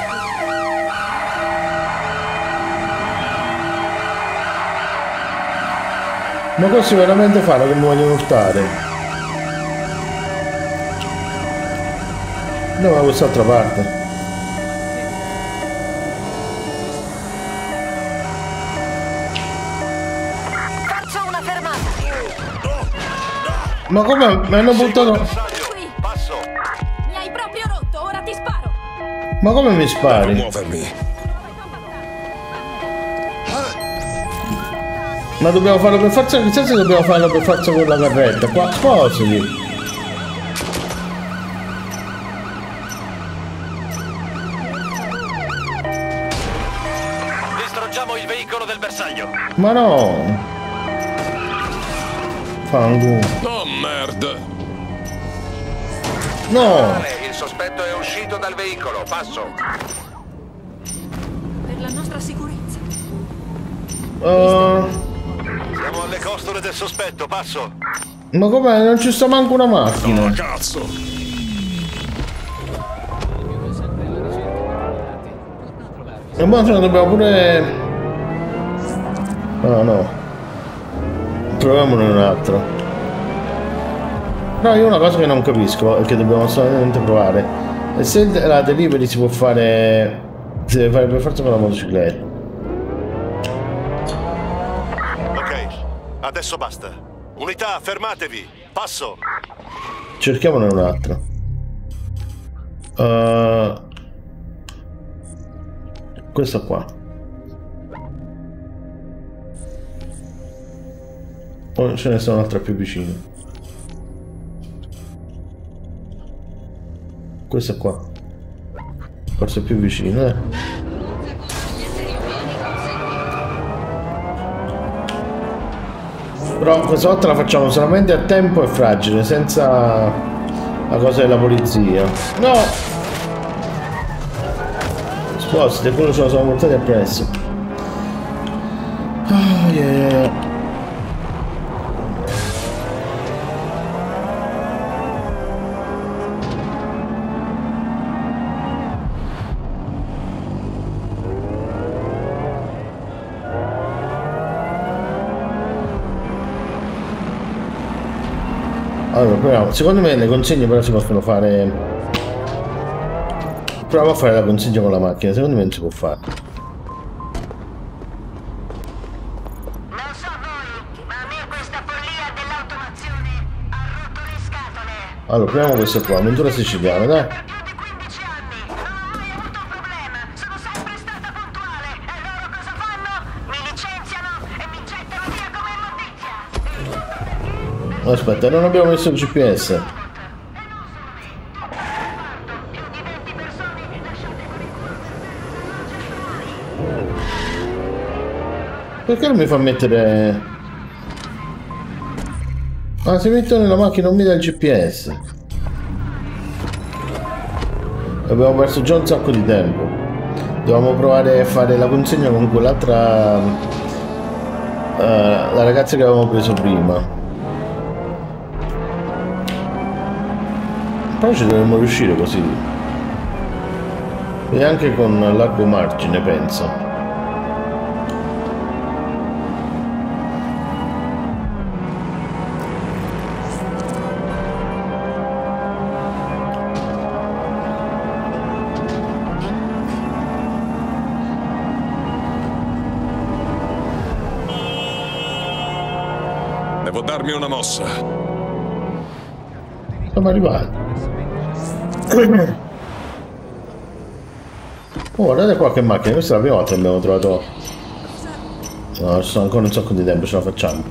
Ma questi veramente fanno che mi vogliono urtare? No, ma quest'altra parte. Ma come mi hanno buttato? Mi hai proprio rotto, ora ti sparo. Ma come mi spari? Muovermi. Ma dobbiamo farlo per forza, nel senso dobbiamo farlo per forza con la carretta. Qua, sposati. Distruggiamo il veicolo del bersaglio. Ma no. Fango. Oh merda! No! Il sospetto è uscito dal veicolo, passo. Per la nostra sicurezza. Siamo alle costole del sospetto, passo. Ma com'è? Non ci sta manco una macchina. No, cazzo! E ma ce ne dobbiamo pure... Ah no. Proviamone un altro. No, io una cosa che non capisco e che dobbiamo assolutamente provare è se la delivery si può fare... si deve fare per forza con la motocicletta. Ok, adesso basta. Unità, fermatevi. Passo. Cerchiamone un altro. Questo qua. Oh, ce ne sono un'altra più vicino. Questo qua. Forse è più vicino, eh. Però questa volta la facciamo solamente a tempo e fragile, senza la cosa della polizia. No! Spostati, quello ce lo siamo portati appresso. Oh yeah. Allora, proviamo. Secondo me le consegne però si possono fare. Proviamo a fare la consegna con la macchina, secondo me non si può fare. Non so voi, ma a me questa follia dell'automazione ha rotto le scatole. Allora, proviamo questo qua, avventura siciliana, dai. Aspetta, non abbiamo messo il GPS. Perché non mi fa mettere... Ah, se metto nella macchina non mi dà il GPS. Abbiamo perso già un sacco di tempo. Dovevamo provare a fare la consegna con quell'altra... la ragazza che avevamo preso prima. Però ci dovremmo riuscire così. E anche con largo margine, penso. Devo darmi una mossa. Siamo arrivati. Oh, guardate qua che macchina, questa è la prima volta che abbiamo trovato. No, ci sono ancora un sacco di tempo, ce la facciamo.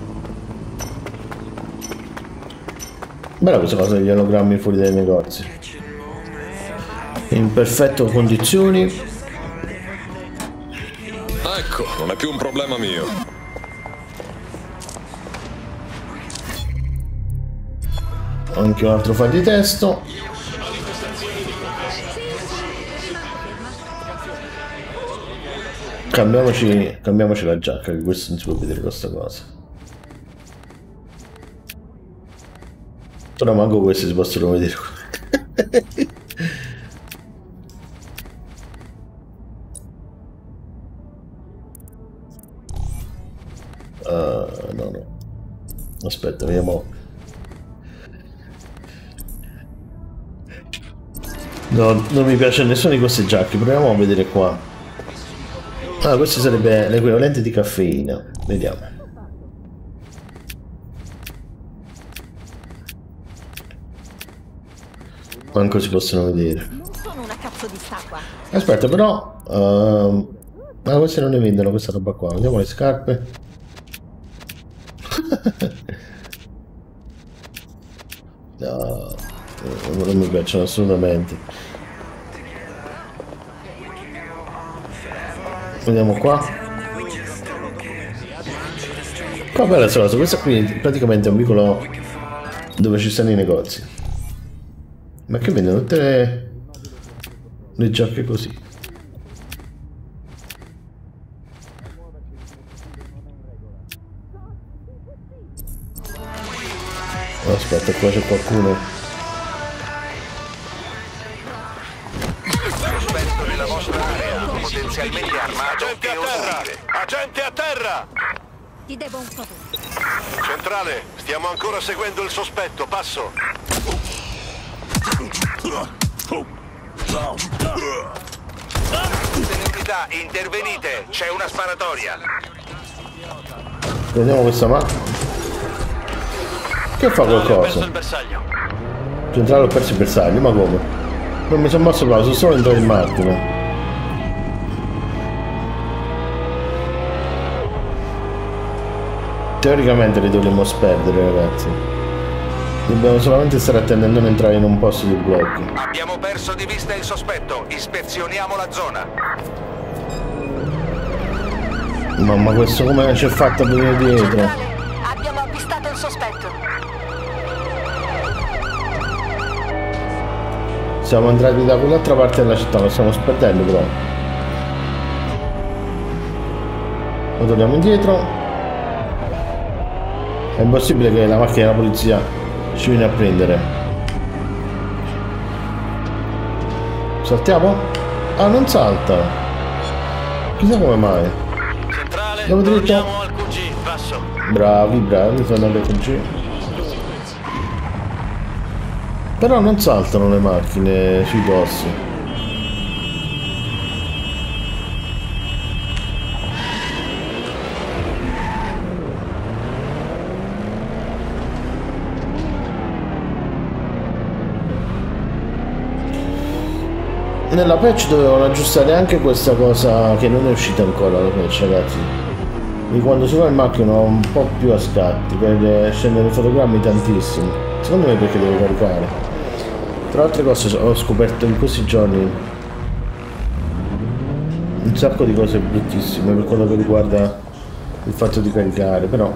Bella questa cosa degli ologrammi fuori dai negozi. In perfette condizioni. Ecco, non è più un problema mio. Anche un altro file di testo. Cambiamoci la giacca, che questo non si può vedere questa cosa. Però manco questi si possono vedere. No. Aspetta, vediamo. No, non mi piace nessuno di questi giacchi. Proviamo a vedere qua. Ah, questo sarebbe l'equivalente di caffeina. Vediamo. Manco si possono vedere. Sono una cazzo di statua. Aspetta, però. Ma queste non ne vendono questa roba qua. Vediamo le scarpe. No, non mi piacciono assolutamente. Vediamo qua. Qua bella questa cosa. Questa qui praticamente è un vicolo dove ci stanno i negozi. Ma che vendono tutte le giacche così? Aspetta, qua c'è qualcuno. Sospetto nella vostra area, potenzialmente armato e ostile. Agente a terra! Ti devo un favore. Centrale, stiamo ancora seguendo il sospetto, passo. Unità, intervenite, c'è una sparatoria. Prendiamo questa macchina. Che fa qualcosa? Centrale ho perso il bersaglio, ma come? Non mi sono mosso qua, sono solo entrato in macchina. Teoricamente li dovremmo sperdere, ragazzi. Dobbiamo solamente stare attenti a non entrare in un posto di blocco. Abbiamo perso di vista il sospetto, ispezioniamo la zona. Mamma, questo come ci è fatto a venire dietro? Abbiamo avvistato il sospetto. Siamo entrati da quell'altra parte della città, lo stiamo sperdendo però. Lo torniamo indietro. È impossibile che la macchina della polizia ci viene a prendere. Saltiamo? Ah, non salta. Chissà come mai. Centrale, andiamo dritto. torniamo al QG, passo. Bravi, sono andato al QG. Però non saltano le macchine sui bossi. Nella patch dovevano aggiustare anche questa cosa che non è uscita ancora la patch, ragazzi. E quando si va in macchina un po' più a scatti per scendere i fotogrammi tantissimo. Secondo me perché devo caricare. Tra altre cose ho scoperto in questi giorni un sacco di cose bruttissime per quello che riguarda il fatto di caricare, però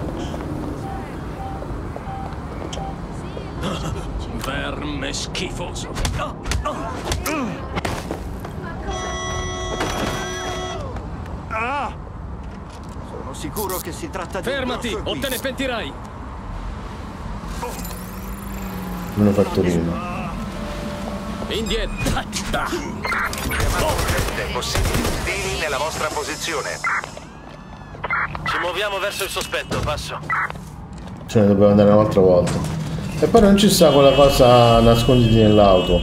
verme schifoso. Sono sicuro che si tratta di... Fermati, o te ne pentirai! non ho fatto prima. Indietro! È possibile. Stili nella vostra posizione. Ci muoviamo verso il sospetto, passo. Ce ne dobbiamo andare un'altra volta. E poi non ci sta quella cosa nasconditi nell'auto.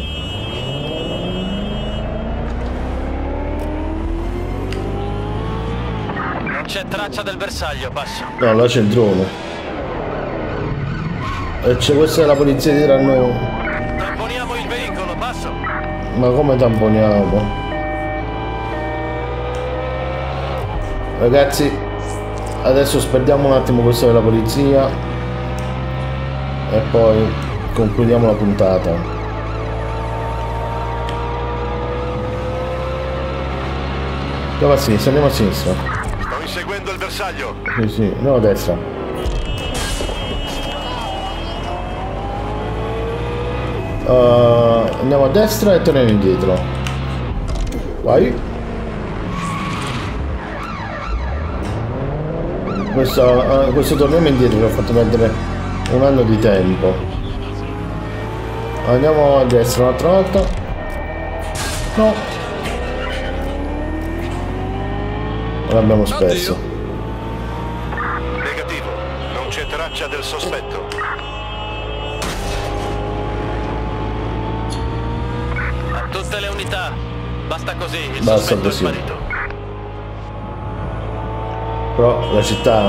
Non c'è traccia del bersaglio, passo. No, là c'è il drone. E c'è questa è la polizia dietro a noi. Tamponiamo il veicolo, passo. Ma come tamponiamo? Ragazzi, adesso sperdiamo un attimo questa della polizia e poi concludiamo la puntata. Dove a sinistra? Andiamo a sinistra. Sto inseguendo il bersaglio. Sì, sì, andiamo a destra. Andiamo a destra e torniamo indietro. Vai. Questo torniamo indietro che ho fatto perdere un anno di tempo. Andiamo a destra un'altra volta. No. L'abbiamo spesso. Negativo, non c'è traccia del sospetto. A tutte le unità, basta così, il sospetto è sparito. Però la città,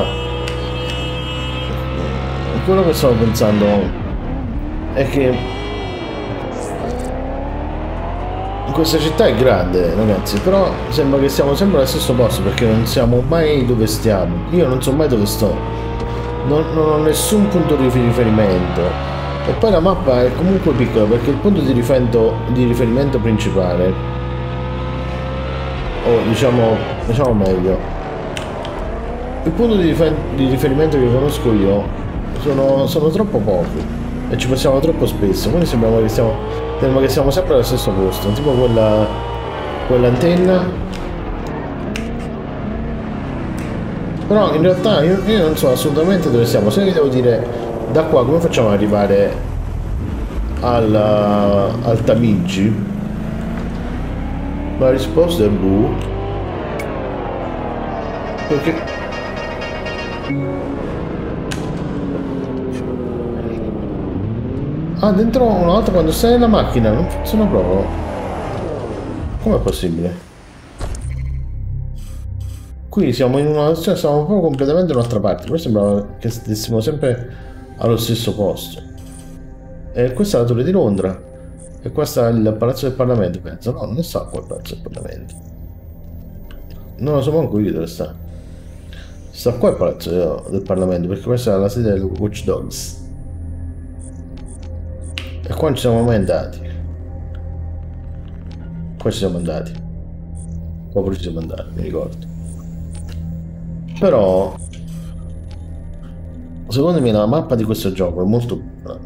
quello che stavo pensando è che questa città è grande, ragazzi, però sembra che siamo sempre allo stesso posto perché non siamo mai dove stiamo. Io non so mai dove sto, non ho nessun punto di riferimento. E poi la mappa è comunque piccola perché il punto di riferimento principale, o diciamo meglio, il punto di riferimento che conosco io sono troppo pochi e ci passiamo troppo spesso, quindi sembra che siamo sempre allo stesso posto, tipo quell'antenna. Però in realtà io non so assolutamente dove siamo. Se vi devo dire da qua come facciamo ad arrivare al Tamigi, la risposta è buh, perché dentro una volta quando stai nella macchina non funziona proprio. Com'è possibile? Qui siamo in una situazione, siamo proprio completamente da un'altra parte. Poi sembrava che stessimo sempre allo stesso posto. E questa è la torre di Londra. E qua sta il palazzo del Parlamento, penso. No, non sta qua il palazzo del Parlamento. Non lo so manco io dove sta. Sta qua il palazzo del Parlamento, perché questa è la sede del Watch Dogs. E qua non ci siamo mai andati. Qua ci siamo andati. Qua pure ci siamo andati, mi ricordo. Però secondo me la mappa di questo gioco è molto piccola.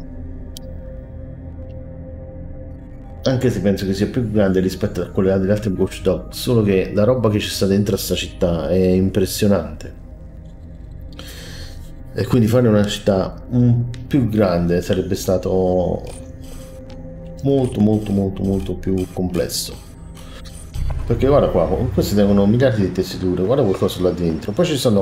Anche se penso che sia più grande rispetto a quelle degli altri Watch Dogs. Solo che la roba che ci sta dentro a sta città è impressionante. E quindi fare una città più grande sarebbe stato molto più complesso. Perché guarda qua, questi tengono miliardi di tessiture, guarda qualcosa là dentro. Poi ci sono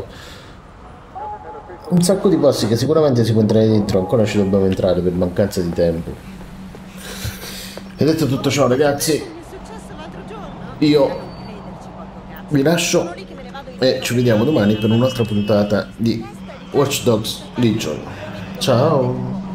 un sacco di posti che sicuramente si può entrare dentro, ancora ci dobbiamo entrare per mancanza di tempo. E detto tutto ciò, ragazzi, io vi lascio e ci vediamo domani per un'altra puntata di Watch Dogs Legion. Ciao!